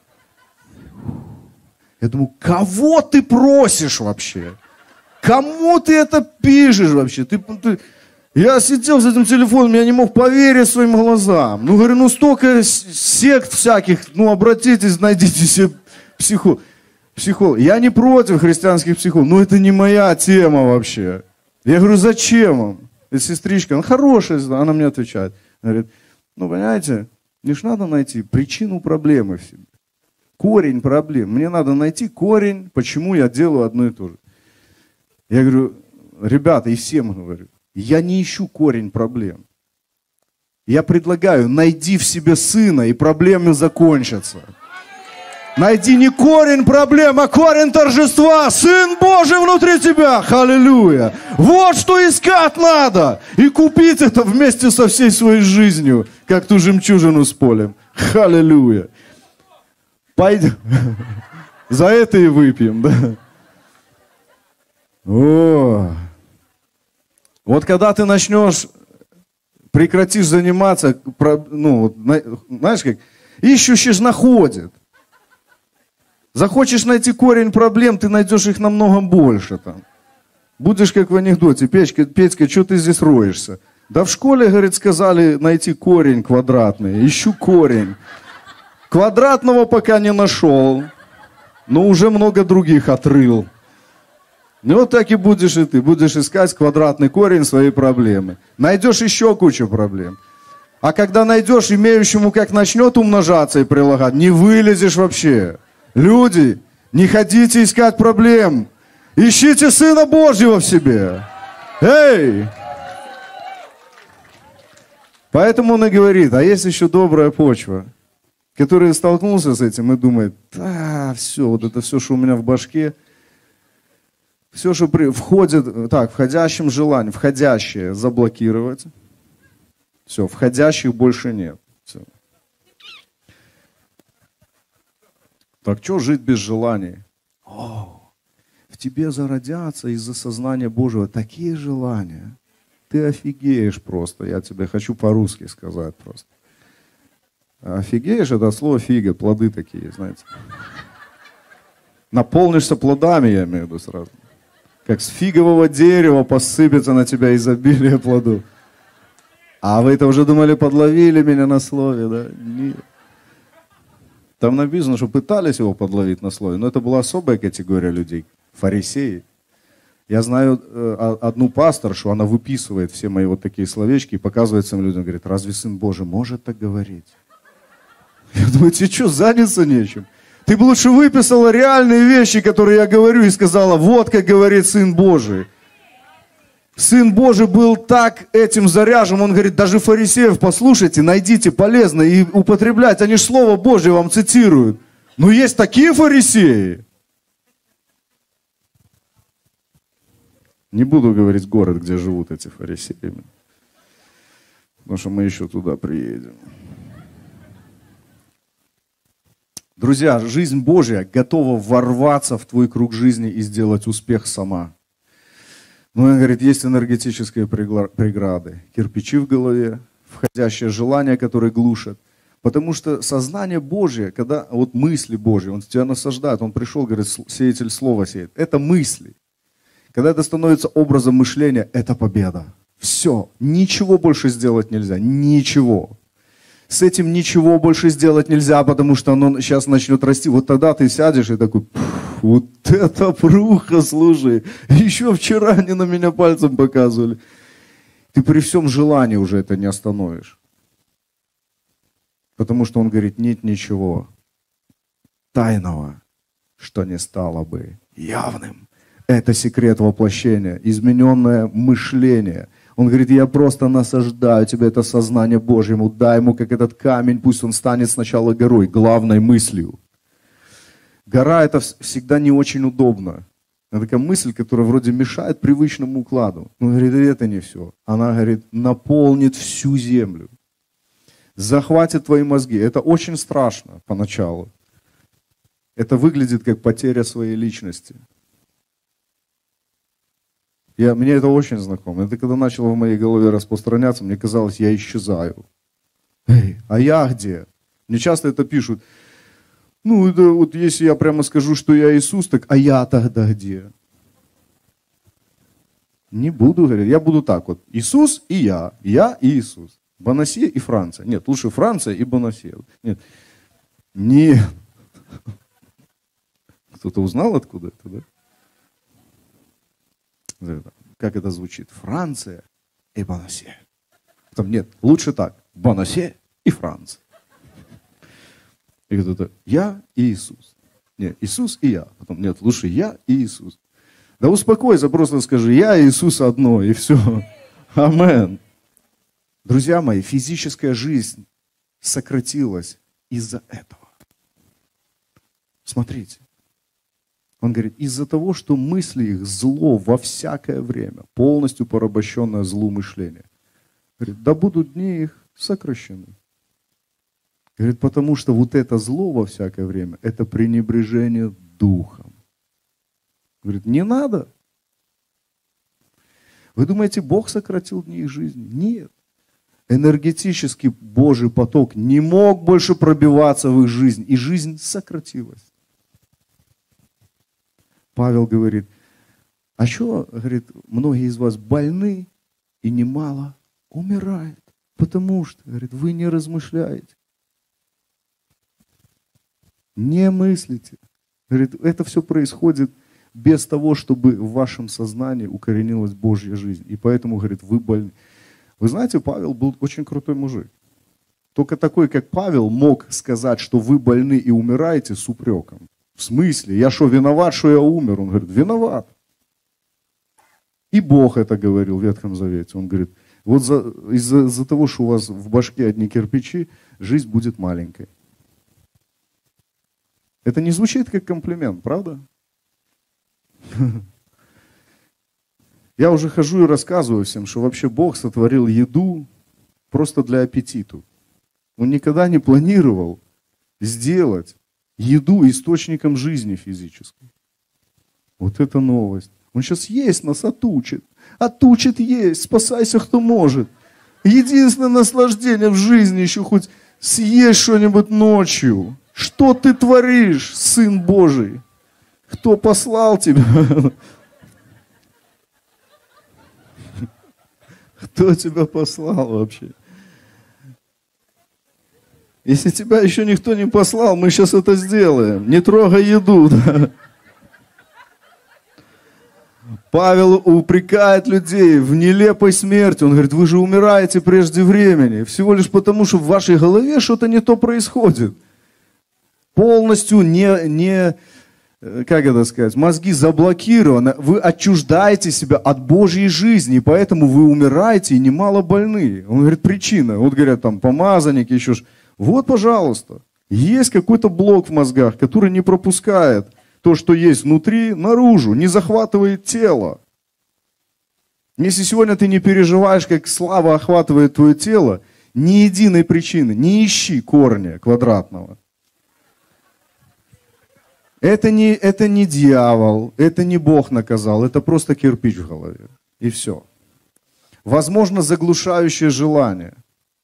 Я думаю, кого ты просишь вообще? Кому ты это пишешь вообще? Ты, ты... Я сидел с этим телефоном, я не мог поверить своим глазам. Ну, говорю, ну столько сект всяких, ну обратитесь, найдите себе психо... психолог. Я не против христианских психологов, но это не моя тема вообще. Я говорю, зачем вам? И сестричка, она хорошая, она мне отвечает. Говорит, ну понимаете, Мне ж надо найти причину проблемы в себе. Корень проблем. Мне надо найти корень, почему я делаю одно и то же. Я говорю, ребята, и всем говорю, я не ищу корень проблем. Я предлагаю, найди в себе сына, и проблемы закончатся. Найди не корень проблем, а корень торжества. Сын Божий внутри тебя. Аллилуйя. Вот что искать надо. И купить это вместе со всей своей жизнью, как ту жемчужину с полем. Аллилуйя. Пойдем. За это и выпьем, да? О. Вот когда ты начнешь, прекратишь заниматься, ну, знаешь как, ищущий ж находит. Захочешь найти корень проблем, ты найдешь их намного больше там. Будешь как в анекдоте, Петька, Петька, что ты здесь роешься? Да в школе, говорит, сказали найти корень квадратный. Ищу корень. Квадратного пока не нашел, но уже много других отрыл. Ну вот так и будешь и ты. Будешь искать квадратный корень своей проблемы. Найдешь еще кучу проблем. А когда найдешь, имеющему как начнет умножаться и прилагать, не вылезешь вообще. Люди, не ходите искать проблем. Ищите Сына Божьего в себе. Эй! Поэтому он и говорит, а есть еще добрая почва, который столкнулся с этим и думает, да, все, вот это все, что у меня в башке, все, что при... входит, так, входящим желанием, входящее заблокировать. Все, входящих больше нет. Все. Так что жить без желаний? О, в тебе зародятся из-за сознания Божьего такие желания. Ты офигеешь просто. Я тебе хочу по-русски сказать просто. Офигеешь, это слово фига, плоды такие, знаете. Наполнишься плодами, я имею в виду сразу. Как с фигового дерева посыпется на тебя изобилие плодов. А вы это уже думали, подловили меня на слове, да? Нет. Там написано, что пытались его подловить на слове, но это была особая категория людей, фарисеи. Я знаю э, одну пасторшу, она выписывает все мои вот такие словечки и показывает своим людям, говорит, разве Сын Божий может так говорить? Я думаю, тебе что, заняться нечем? Ты бы лучше выписала реальные вещи, которые я говорю, и сказала, вот как говорит Сын Божий. Сын Божий был так этим заряжен, он говорит, даже фарисеев послушайте, найдите полезно и употреблять, они же Слово Божие вам цитируют. Но есть такие фарисеи. Не буду говорить город, где живут эти фарисеи, потому что мы еще туда приедем. Друзья, жизнь Божья готова ворваться в твой круг жизни и сделать успех сама. Но он говорит, есть энергетические преграды, кирпичи в голове, входящее желание, которое глушат. Потому что сознание Божье, когда вот мысли Божьи, он тебя насаждает, он пришел, говорит, сеятель слова сеет. Это мысли. Когда это становится образом мышления, это победа. Все, ничего больше сделать нельзя, ничего. С этим ничего больше сделать нельзя, потому что оно сейчас начнет расти. Вот тогда ты сядешь и такой, вот это пруха, слушай. Еще вчера они на меня пальцем показывали. Ты при всем желании уже это не остановишь. Потому что он говорит, нет ничего тайного, что не стало бы явным. Это секрет воплощения, измененное мышление. Он говорит, я просто насаждаю тебе это сознание Божье, ему дай ему как этот камень, пусть он станет сначала горой, главной мыслью. Гора это всегда не очень удобно. Это такая мысль, которая вроде мешает привычному укладу. Он говорит, это не все. Она, говорит, наполнит всю землю. Захватит твои мозги. Это очень страшно поначалу. Это выглядит как потеря своей личности. Я, мне это очень знакомо. Это когда начало в моей голове распространяться, мне казалось, я исчезаю. Эй, а я где? Мне часто это пишут. Ну, это вот если я прямо скажу, что я Иисус, так а я тогда где? Не буду говорить. Я буду так вот. Иисус и я. Я и Иисус. Бонасье и Франция. Нет, лучше Франция и Бонасье. Нет. Нет. Кто-то узнал, откуда это, да? Как это звучит? Франция и Бонасье. Там нет, лучше так. Бонасье и Франция. И кто-то, я и Иисус. Нет, Иисус и я. Потом, нет, лучше я и Иисус. Да успокойся, просто скажи, я и Иисус одно, и все. Амен. Друзья мои, физическая жизнь сократилась из-за этого. Смотрите. Он говорит, из-за того, что мысли их зло во всякое время, полностью порабощенное злу мышления. Говорит, да будут дни их сокращены. Говорит, потому что вот это зло во всякое время, это пренебрежение духом. Говорит, не надо. Вы думаете, Бог сократил дни их жизни? Нет. Энергетический Божий поток не мог больше пробиваться в их жизнь, и жизнь сократилась. Павел говорит, а что, говорит, многие из вас больны, и немало умирает, потому что, говорит, вы не размышляете, не мыслите. Говорит, это все происходит без того, чтобы в вашем сознании укоренилась Божья жизнь. И поэтому, говорит, вы больны. Вы знаете, Павел был очень крутой мужик. Только такой, как Павел, мог сказать, что вы больны и умираете с упреком. В смысле? Я что, виноват, что я умер? Он говорит, виноват. И Бог это говорил в Ветхом Завете. Он говорит, вот за, из-за, из-за того, что у вас в башке одни кирпичи, жизнь будет маленькой. Это не звучит как комплимент, правда? Я уже хожу и рассказываю всем, что вообще Бог сотворил еду просто для аппетита. Он никогда не планировал сделать еду источником жизни физической. Вот это новость. Он сейчас есть нас отучит. Отучит есть. Спасайся, кто может. Единственное наслаждение в жизни еще хоть съесть что-нибудь ночью. Что ты творишь, Сын Божий? Кто послал тебя? Кто тебя послал вообще? Если тебя еще никто не послал, мы сейчас это сделаем. Не трогай еду. Да? Павел упрекает людей в нелепой смерти. Он говорит, вы же умираете прежде времени. Всего лишь потому, что в вашей голове что-то не то происходит. Полностью не, не, как это сказать, мозги заблокированы. Вы отчуждаете себя от Божьей жизни, и поэтому вы умираете и немало больны. Он говорит, причина. Вот говорят, там, помазанники, еще ж. Вот, пожалуйста, есть какой-то блок в мозгах, который не пропускает то, что есть внутри, наружу, не захватывает тело. Если сегодня ты не переживаешь, как слава охватывает твое тело, ни единой причины, не ищи корня квадратного. Это не, это не дьявол, это не Бог наказал, это просто кирпич в голове. И все. Возможно, заглушающее желание.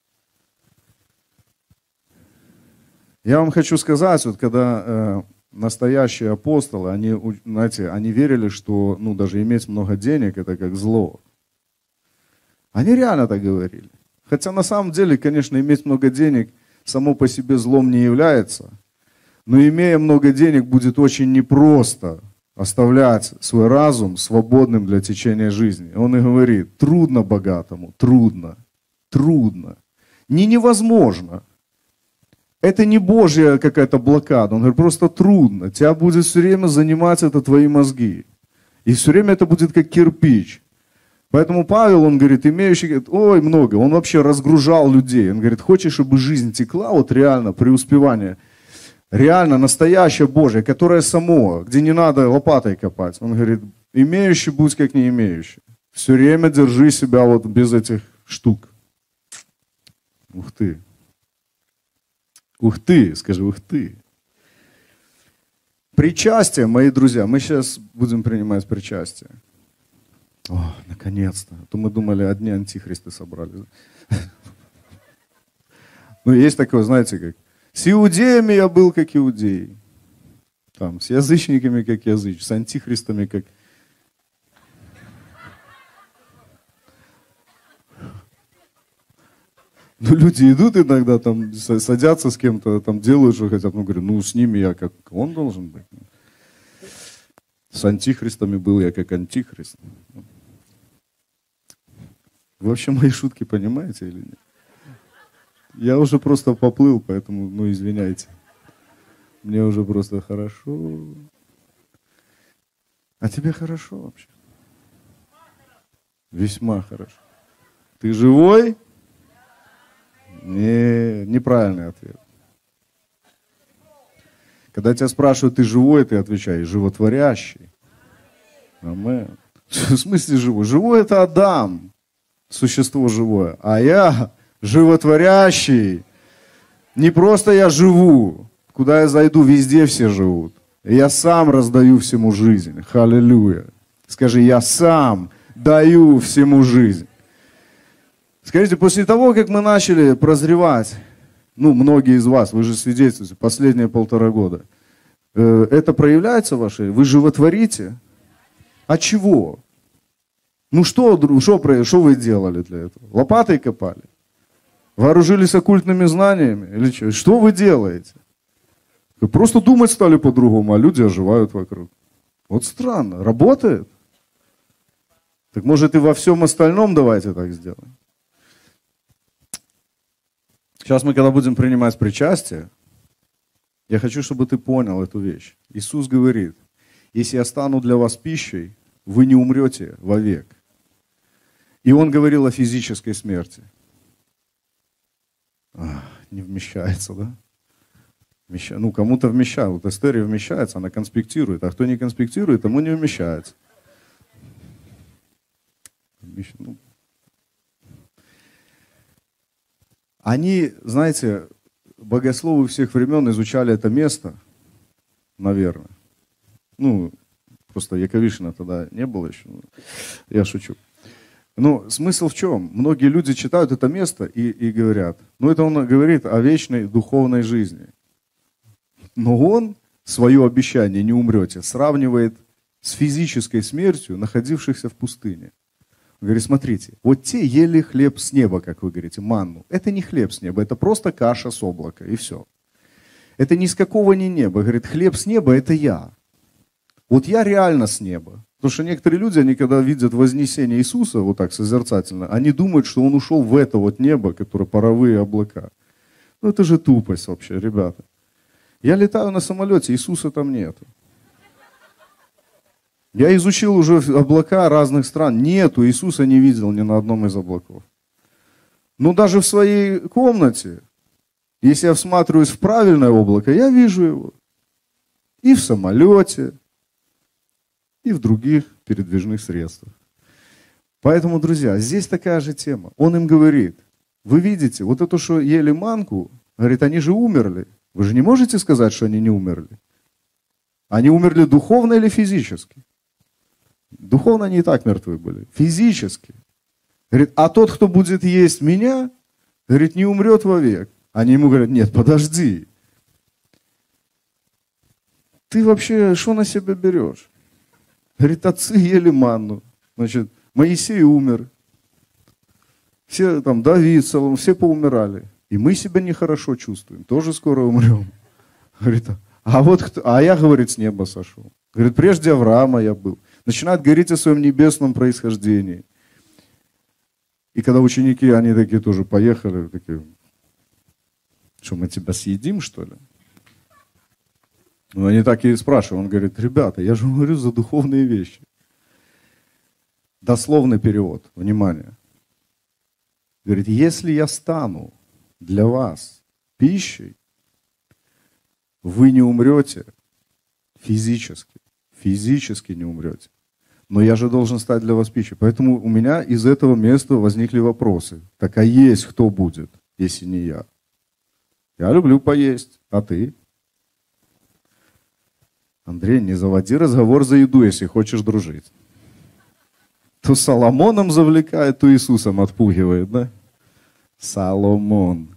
Я вам хочу сказать, вот когда э, настоящие апостолы, они, знаете, они верили, что ну, даже иметь много денег это как зло. Они реально так говорили. Хотя на самом деле, конечно, иметь много денег само по себе злом не является. Но имея много денег, будет очень непросто оставлять свой разум свободным для течения жизни. Он и говорит, трудно богатому, трудно, трудно. Не невозможно. Это не Божья какая-то блокада. Он говорит, просто трудно. Тебя будет все время занимать это твои мозги. И все время это будет как кирпич. Поэтому Павел, он говорит, имеющий, говорит, ой, много. Он вообще разгружал людей. Он говорит, хочешь, чтобы жизнь текла, вот реально, преуспевание, реально настоящее Божье, которое само, где не надо лопатой копать. Он говорит, имеющий будь как не имеющий. Все время держи себя вот без этих штук. Ух ты. Ух ты, скажи, ух ты. Причастие, мои друзья, мы сейчас будем принимать причастие. О, наконец-то. А то мы думали, одни антихристы собрались. Ну, есть такое, знаете, как с иудеями я был, как иудеи. Там, с язычниками, как языч, с антихристами, как... Ну, люди идут иногда, там, садятся с кем-то, там, делают, что хотят. Ну, говорю, ну, с ними я как он должен быть. С антихристами был я как антихрист. Вы вообще мои шутки понимаете или нет? Я уже просто поплыл, поэтому, ну, извиняйте. мне уже просто хорошо. А тебе хорошо вообще? Весьма хорошо. Ты живой? Не, неправильный ответ. Когда тебя спрашивают, ты живой, ты отвечаешь, животворящий. Амен. В смысле живой? Живой — это Адам, существо живое. А я животворящий. Не просто я живу. Куда я зайду, везде все живут. И я сам раздаю всему жизнь. Халилюя. Скажи, я сам даю всему жизнь. Скажите, после того, как мы начали прозревать, ну, многие из вас, вы же свидетельствуете, последние полтора года, э, это проявляется в вашей? Вы животворите? А чего? Ну, что, что, что вы делали для этого? Лопатой копали? Вооружились оккультными знаниями? Или что? Что вы делаете? Вы просто думать стали по-другому, а люди оживают вокруг. Вот странно. Работает? Так может и во всем остальном давайте так сделаем? Сейчас мы, когда будем принимать причастие, я хочу, чтобы ты понял эту вещь. Иисус говорит, если я стану для вас пищей, вы не умрете вовек. И Он говорил о физической смерти. Ах, не вмещается, да? Вмеща... Ну, кому-то вмещает. Вот Эстерия вмещается, она конспектирует. А кто не конспектирует, тому не вмещается. Ну... Они, знаете, богословы всех времен изучали это место, наверное. Ну, просто Яковишина тогда не было еще. Я шучу. Но смысл в чем? Многие люди читают это место и, и говорят, ну это он говорит о вечной духовной жизни. Но он свое обещание «не умрете» сравнивает с физической смертью находившихся в пустыне. Он говорит, смотрите, вот те ели хлеб с неба, как вы говорите, манну. Это не хлеб с неба, это просто каша с облака, и все. Это ни с какого ни неба. Говорит, хлеб с неба – это я. Вот я реально с неба. Потому что некоторые люди, они когда видят вознесение Иисуса, вот так созерцательно, они думают, что Он ушел в это вот небо, которое паровые облака. Ну это же тупость вообще, ребята. Я летаю на самолете, Иисуса там нету. Я изучил уже облака разных стран. Нету, Иисуса не видел ни на одном из облаков. Но даже в своей комнате, если я всматриваюсь в правильное облако, я вижу его. И в самолете, и в других передвижных средствах. Поэтому, друзья, здесь такая же тема. Он им говорит, вы видите, вот это, что ели манку, говорит, они же умерли. Вы же не можете сказать, что они не умерли. Они умерли духовно или физически? Духовно они и так мертвы были. Физически. Говорит, а тот, кто будет есть меня, говорит, не умрет вовек. Они ему говорят, нет, подожди. Ты вообще что на себя берешь? Говорит, отцы ели манну. Значит, Моисей умер. Все там, Давид, Соломон, все поумирали. И мы себя нехорошо чувствуем. Тоже скоро умрем. Говорит, а вот кто? А я, говорит, с неба сошел. Говорит, прежде Авраама я был. Начинает говорить о своем небесном происхождении. И когда ученики, они такие тоже поехали, такие, что мы тебя съедим, что ли? Ну, они так и спрашивают. Он говорит, ребята, я же говорю за духовные вещи. Дословный перевод, внимание. Говорит, если я стану для вас пищей, вы не умрете физически. Физически не умрете. Но я же должен стать для вас пищей. Поэтому у меня из этого места возникли вопросы. Так а есть кто будет, если не я? Я люблю поесть. А ты? Андрей, не заводи разговор за еду, если хочешь дружить. То Соломоном завлекает, то Иисусом отпугивает, да? Соломон.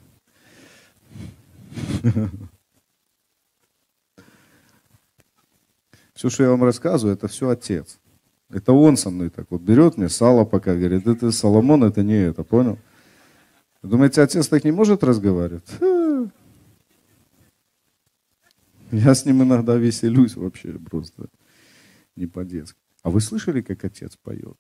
Все, что я вам рассказываю, это все Отец. Это Он со мной так вот берет мне сало пока, говорит, это Соломон, это не это, понял? Вы думаете, Отец так не может разговаривать? Я с ним иногда веселюсь вообще просто не по-детски. А вы слышали, как Отец поет?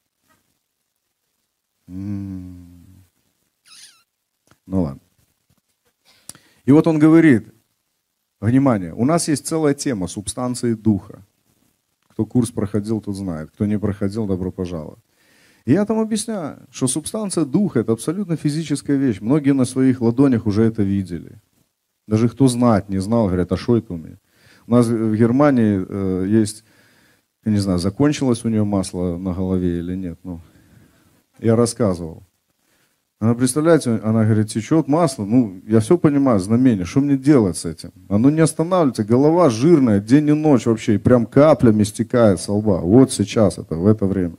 М-м-м. Ну ладно. И вот он говорит, Внимание, у нас есть целая тема субстанции духа. Кто курс проходил, тот знает. Кто не проходил, добро пожаловать. И я там объясняю, что субстанция духа – это абсолютно физическая вещь. Многие на своих ладонях уже это видели. Даже кто знать не знал, говорят, а что это у меня? У нас в Германии э, есть, я не знаю, закончилось у нее масло на голове или нет. Ну, я рассказывал. Она, представляете, она говорит, течет масло, ну, я все понимаю, знамение, что мне делать с этим? Оно не останавливается, голова жирная, день и ночь вообще, и прям каплями стекает со лба. Вот сейчас это, в это время.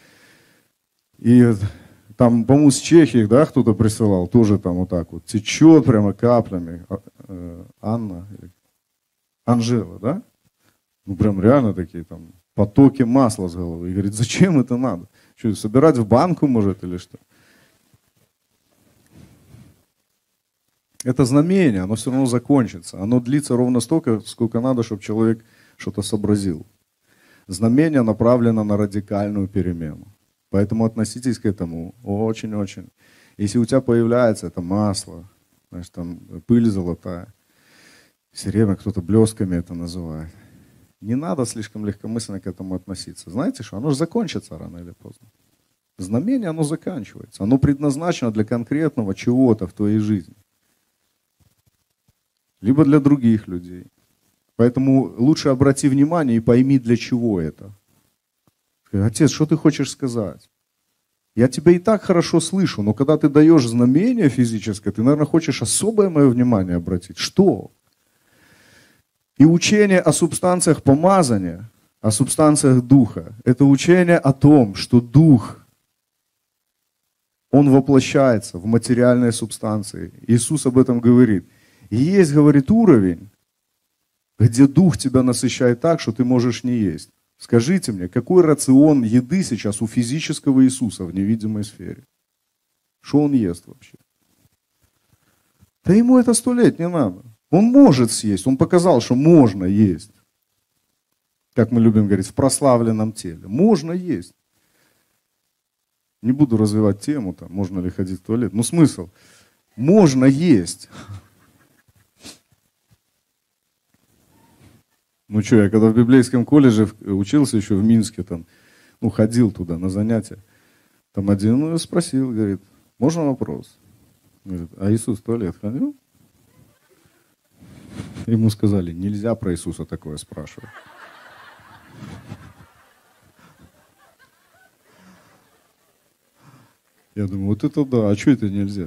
И там, по-моему, с Чехии, да, кто-то присылал, тоже там вот так вот, течет прямо каплями. Анна, Анжела, да? Ну, прям реально такие там потоки масла с головы. И говорит, зачем это надо? Что, собирать в банку, может, или что? Это знамение, оно все равно закончится. Оно длится ровно столько, сколько надо, чтобы человек что-то сообразил. Знамение направлено на радикальную перемену. Поэтому относитесь к этому очень-очень. Если у тебя появляется это масло, значит, там пыль золотая, серебряно, кто-то блесками это называет, не надо слишком легкомысленно к этому относиться. Знаете что? Оно же закончится рано или поздно. Знамение, оно заканчивается. Оно предназначено для конкретного чего-то в твоей жизни. Либо для других людей. Поэтому лучше обрати внимание и пойми, для чего это. Отец, что ты хочешь сказать? Я тебя и так хорошо слышу, но когда ты даешь знамение физическое, ты, наверное, хочешь особое мое внимание обратить. Что? И учение о субстанциях помазания, о субстанциях духа, это учение о том, что дух, он воплощается в материальной субстанции. Иисус об этом говорит. И есть, говорит, уровень, где дух тебя насыщает так, что ты можешь не есть. Скажите мне, какой рацион еды сейчас у физического Иисуса в невидимой сфере? Что он ест вообще? Да ему это сто лет не надо. Он может съесть, он показал, что можно есть. Как мы любим говорить, в прославленном теле. Можно есть. Не буду развивать тему, там, можно ли ходить в туалет. Но смысл. Можно есть. Ну что, я когда в библейском колледже учился еще в Минске, там, ну, ходил туда на занятия, там один ну, спросил, говорит, можно вопрос? Говорит, а Иисус в туалет ходил? Ему сказали, нельзя про Иисуса такое спрашивать. Я думаю, вот это да, а что это нельзя?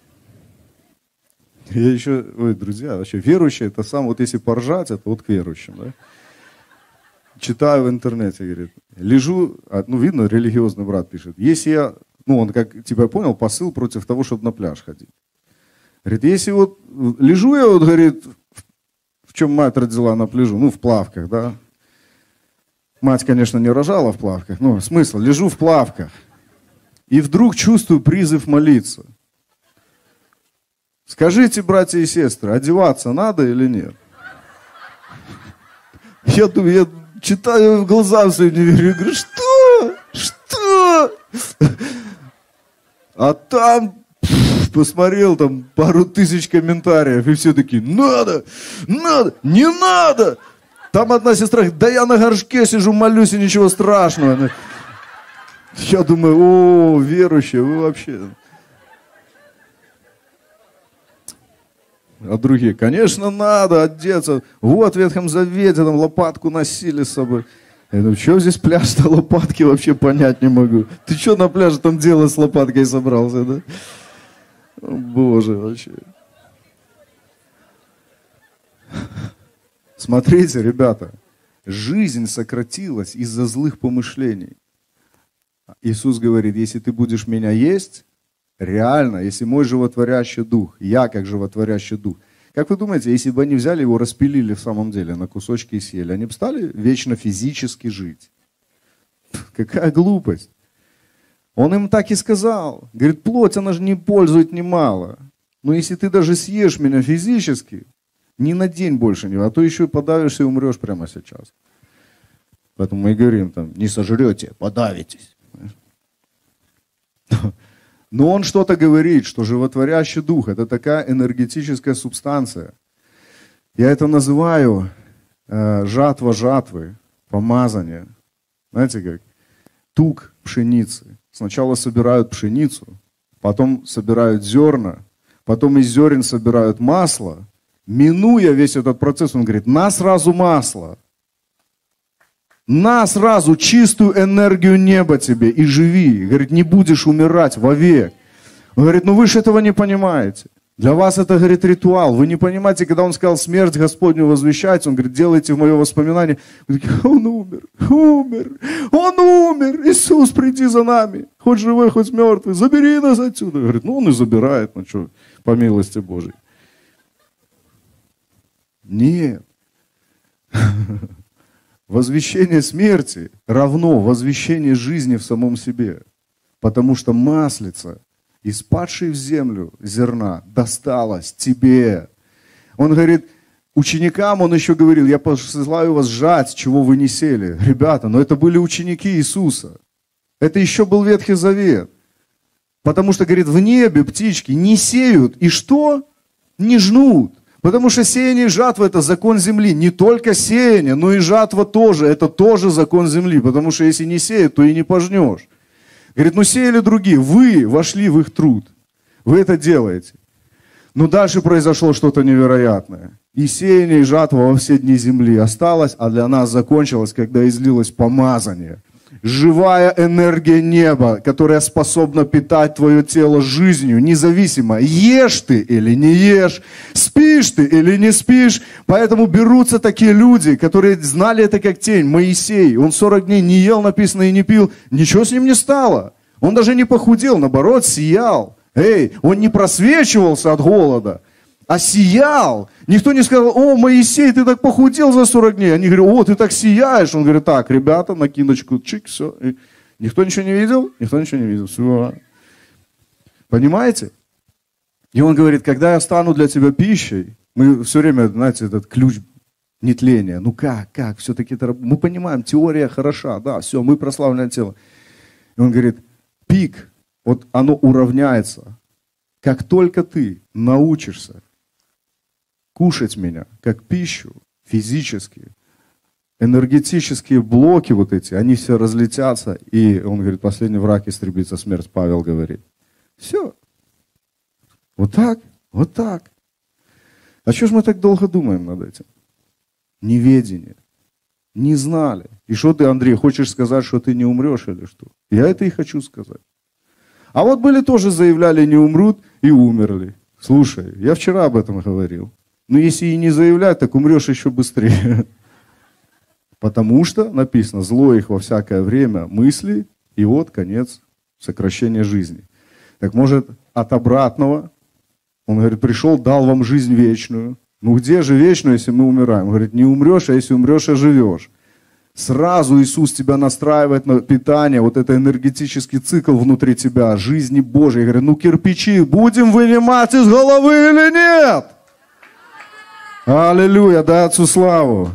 Я еще, ой, друзья, вообще верующие, это сам, вот если поржать, это вот к верующим, да? Читаю в интернете, говорит, лежу, ну, видно, религиозный брат пишет, если я, ну, он, как, типа, я понял, посыл против того, чтобы на пляж ходить. Говорит, если вот, лежу я, вот, говорит, в чем мать родила на пляжу, ну, в плавках, да? Мать, конечно, не рожала в плавках, но смысл, лежу в плавках, и вдруг чувствую призыв молиться. Скажите, братья и сестры, одеваться надо или нет? Я думаю, я читаю в глаза своим, не верю, говорю, что? Что? А там, пфф, посмотрел, там пару тысяч комментариев, и все такие, надо, надо, не надо. Там одна сестра говорит, да я на горшке сижу, молюсь, и ничего страшного. Я думаю, о, верующие, вы вообще... А другие, конечно, надо одеться. Вот в Ветхом Завете там лопатку носили с собой. Я думаю, что здесь пляж-то, лопатки вообще понять не могу. Ты что на пляже там делать с лопаткой собрался, да? О, Боже, вообще. Смотрите, ребята, жизнь сократилась из-за злых помышлений. Иисус говорит, если ты будешь меня есть, реально, если мой животворящий дух, я как животворящий дух, как вы думаете, если бы они взяли его, распилили в самом деле на кусочки и съели, они бы стали вечно физически жить? Какая глупость. Он им так и сказал. Говорит, плоть, она же не пользует немало. Но если ты даже съешь меня физически, ни на день больше не, а то еще и подавишься и умрешь прямо сейчас. Поэтому мы и говорим, там, не сожрете, подавитесь. Но он что-то говорит, что животворящий дух – это такая энергетическая субстанция. Я это называю э, жатва жатвы, помазание. Знаете как? Тук пшеницы. Сначала собирают пшеницу, потом собирают зерна, потом из зерен собирают масло. Минуя весь этот процесс, он говорит, на сразу масло. На сразу чистую энергию неба тебе и живи. Говорит, не будешь умирать вовек. Он говорит, ну вы же этого не понимаете. Для вас это, говорит, ритуал. Вы не понимаете, когда он сказал, смерть Господню возвещается, он говорит, делайте в мое воспоминание. Вы такие, он умер, умер, он умер. Иисус, приди за нами. Хоть живой, хоть мертвый, забери нас отсюда. Говорит, ну он и забирает, ну что, по милости Божьей. Нет. Возвещение смерти равно возвещение жизни в самом себе. Потому что маслица, из падшей в землю зерна, досталась тебе. Он говорит, ученикам он еще говорил, я посылаю вас жать, чего вы не сели. Ребята, но это были ученики Иисуса. Это еще был Ветхий Завет. Потому что, говорит, в небе птички не сеют. И что? Не жнут. Потому что сеяние и жатва – это закон земли. Не только сеяние, но и жатва тоже. Это тоже закон земли. Потому что если не сеют, то и не пожнешь. Говорит, ну сеяли другие. Вы вошли в их труд. Вы это делаете. Но дальше произошло что-то невероятное. И сеяние, и жатва во все дни земли осталось, а для нас закончилось, когда излилось помазание. Живая энергия неба, которая способна питать твое тело жизнью, независимо, ешь ты или не ешь, спишь ты или не спишь. Поэтому берутся такие люди, которые знали это как тень. Моисей, он сорок дней не ел, написано, и не пил. Ничего с ним не стало. Он даже не похудел, наоборот, сиял. Эй, он не просвечивался от голода, а сиял. Никто не сказал, о, Моисей, ты так похудел за сорок дней. Они говорят, о, ты так сияешь. Он говорит, так, ребята, накидочку, чик, все. И никто ничего не видел? Никто ничего не видел. Все. Понимаете? И он говорит, когда я стану для тебя пищей, мы все время, знаете, этот ключ нетления. Ну как, как, все-таки это, мы понимаем, теория хороша, да, все, мы прославляем тело. И он говорит, пик, вот оно уравняется, как только ты научишься кушать меня как пищу, физически, энергетические блоки вот эти, они все разлетятся. И он говорит, последний враг истребится смерть, Павел говорит. Все. Вот так, вот так. А что ж мы так долго думаем над этим? Неведение. Не знали. И что ты, Андрей, хочешь сказать, что ты не умрешь или что? Я это и хочу сказать. А вот были тоже заявляли, не умрут, и умерли. Слушай, я вчера об этом говорил. Но если и не заявлять, так умрешь еще быстрее. Потому что написано, зло их во всякое время мысли, и вот конец сокращения жизни. Так может от обратного, он говорит, пришел, дал вам жизнь вечную. Ну где же вечную, если мы умираем? Он говорит, не умрешь, а если умрешь, оживешь. Сразу Иисус тебя настраивает на питание, вот это энергетический цикл внутри тебя, жизни Божьей. Говорит, ну кирпичи будем вынимать из головы или нет? Аллилуйя, дай Отцу славу.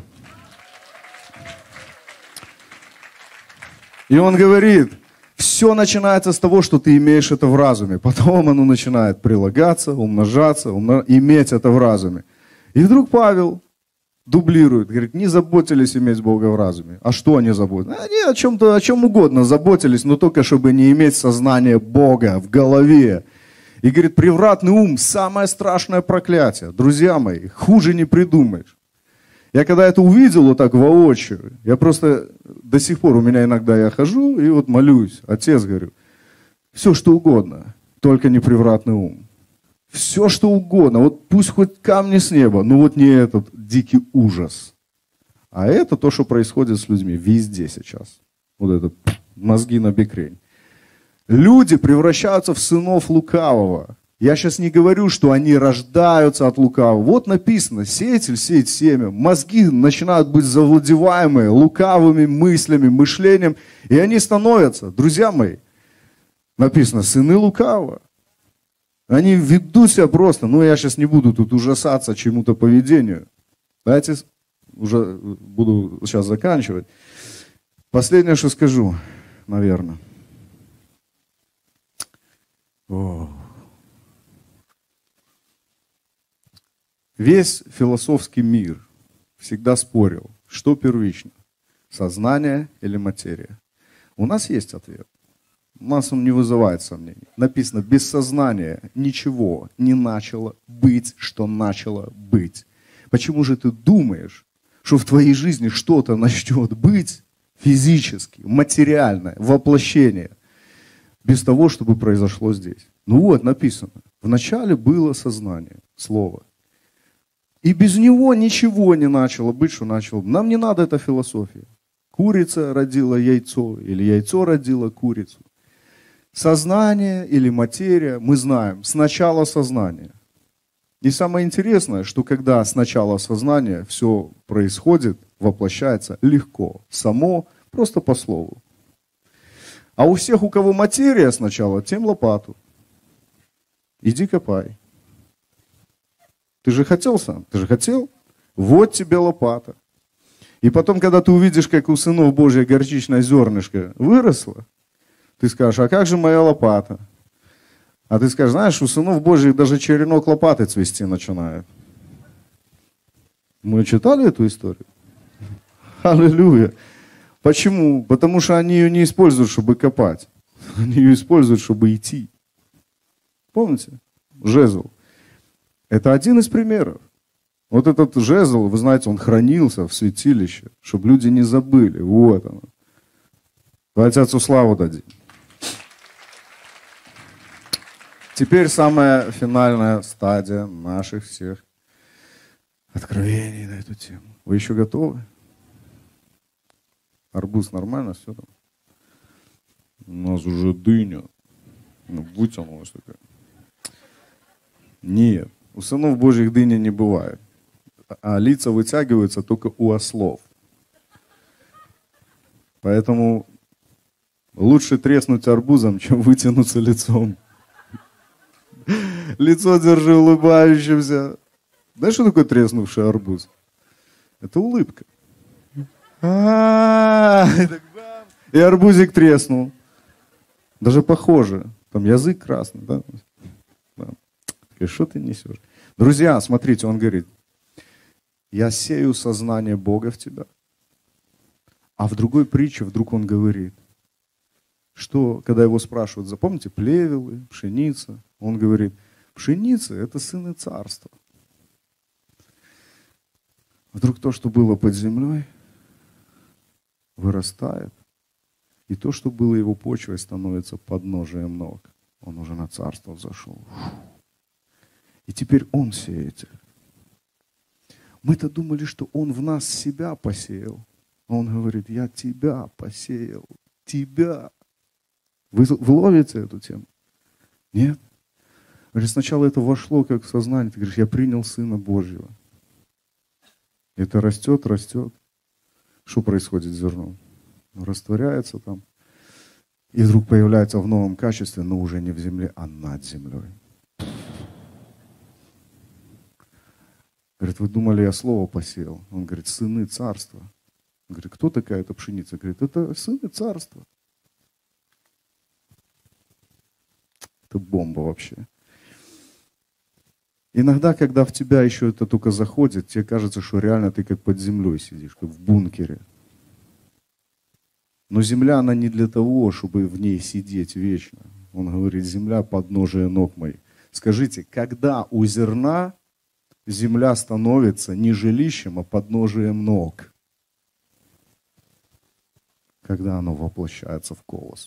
И он говорит, все начинается с того, что ты имеешь это в разуме. Потом оно начинает прилагаться, умножаться, умно... иметь это в разуме. И вдруг Павел дублирует, говорит, не заботились иметь Бога в разуме. А что они заботились? Они о чем-то, о чем угодно заботились, но только чтобы не иметь сознание Бога в голове. И говорит, превратный ум – самое страшное проклятие. Друзья мои, хуже не придумаешь. Я когда это увидел вот так воочию, я просто до сих пор, у меня иногда я хожу и вот молюсь. Отец, говорю, все что угодно, только не превратный ум. Все что угодно, вот пусть хоть камни с неба, но вот не этот дикий ужас. А это то, что происходит с людьми везде сейчас. Вот это мозги на бекрень. Люди превращаются в сынов лукавого. Я сейчас не говорю, что они рождаются от лукавого. Вот написано, сеятель сеет семя. Мозги начинают быть завладеваемые лукавыми мыслями, мышлением. И они становятся, друзья мои, написано, сыны лукавого. Они ведут себя просто, ну я сейчас не буду тут ужасаться чему-то поведению. Давайте уже буду сейчас заканчивать. Последнее, что скажу, наверное. О. В Весь философский мир всегда спорил, что первично, сознание или материя. У нас есть ответ. У нас он не вызывает сомнений. Написано, без сознания ничего не начало быть, что начало быть. Почему же ты думаешь, что в твоей жизни что-то начнет быть физически, материальное, воплощение, без того, чтобы произошло здесь? Ну вот, написано, вначале было сознание, слово. И без него ничего не начало быть, что начало. Нам не надо эта философия. Курица родила яйцо, или яйцо родило курицу. Сознание или материя, мы знаем, сначала сознание. И самое интересное, что когда сначала сознание, все происходит, воплощается легко, само, просто по слову. А у всех, у кого материя сначала, тем лопату. Иди копай. Ты же хотел сам? Ты же хотел? Вот тебе лопата. И потом, когда ты увидишь, как у сынов Божьих горчичное зернышко выросло, ты скажешь, а как же моя лопата? А ты скажешь, знаешь, у сынов Божьих даже черенок лопаты цвести начинает. Мы читали эту историю? Аллилуйя. Почему? Потому что они ее не используют, чтобы копать. Они ее используют, чтобы идти. Помните? Жезл. Это один из примеров. Вот этот жезл, вы знаете, он хранился в святилище, чтобы люди не забыли. Вот оно. Давайте Отцу славу дадим. Теперь самая финальная стадия наших всех откровений на эту тему. Вы еще готовы? Арбуз нормально, все там? У нас уже дыня. Ну, вытянулась такая. Нет. У сынов Божьих дыни не бывает. А лица вытягиваются только у ослов. Поэтому лучше треснуть арбузом, чем вытянуться лицом. Лицо держи улыбающимся. Знаешь, что такое треснувший арбуз? Это улыбка. И арбузик треснул. Даже похоже. Там язык красный, да? Что ты несешь? Друзья, смотрите, он говорит, я сею сознание Бога в тебя. А в другой притче вдруг он говорит, что, когда его спрашивают, запомните, плевелы, пшеница, он говорит, пшеница – это сыны царства. Вдруг то, что было под землей, вырастает, и то, что было его почвой, становится подножием ног. Он уже на царство взошел. И теперь он сеятель. Мы-то думали, что он в нас себя посеял. Он говорит, я тебя посеял. Тебя. Вы, вы ловите эту тему? Нет? Говорит, сначала это вошло как в сознание. Ты говоришь, я принял Сына Божьего. Это растет, растет. Что происходит с зерном? Растворяется там. И вдруг появляется в новом качестве, но уже не в земле, а над землей. Говорит, вы думали, я слово посеял? Он говорит, сыны царства. Он говорит, кто такая эта пшеница? Говорит, это сыны царства. Это бомба вообще. Иногда, когда в тебя еще это только заходит, тебе кажется, что реально ты как под землей сидишь, как в бункере. Но земля, она не для того, чтобы в ней сидеть вечно. Он говорит, земля подножие ног моих. Скажите, когда у зерна земля становится не жилищем, а подножием ног? Когда оно воплощается в колос.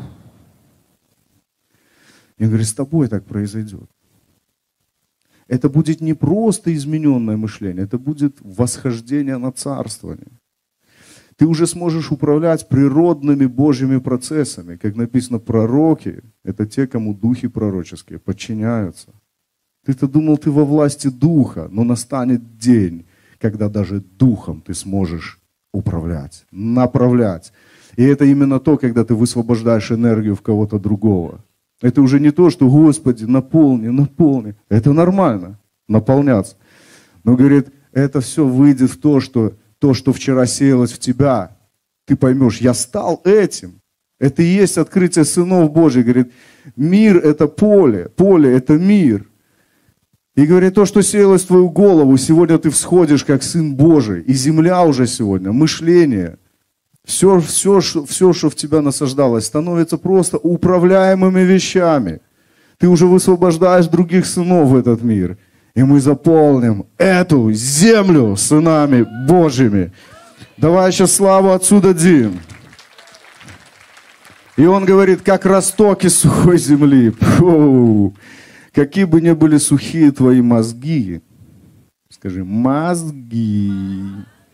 Я говорю, с тобой так произойдет. Это будет не просто измененное мышление, это будет восхождение на царствование. Ты уже сможешь управлять природными Божьими процессами. Как написано, пророки – это те, кому духи пророческие подчиняются. Ты-то думал, ты во власти духа, но настанет день, когда даже духом ты сможешь управлять, направлять. И это именно то, когда ты высвобождаешь энергию в кого-то другого. Это уже не то, что Господи, наполни, наполни. Это нормально, наполняться. Но, говорит, это все выйдет в то, что то, что вчера сеялось в тебя, ты поймешь, я стал этим. Это и есть открытие сынов Божьих. Говорит, мир – это поле, поле – это мир. И говорит, то, что сеялось в твою голову, сегодня ты всходишь как Сын Божий. И земля уже сегодня, мышление, все, все, все, что в тебя насаждалось, становится просто управляемыми вещами. Ты уже высвобождаешь других сынов в этот мир. И мы заполним эту землю сынами Божьими. Давай сейчас славу Отцу дадим. И он говорит, как растоки сухой земли. Фу. Какие бы ни были сухие твои мозги, скажи, мозги.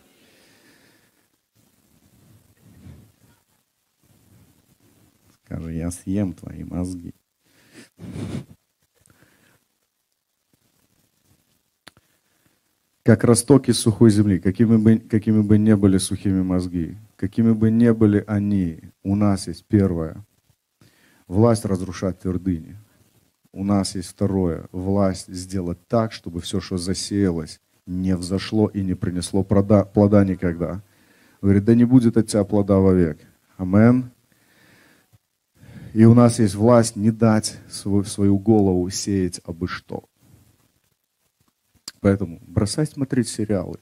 Скажи, я съем твои мозги. Как растоки сухой земли, какими бы, какими бы ни были сухими мозги, какими бы ни были они, у нас есть первое, власть разрушать твердыни. У нас есть второе, власть сделать так, чтобы все, что засеялось, не взошло и не принесло плода, плода никогда. Говорит, да не будет от тебя плода вовек. Амен. И у нас есть власть не дать свою, свою голову сеять абы что. Поэтому бросай смотреть сериалы.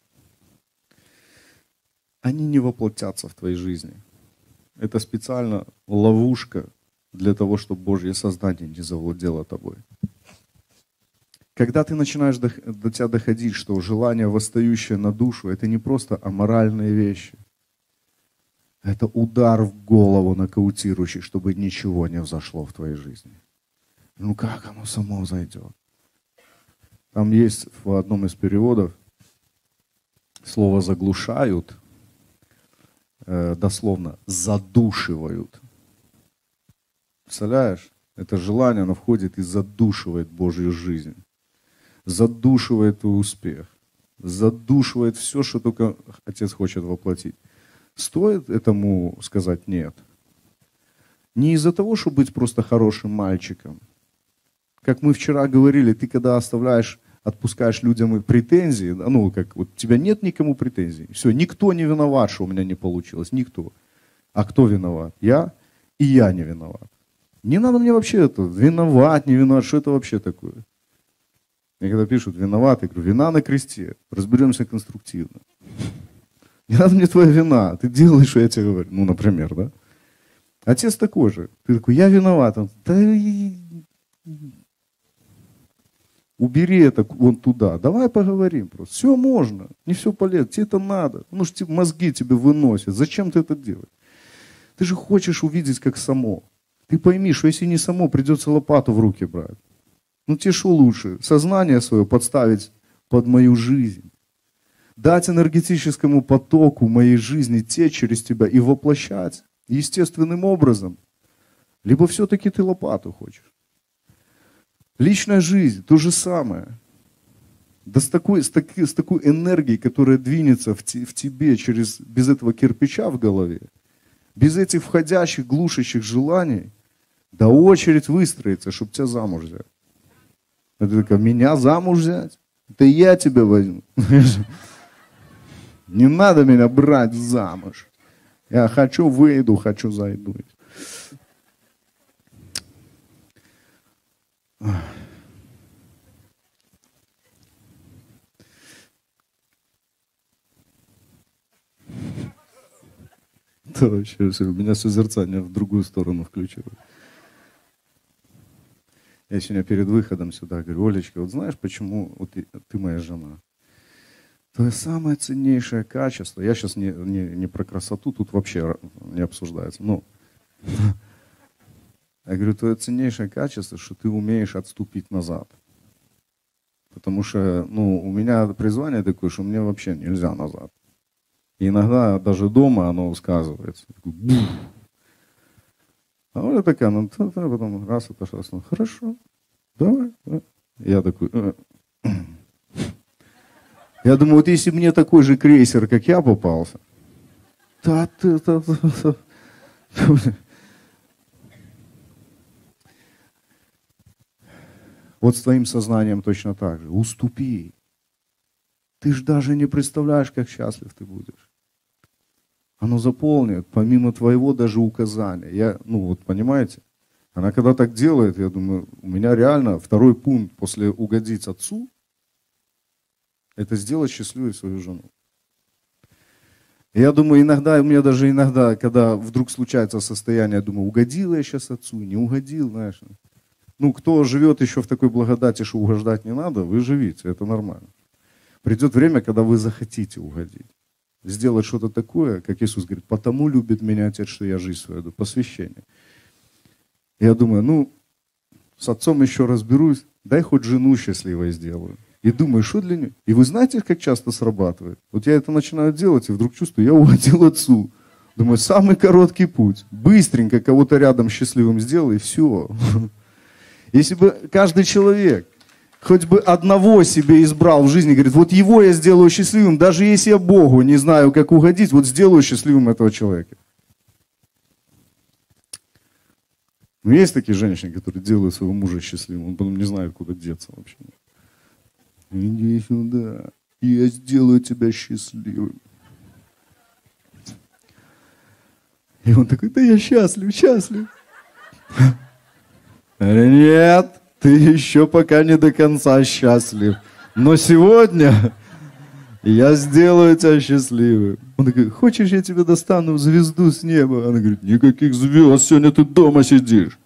Они не воплотятся в твоей жизни. Это специально ловушка для того, чтобы Божье сознание не завладело тобой. Когда ты начинаешь до, до тебя доходить, что желание, восстающее на душу, это не просто аморальные вещи. Это удар в голову нокаутирующий, чтобы ничего не взошло в твоей жизни. Ну как оно само взойдет? Там есть в одном из переводов слово «заглушают», э, дословно «задушивают». Представляешь? Это желание, оно входит и задушивает Божью жизнь. Задушивает твой успех. Задушивает все, что только Отец хочет воплотить. Стоит этому сказать «нет»? Не из-за того, чтобы быть просто хорошим мальчиком. Как мы вчера говорили, ты когда оставляешь, отпускаешь людям претензии, ну, как вот у тебя нет никому претензий. Все, никто не виноват, что у меня не получилось. Никто. А кто виноват? Я, и я не виноват. Не надо мне вообще это, виноват, не виноват, что это вообще такое? Мне когда пишут виноват, я говорю, вина на кресте, разберемся конструктивно. Не надо мне твоя вина, ты делаешь, что я тебе говорю. Ну, например, да? Отец такой же. Ты такой, я виноват. Он, да убери это вон туда. Давай поговорим просто. Все можно, не все полезно. Тебе это надо. Ну, что мозги тебе выносят. Зачем ты это делаешь? Ты же хочешь увидеть, как само. Ты пойми, что если не само, придется лопату в руки брать. Ну, тебе что лучше? Сознание свое подставить под мою жизнь. Дать энергетическому потоку моей жизни течь через тебя и воплощать естественным образом. Либо все-таки ты лопату хочешь. Личная жизнь, то же самое. Да с такой, с таки, с такой энергией, которая двинется в, те, в тебе через, без этого кирпича в голове, без этих входящих, глушащих желаний, да очередь выстроится, чтобы тебя замуж взять. А ты такая, меня замуж взять? Это я тебя возьму. Не надо меня брать замуж. Я хочу выйду, хочу зайду. Да, вообще все, у меня созерцание в другую сторону включилось. Я сегодня перед выходом сюда говорю, Олечка, вот знаешь, почему вот ты, ты моя жена? Твое самое ценнейшее качество, я сейчас не, не, не про красоту, тут вообще не обсуждается, но я говорю, твое ценнейшее качество, что ты умеешь отступить назад. Потому что, ну, у меня призвание такое, что мне вообще нельзя назад. И иногда даже дома оно сказывается. А Оля такая, ну, потом раз отошла, ну, хорошо, давай, давай. Я такой, э. Я думаю, вот если мне такой же крейсер, как я, попался, да ты, да, да, да. Вот с твоим сознанием точно так же. Уступи. Ты ж даже не представляешь, как счастлив ты будешь. Оно заполнит, помимо твоего даже указания. Я, ну вот понимаете, Она когда так делает, я думаю, у меня реально второй пункт после угодить отцу, это сделать счастливой свою жену. Я думаю, иногда, у меня даже иногда, когда вдруг случается состояние, я думаю, угодил я сейчас отцу, не угодил, знаешь. Ну, кто живет еще в такой благодати, что угождать не надо, вы живите, это нормально. Придет время, когда вы захотите угодить. Сделать что-то такое, как Иисус говорит, потому любит меня Отец, что я жизнь свою даю, посвящение. Я думаю, ну, с отцом еще разберусь, дай хоть жену счастливой сделаю. И думаю, что для нее? И вы знаете, как часто срабатывает? Вот я это начинаю делать, и вдруг чувствую, я угодил отцу. Думаю, самый короткий путь. Быстренько кого-то рядом счастливым сделал, и все. Если бы каждый человек хоть бы одного себе избрал в жизни, говорит, вот его я сделаю счастливым, даже если я Богу не знаю, как угодить, вот сделаю счастливым этого человека. Но есть такие женщины, которые делают своего мужа счастливым, он потом не знает, куда деться вообще. Иди сюда, я сделаю тебя счастливым. И он такой, да я счастлив, счастлив. Нет, ты еще пока не до конца счастлив. Но сегодня я сделаю тебя счастливым. Он такой, хочешь, я тебе достану звезду с неба? Она говорит, никаких звезд, сегодня ты дома сидишь.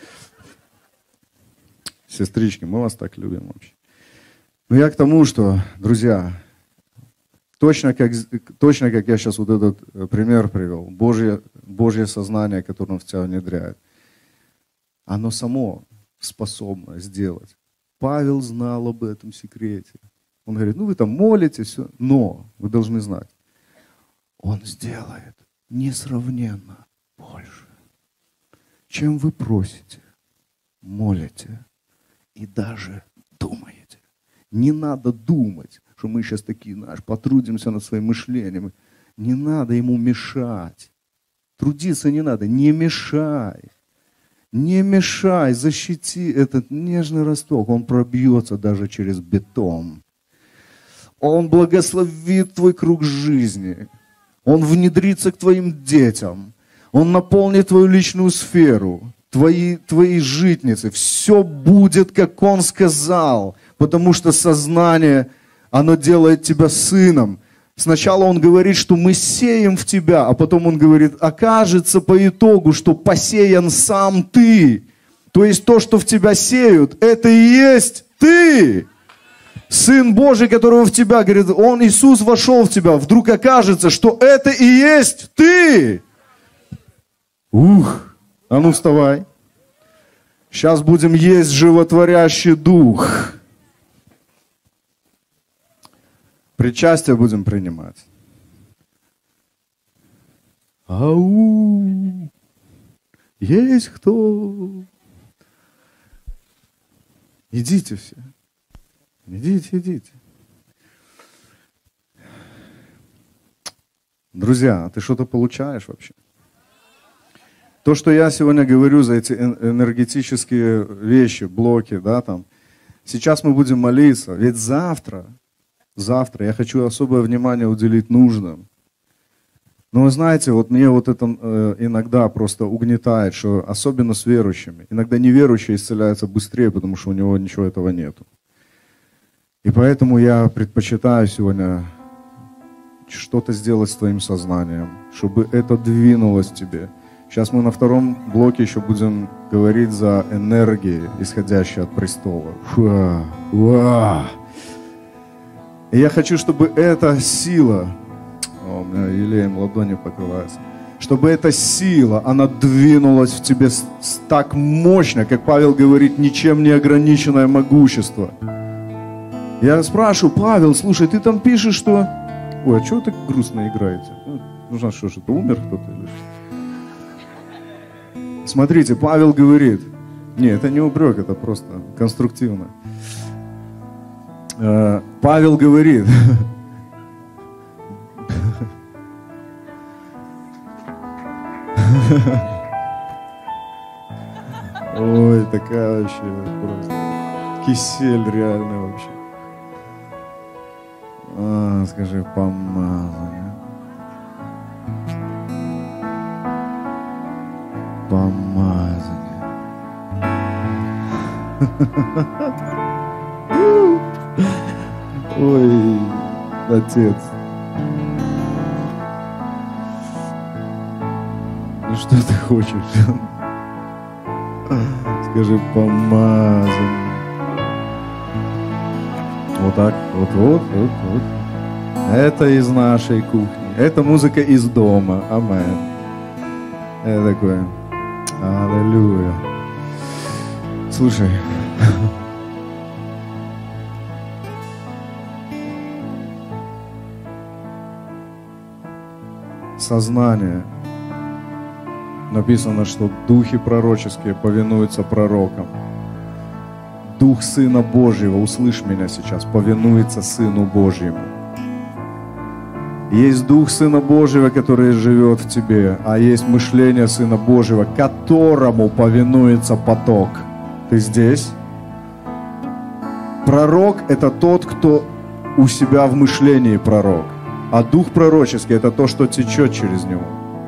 Сестрички, мы вас так любим вообще. Но я к тому, что, друзья, точно как, точно как я сейчас вот этот пример привел, Божье, Божье сознание, которое Он в тебя внедряет, оно само способно сделать. Павел знал об этом секрете. Он говорит, ну вы там молитесь, все, но вы должны знать, Он сделает несравненно больше, чем вы просите, молите и даже думаете. Не надо думать, что мы сейчас такие, знаешь, потрудимся над своим мышлением. Не надо ему мешать. Трудиться не надо, не мешай. Не мешай, защити этот нежный росток. Он пробьется даже через бетон. Он благословит твой круг жизни. Он внедрится к твоим детям. Он наполнит твою личную сферу, твои, твои житницы. Все будет, как Он сказал. Потому что сознание, оно делает тебя сыном. Сначала Он говорит, что мы сеем в тебя, а потом Он говорит, окажется по итогу, что посеян сам ты. То есть то, что в тебя сеют, это и есть ты. Сын Божий, которого в тебя, говорит, Он, Иисус, вошел в тебя. Вдруг окажется, что это и есть ты. Ух, а ну вставай. Сейчас будем есть животворящий дух. Причастие будем принимать. Ау! Есть кто? Идите все. Идите, идите. Друзья, ты что-то получаешь вообще? То, что я сегодня говорю за эти энергетические вещи, блоки, да, там. Сейчас мы будем молиться, ведь завтра, завтра я хочу особое внимание уделить нужным. Но вы знаете, вот мне вот это э, иногда просто угнетает, что особенно с верующими. Иногда неверующий исцеляется быстрее, потому что у него ничего этого нету. И поэтому я предпочитаю сегодня что-то сделать с твоим сознанием, чтобы это двинулось в тебе. Сейчас мы на втором блоке еще будем говорить за энергии, исходящие от престола. Фу, уа. И я хочу, чтобы эта сила, о, у меня елеем ладони покрывается, чтобы эта сила, она двинулась в тебе с, с так мощно, как Павел говорит, ничем не ограниченное могущество. Я спрашиваю, Павел, слушай, ты там пишешь, что... Ой, а чего вы так грустно играете? Ну, нужно что, что-то умер кто-то или что? Смотрите, Павел говорит, не, это не упрек, это просто конструктивно. Павел говорит, ой, такая вообще просто кисель реально вообще. А, скажи, помазание. Помазание. Ой, отец. Ну что ты хочешь? Скажи, помазан. Вот так, вот, вот, вот, вот. Это из нашей кухни. Это музыка из дома. Амен. Это такое. Аллилуйя. Слушай. Сознание. Написано, что духи пророческие повинуются пророкам. Дух Сына Божьего, услышь меня сейчас, повинуется Сыну Божьему. Есть Дух Сына Божьего, который живет в тебе, а есть мышление Сына Божьего, которому повинуется поток. Ты здесь? Пророк – это тот, кто у себя в мышлении пророк, а Дух пророческий – это то, что течет через него.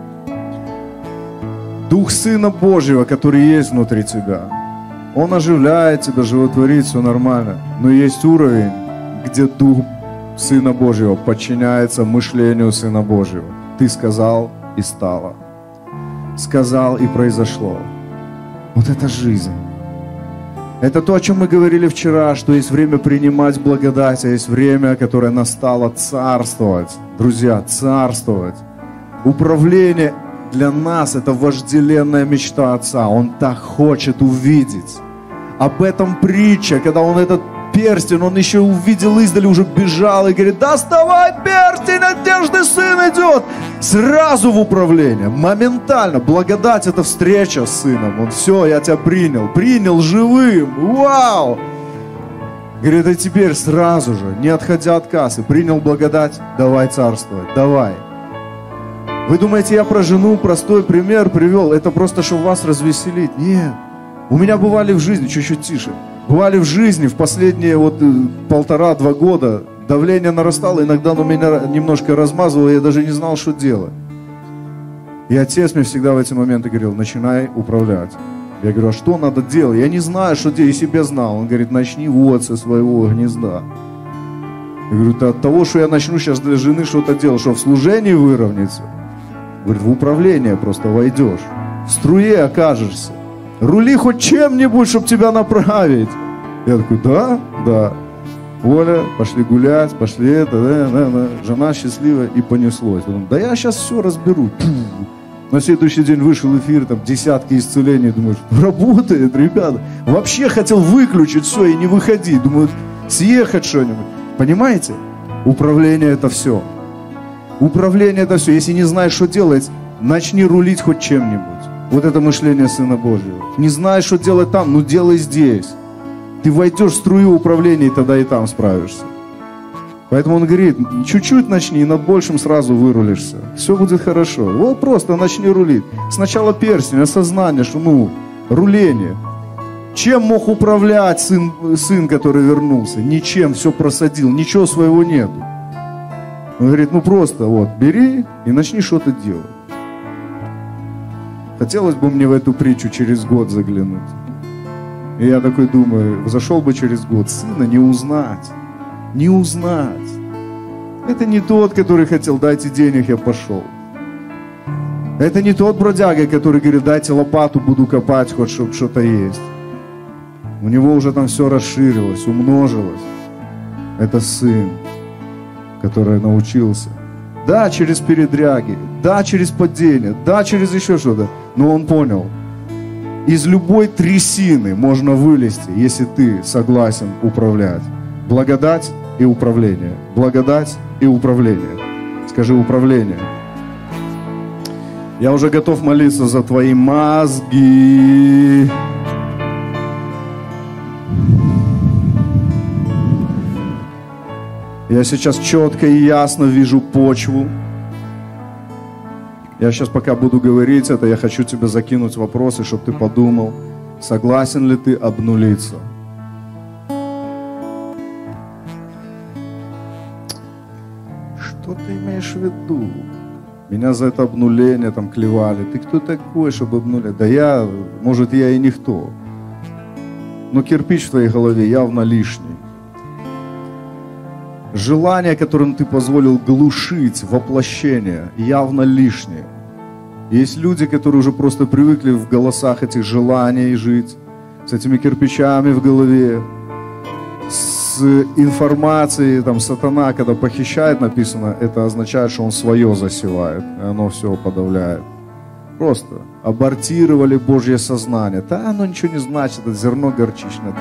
Дух Сына Божьего, который есть внутри тебя, Он оживляет тебя, животворит, все нормально. Но есть уровень, где Дух Сына Божьего подчиняется мышлению Сына Божьего. Ты сказал и стало. Сказал и произошло. Вот это жизнь. Это то, о чем мы говорили вчера, что есть время принимать благодать, а есть время, которое настало царствовать. Друзья, царствовать. Управление для нас – это вожделенная мечта Отца. Он так хочет увидеть. Об этом притча, когда он этот перстень, он еще увидел издали, уже бежал и говорит: доставай перстень, одежды, сын идет. Сразу в управление, моментально. Благодать – это встреча с сыном. Он: все, я тебя принял, принял живым, вау. Говорит: а теперь сразу же, не отходя от кассы, принял благодать, давай царствовать, давай. Вы думаете, я про жену простой пример привел? Это просто, чтобы вас развеселить? Нет. У меня бывали в жизни, чуть-чуть тише, бывали в жизни в последние вот полтора-два года, давление нарастало, иногда оно меня немножко размазывало, я даже не знал, что делать. И отец мне всегда в эти моменты говорил: начинай управлять. Я говорю: а что надо делать? Я не знаю, что делать, и себе знал. Он говорит: начни вот со своего гнезда. Я говорю: от того, что я начну сейчас для жены что-то делать, что в служении выровняется. Говорит: в управление просто войдешь, в струе окажешься. Рули хоть чем-нибудь, чтобы тебя направить. Я такой: да, да. Оля, пошли гулять, пошли это, да, да, да. Жена счастливая, и понеслось. Думаю: да я сейчас все разберу. На следующий день вышел эфир, там десятки исцелений. Думаю: работает, ребята. Вообще хотел выключить все и не выходить. Думаю, съехать что-нибудь. Понимаете? Управление это все. Управление это все. Если не знаешь, что делать, начни рулить хоть чем-нибудь. Вот это мышление Сына Божьего. Не знаешь, что делать там, ну делай здесь. Ты войдешь в струю управления, и тогда и там справишься. Поэтому он говорит: чуть-чуть начни, и над большим сразу вырулишься. Все будет хорошо. Вот просто начни рулить. Сначала перстень, осознание, что ну, руление. Чем мог управлять сын, сын, который вернулся? Ничем, все просадил, ничего своего нету. Он говорит: ну просто вот, бери и начни что-то делать. Хотелось бы мне в эту притчу через год заглянуть. И я такой думаю, зашел бы через год, сына не узнать, не узнать. Это не тот, который хотел: дайте денег, я пошел. Это не тот бродяга, который говорит: дайте лопату, буду копать, хоть чтобы что-то есть. У него уже там все расширилось, умножилось. Это сын, который научился. Да, через передряги, да, через падение, да, через еще что-то. Но он понял, из любой трясины можно вылезти, если ты согласен управлять. Благодать и управление. Благодать и управление. Скажи: управление. Я уже готов молиться за твои мозги. Я сейчас четко и ясно вижу почву. Я сейчас пока буду говорить это, я хочу тебе закинуть вопросы, чтобы ты подумал, согласен ли ты обнулиться. Что ты имеешь в виду? Меня за это обнуление там клевали. Ты кто такой, чтобы обнулять? Да я, может, я и никто. но кирпич в твоей голове явно лишний. Желание, которым ты позволил глушить воплощение, явно лишнее. Есть люди, которые уже просто привыкли в голосах этих желаний жить, с этими кирпичами в голове, с информацией, там, сатана, когда похищает, написано, это означает, что он свое засевает, и оно все подавляет. Просто абортировали Божье сознание. Да, оно ничего не значит, это зерно горчичное.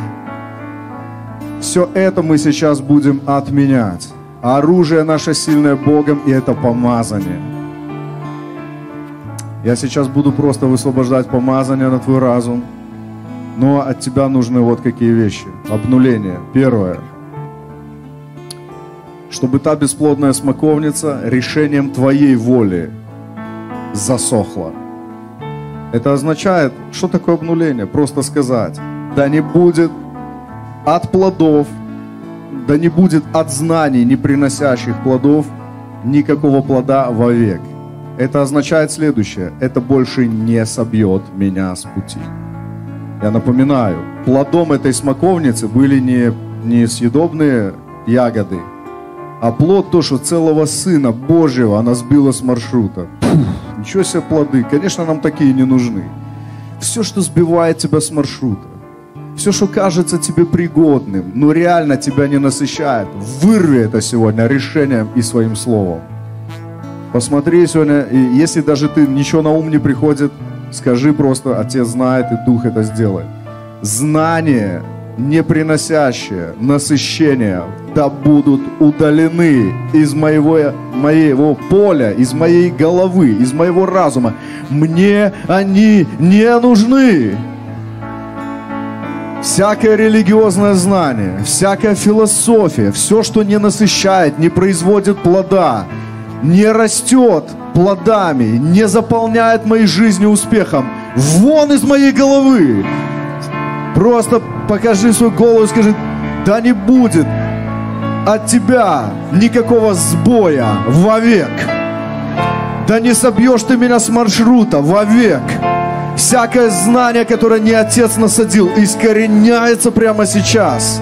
Все это мы сейчас будем отменять. Оружие наше сильное Богом, и это помазание. Я сейчас буду просто высвобождать помазание на твой разум. Но от тебя нужны вот какие вещи. Обнуление. Первое. Чтобы та бесплодная смоковница решением твоей воли засохла. Это означает, что такое обнуление? Просто сказать, да не будет от плодов, да не будет от знаний, не приносящих плодов, никакого плода вовек. Это означает следующее. Это больше не собьет меня с пути. Я напоминаю, плодом этой смоковницы были не, не съедобные ягоды, а плод то, что целого Сына Божьего она сбила с маршрута. Пух, ничего себе плоды. Конечно, нам такие не нужны. Все, что сбивает тебя с маршрута, все, что кажется тебе пригодным, но реально тебя не насыщает, вырви это сегодня решением и своим словом. Посмотри сегодня, и если даже ты ничего на ум не приходит, скажи просто, Отец знает, и Дух это сделает. Знания, не приносящие насыщения, да будут удалены из моего, моего поля, из моей головы, из моего разума. Мне они не нужны. Всякое религиозное знание, всякая философия, все, что не насыщает, не производит плода, не растет плодами, не заполняет моей жизни успехом, вон из моей головы. Просто покажи свою голову и скажи, да не будет от тебя никакого сбоя вовек. Да не собьешь ты меня с маршрута вовек. Всякое знание, которое не Отец насадил, искореняется прямо сейчас.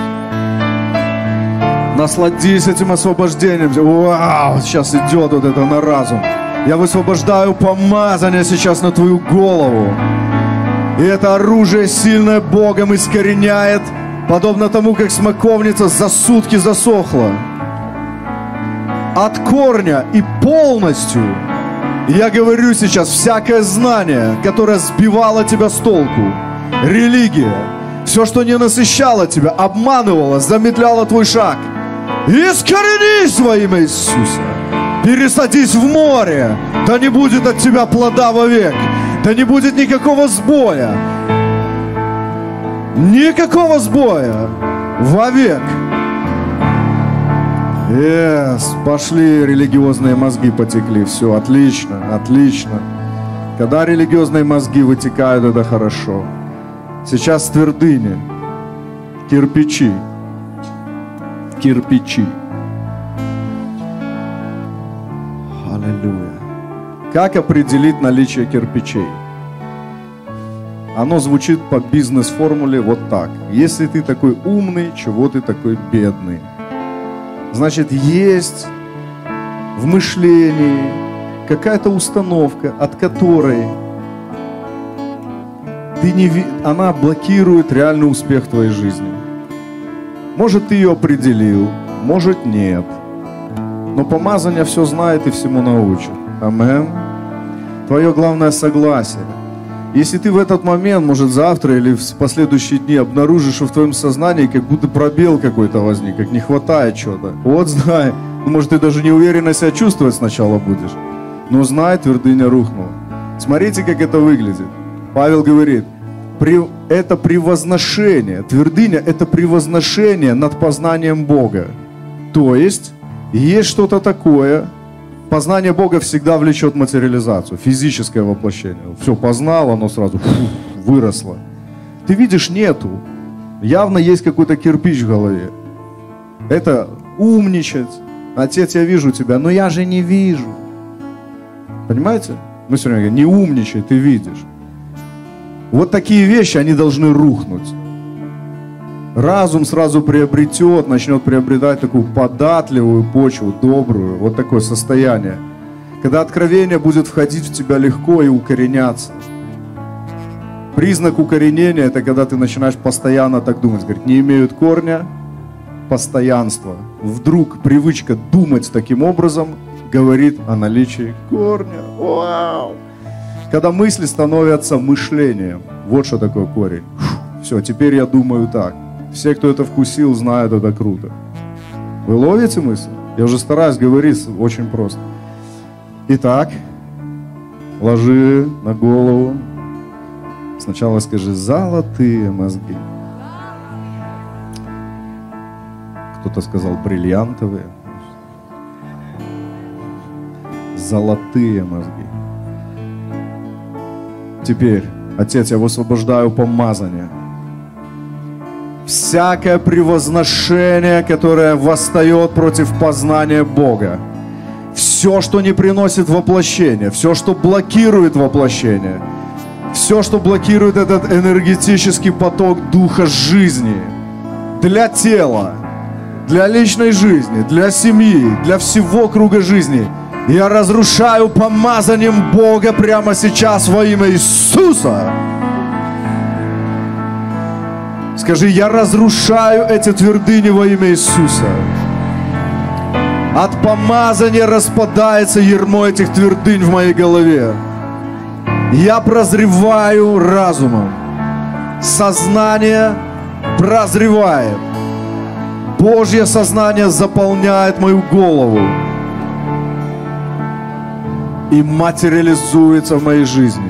Насладись этим освобождением. Вау, сейчас идет вот это на разум. Я высвобождаю помазание сейчас на твою голову. И это оружие, сильное Богом, искореняет, подобно тому, как смоковница за сутки засохла. От корня и полностью. Я говорю сейчас, всякое знание, которое сбивало тебя с толку, религия, все, что не насыщало тебя, обманывало, замедляло твой шаг, искоренись во имя Иисуса. Пересадись в море, да не будет от тебя плода вовек, да не будет никакого сбоя, никакого сбоя вовек. Yes, пошли, религиозные мозги потекли, все, отлично, отлично. Когда религиозные мозги вытекают, это хорошо. Сейчас твердыни, кирпичи, кирпичи. Аллилуйя. Как определить наличие кирпичей? Оно звучит по бизнес-формуле вот так. Если ты такой умный, чего ты такой бедный? Значит, есть в мышлении какая-то установка, от которой ты не, она блокирует реальный успех в твоей жизни. Может, ты ее определил, может, нет. Но помазание все знает и всему научит. Амен. Твое главное согласие. Если ты в этот момент, может, завтра или в последующие дни обнаружишь, что в твоем сознании как будто пробел какой-то возник, как не хватает чего-то. Вот знай, может, ты даже неуверенно себя чувствовать сначала будешь. Но знай, твердыня рухнула. Смотрите, как это выглядит. Павел говорит, это превозношение. Твердыня – это превозношение над познанием Бога. То есть, есть что-то такое. Познание Бога всегда влечет материализацию, физическое воплощение. Все, познал, оно сразу фу, выросло. Ты видишь, нету. Явно есть какой-то кирпич в голове. Это умничать. Отец, я вижу тебя, но я же не вижу. Понимаете? Мы все время говорим, не умничай, ты видишь. Вот такие вещи, они должны рухнуть. разум сразу приобретет, начнет приобретать такую податливую почву, добрую, вот такое состояние. Когда откровение будет входить в тебя легко и укореняться. Признак укоренения – это когда ты начинаешь постоянно так думать. Говорит, не имеют корня, постоянство. Вдруг привычка думать таким образом говорит о наличии корня. Вау! Когда мысли становятся мышлением. Вот что такое корень. Фу, все, теперь я думаю так. Все, кто это вкусил, знают, это круто. Вы ловите мысль? Я уже стараюсь говорить очень просто. Итак, ложи на голову. Сначала скажи «золотые мозги». Кто-то сказал «бриллиантовые». Золотые мозги. Теперь, Отец, я высвобождаю помазание. Всякое превозношение, которое восстает против познания Бога. Все, что не приносит воплощения, все, что блокирует воплощение, все, что блокирует этот энергетический поток духа жизни для тела, для личной жизни, для семьи, для всего круга жизни, я разрушаю помазанием Бога прямо сейчас во имя Иисуса. Скажи, я разрушаю эти твердыни во имя Иисуса. От помазания распадается ярмо этих твердынь в моей голове. Я прозреваю разумом. Сознание прозревает. Божье сознание заполняет мою голову и материализуется в моей жизни.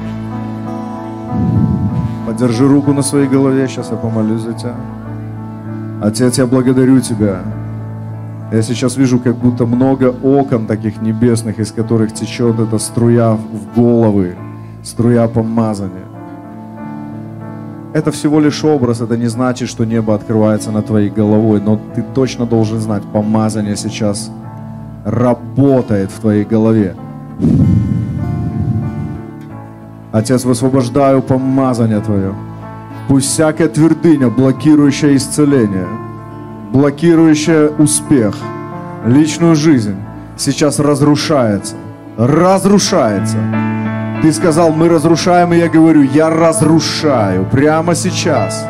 Подержи руку на своей голове, сейчас я помолюсь за тебя. Отец, я благодарю Тебя. Я сейчас вижу, как будто много окон таких небесных, из которых течет эта струя в головы, струя помазания. Это всего лишь образ, это не значит, что небо открывается над твоей головой, но ты точно должен знать, помазание сейчас работает в твоей голове. Отец, высвобождаю помазание Твое. Пусть всякая твердыня, блокирующая исцеление, блокирующая успех, личную жизнь, сейчас разрушается. Разрушается. Ты сказал, мы разрушаем, и я говорю, я разрушаю прямо сейчас.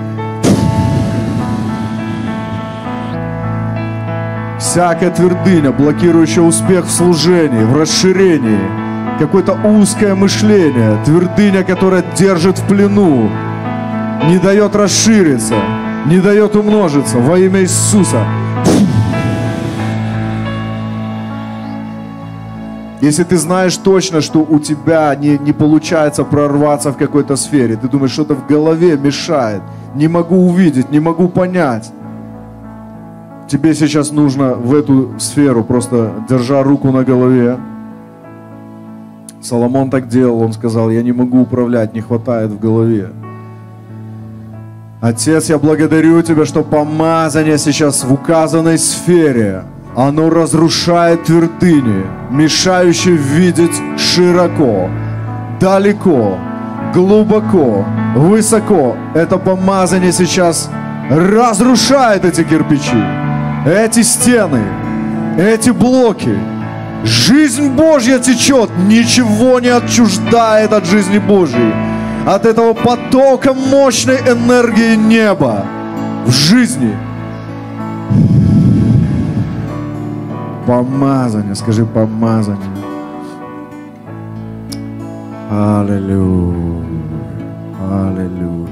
Всякая твердыня, блокирующая успех в служении, в расширении, какое-то узкое мышление, твердыня, которая держит в плену, не дает расшириться, не дает умножиться во имя Иисуса. Если ты знаешь точно, что у тебя не, не получается прорваться в какой-то сфере, ты думаешь, что-то в голове мешает, не могу увидеть, не могу понять, тебе сейчас нужно в эту сферу, просто держа руку на голове. Соломон так делал, он сказал, я не могу управлять, не хватает в голове. Отец, я благодарю Тебя, что помазание сейчас в указанной сфере, оно разрушает твердыни, мешающие видеть широко, далеко, глубоко, высоко. Это помазание сейчас разрушает эти кирпичи, эти стены, эти блоки. Жизнь Божья течет, ничего не отчуждает от жизни Божьей, от этого потока мощной энергии неба в жизни. Помазание, скажи помазание. Аллилуйя, аллилуйя.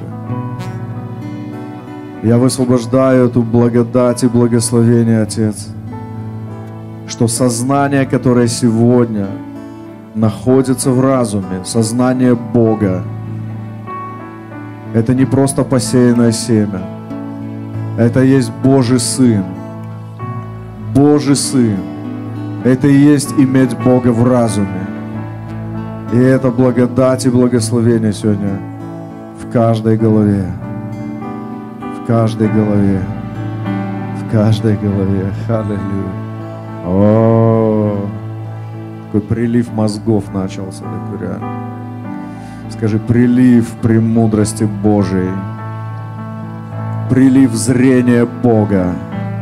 Я высвобождаю эту благодать и благословение, Отец, что сознание, которое сегодня находится в разуме, сознание Бога, это не просто посеянное семя, это есть Божий Сын. Божий Сын. Это и есть иметь Бога в разуме. И это благодать и благословение сегодня в каждой голове. В каждой голове. В каждой голове. Аллилуйя. О, такой прилив мозгов начался, такой реально. Скажи, прилив премудрости Божией. Прилив зрения Бога.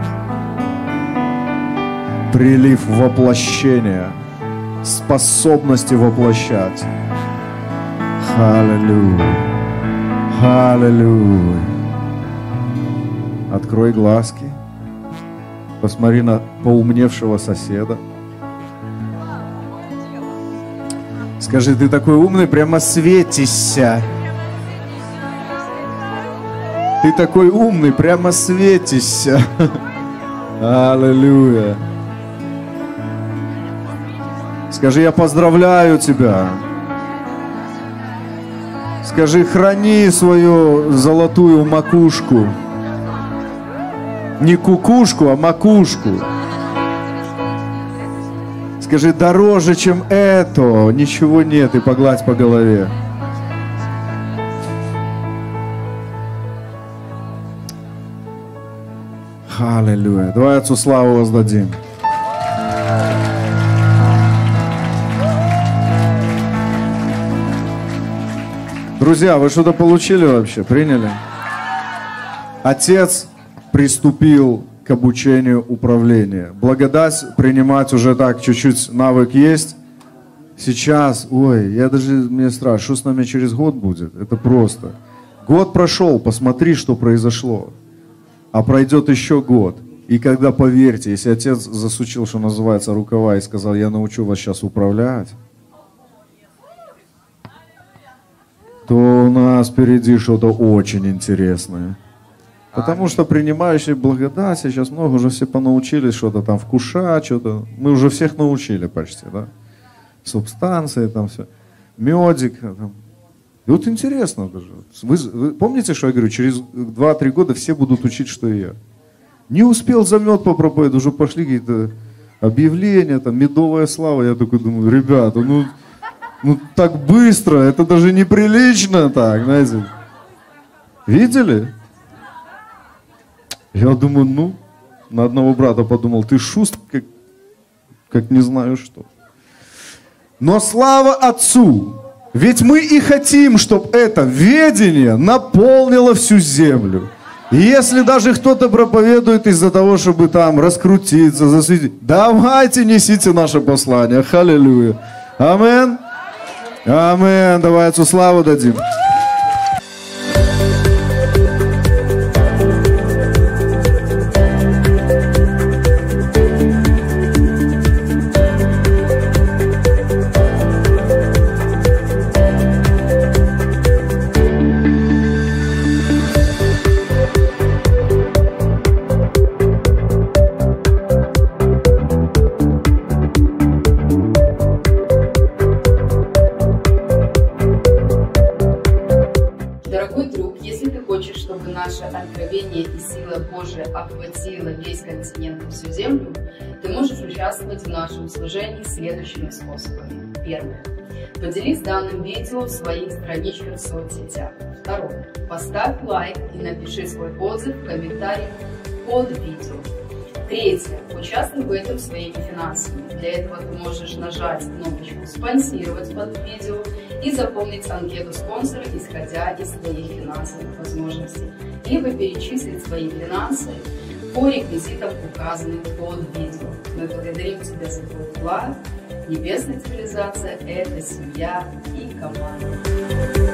Прилив воплощения. Способности воплощать. Аллилуйя. Аллилуйя. Открой глазки. Посмотри на поумневшего соседа. Скажи, ты такой умный, прямо светишься. Ты такой умный, прямо светишься. Аллилуйя. Скажи, я поздравляю тебя. Скажи, храни свою золотую макушку. Не кукушку, а макушку. Скажи, дороже, чем это, ничего нет, и погладь по голове. Аллилуйя. Давай Отцу славу воздадим. Друзья, вы что-то получили вообще? Приняли? Отец приступил к обучению управления. Благодать принимать уже так, чуть-чуть навык есть. Сейчас, ой, я даже, мне страшно, что с нами через год будет? Это просто. Год прошел, посмотри, что произошло. А пройдет еще год. И когда, поверьте, если отец засучил, что называется, рукава и сказал, я научу вас сейчас управлять, то у нас впереди что-то очень интересное. Потому что принимающие благодать сейчас много, уже все понаучились что-то там вкушать, что-то. Мы уже всех научили почти, да? Субстанции там все. Медик. Там. И вот интересно даже. Вы, вы помните, что я говорю? Через два-три года все будут учить, что и я. Не успел за мед попроповедовать, уже пошли какие-то объявления, там, медовая слава. Я такой думаю, ребята, ну, ну так быстро, это даже неприлично так, знаете. Видели? Я думаю, ну, на одного брата подумал, ты шуст, как, как не знаю что. Но слава Отцу! Ведь мы и хотим, чтобы это ведение наполнило всю землю. И если даже кто-то проповедует из-за того, чтобы там раскрутиться, засветить, давайте несите наше послание. Аллилуйя. Амин. Амин. Давай Отцу славу дадим. Откровение и сила Божия охватила весь континент и всю землю, ты можешь участвовать в нашем служении следующими способами. Первое. Поделись данным видео в своих страничках в соцсетях. Второе. Поставь лайк и напиши свой отзыв в комментариях под видео. Третье. Участвуй в этом своими финансами. Для этого ты можешь нажать кнопочку «Спонсировать» под видео и заполнить анкету спонсора, исходя из своих финансовых возможностей, либо перечислить свои финансы по реквизитам, указанным под видео. Мы благодарим тебя за твой вклад. Небесная цивилизация – это семья и команда.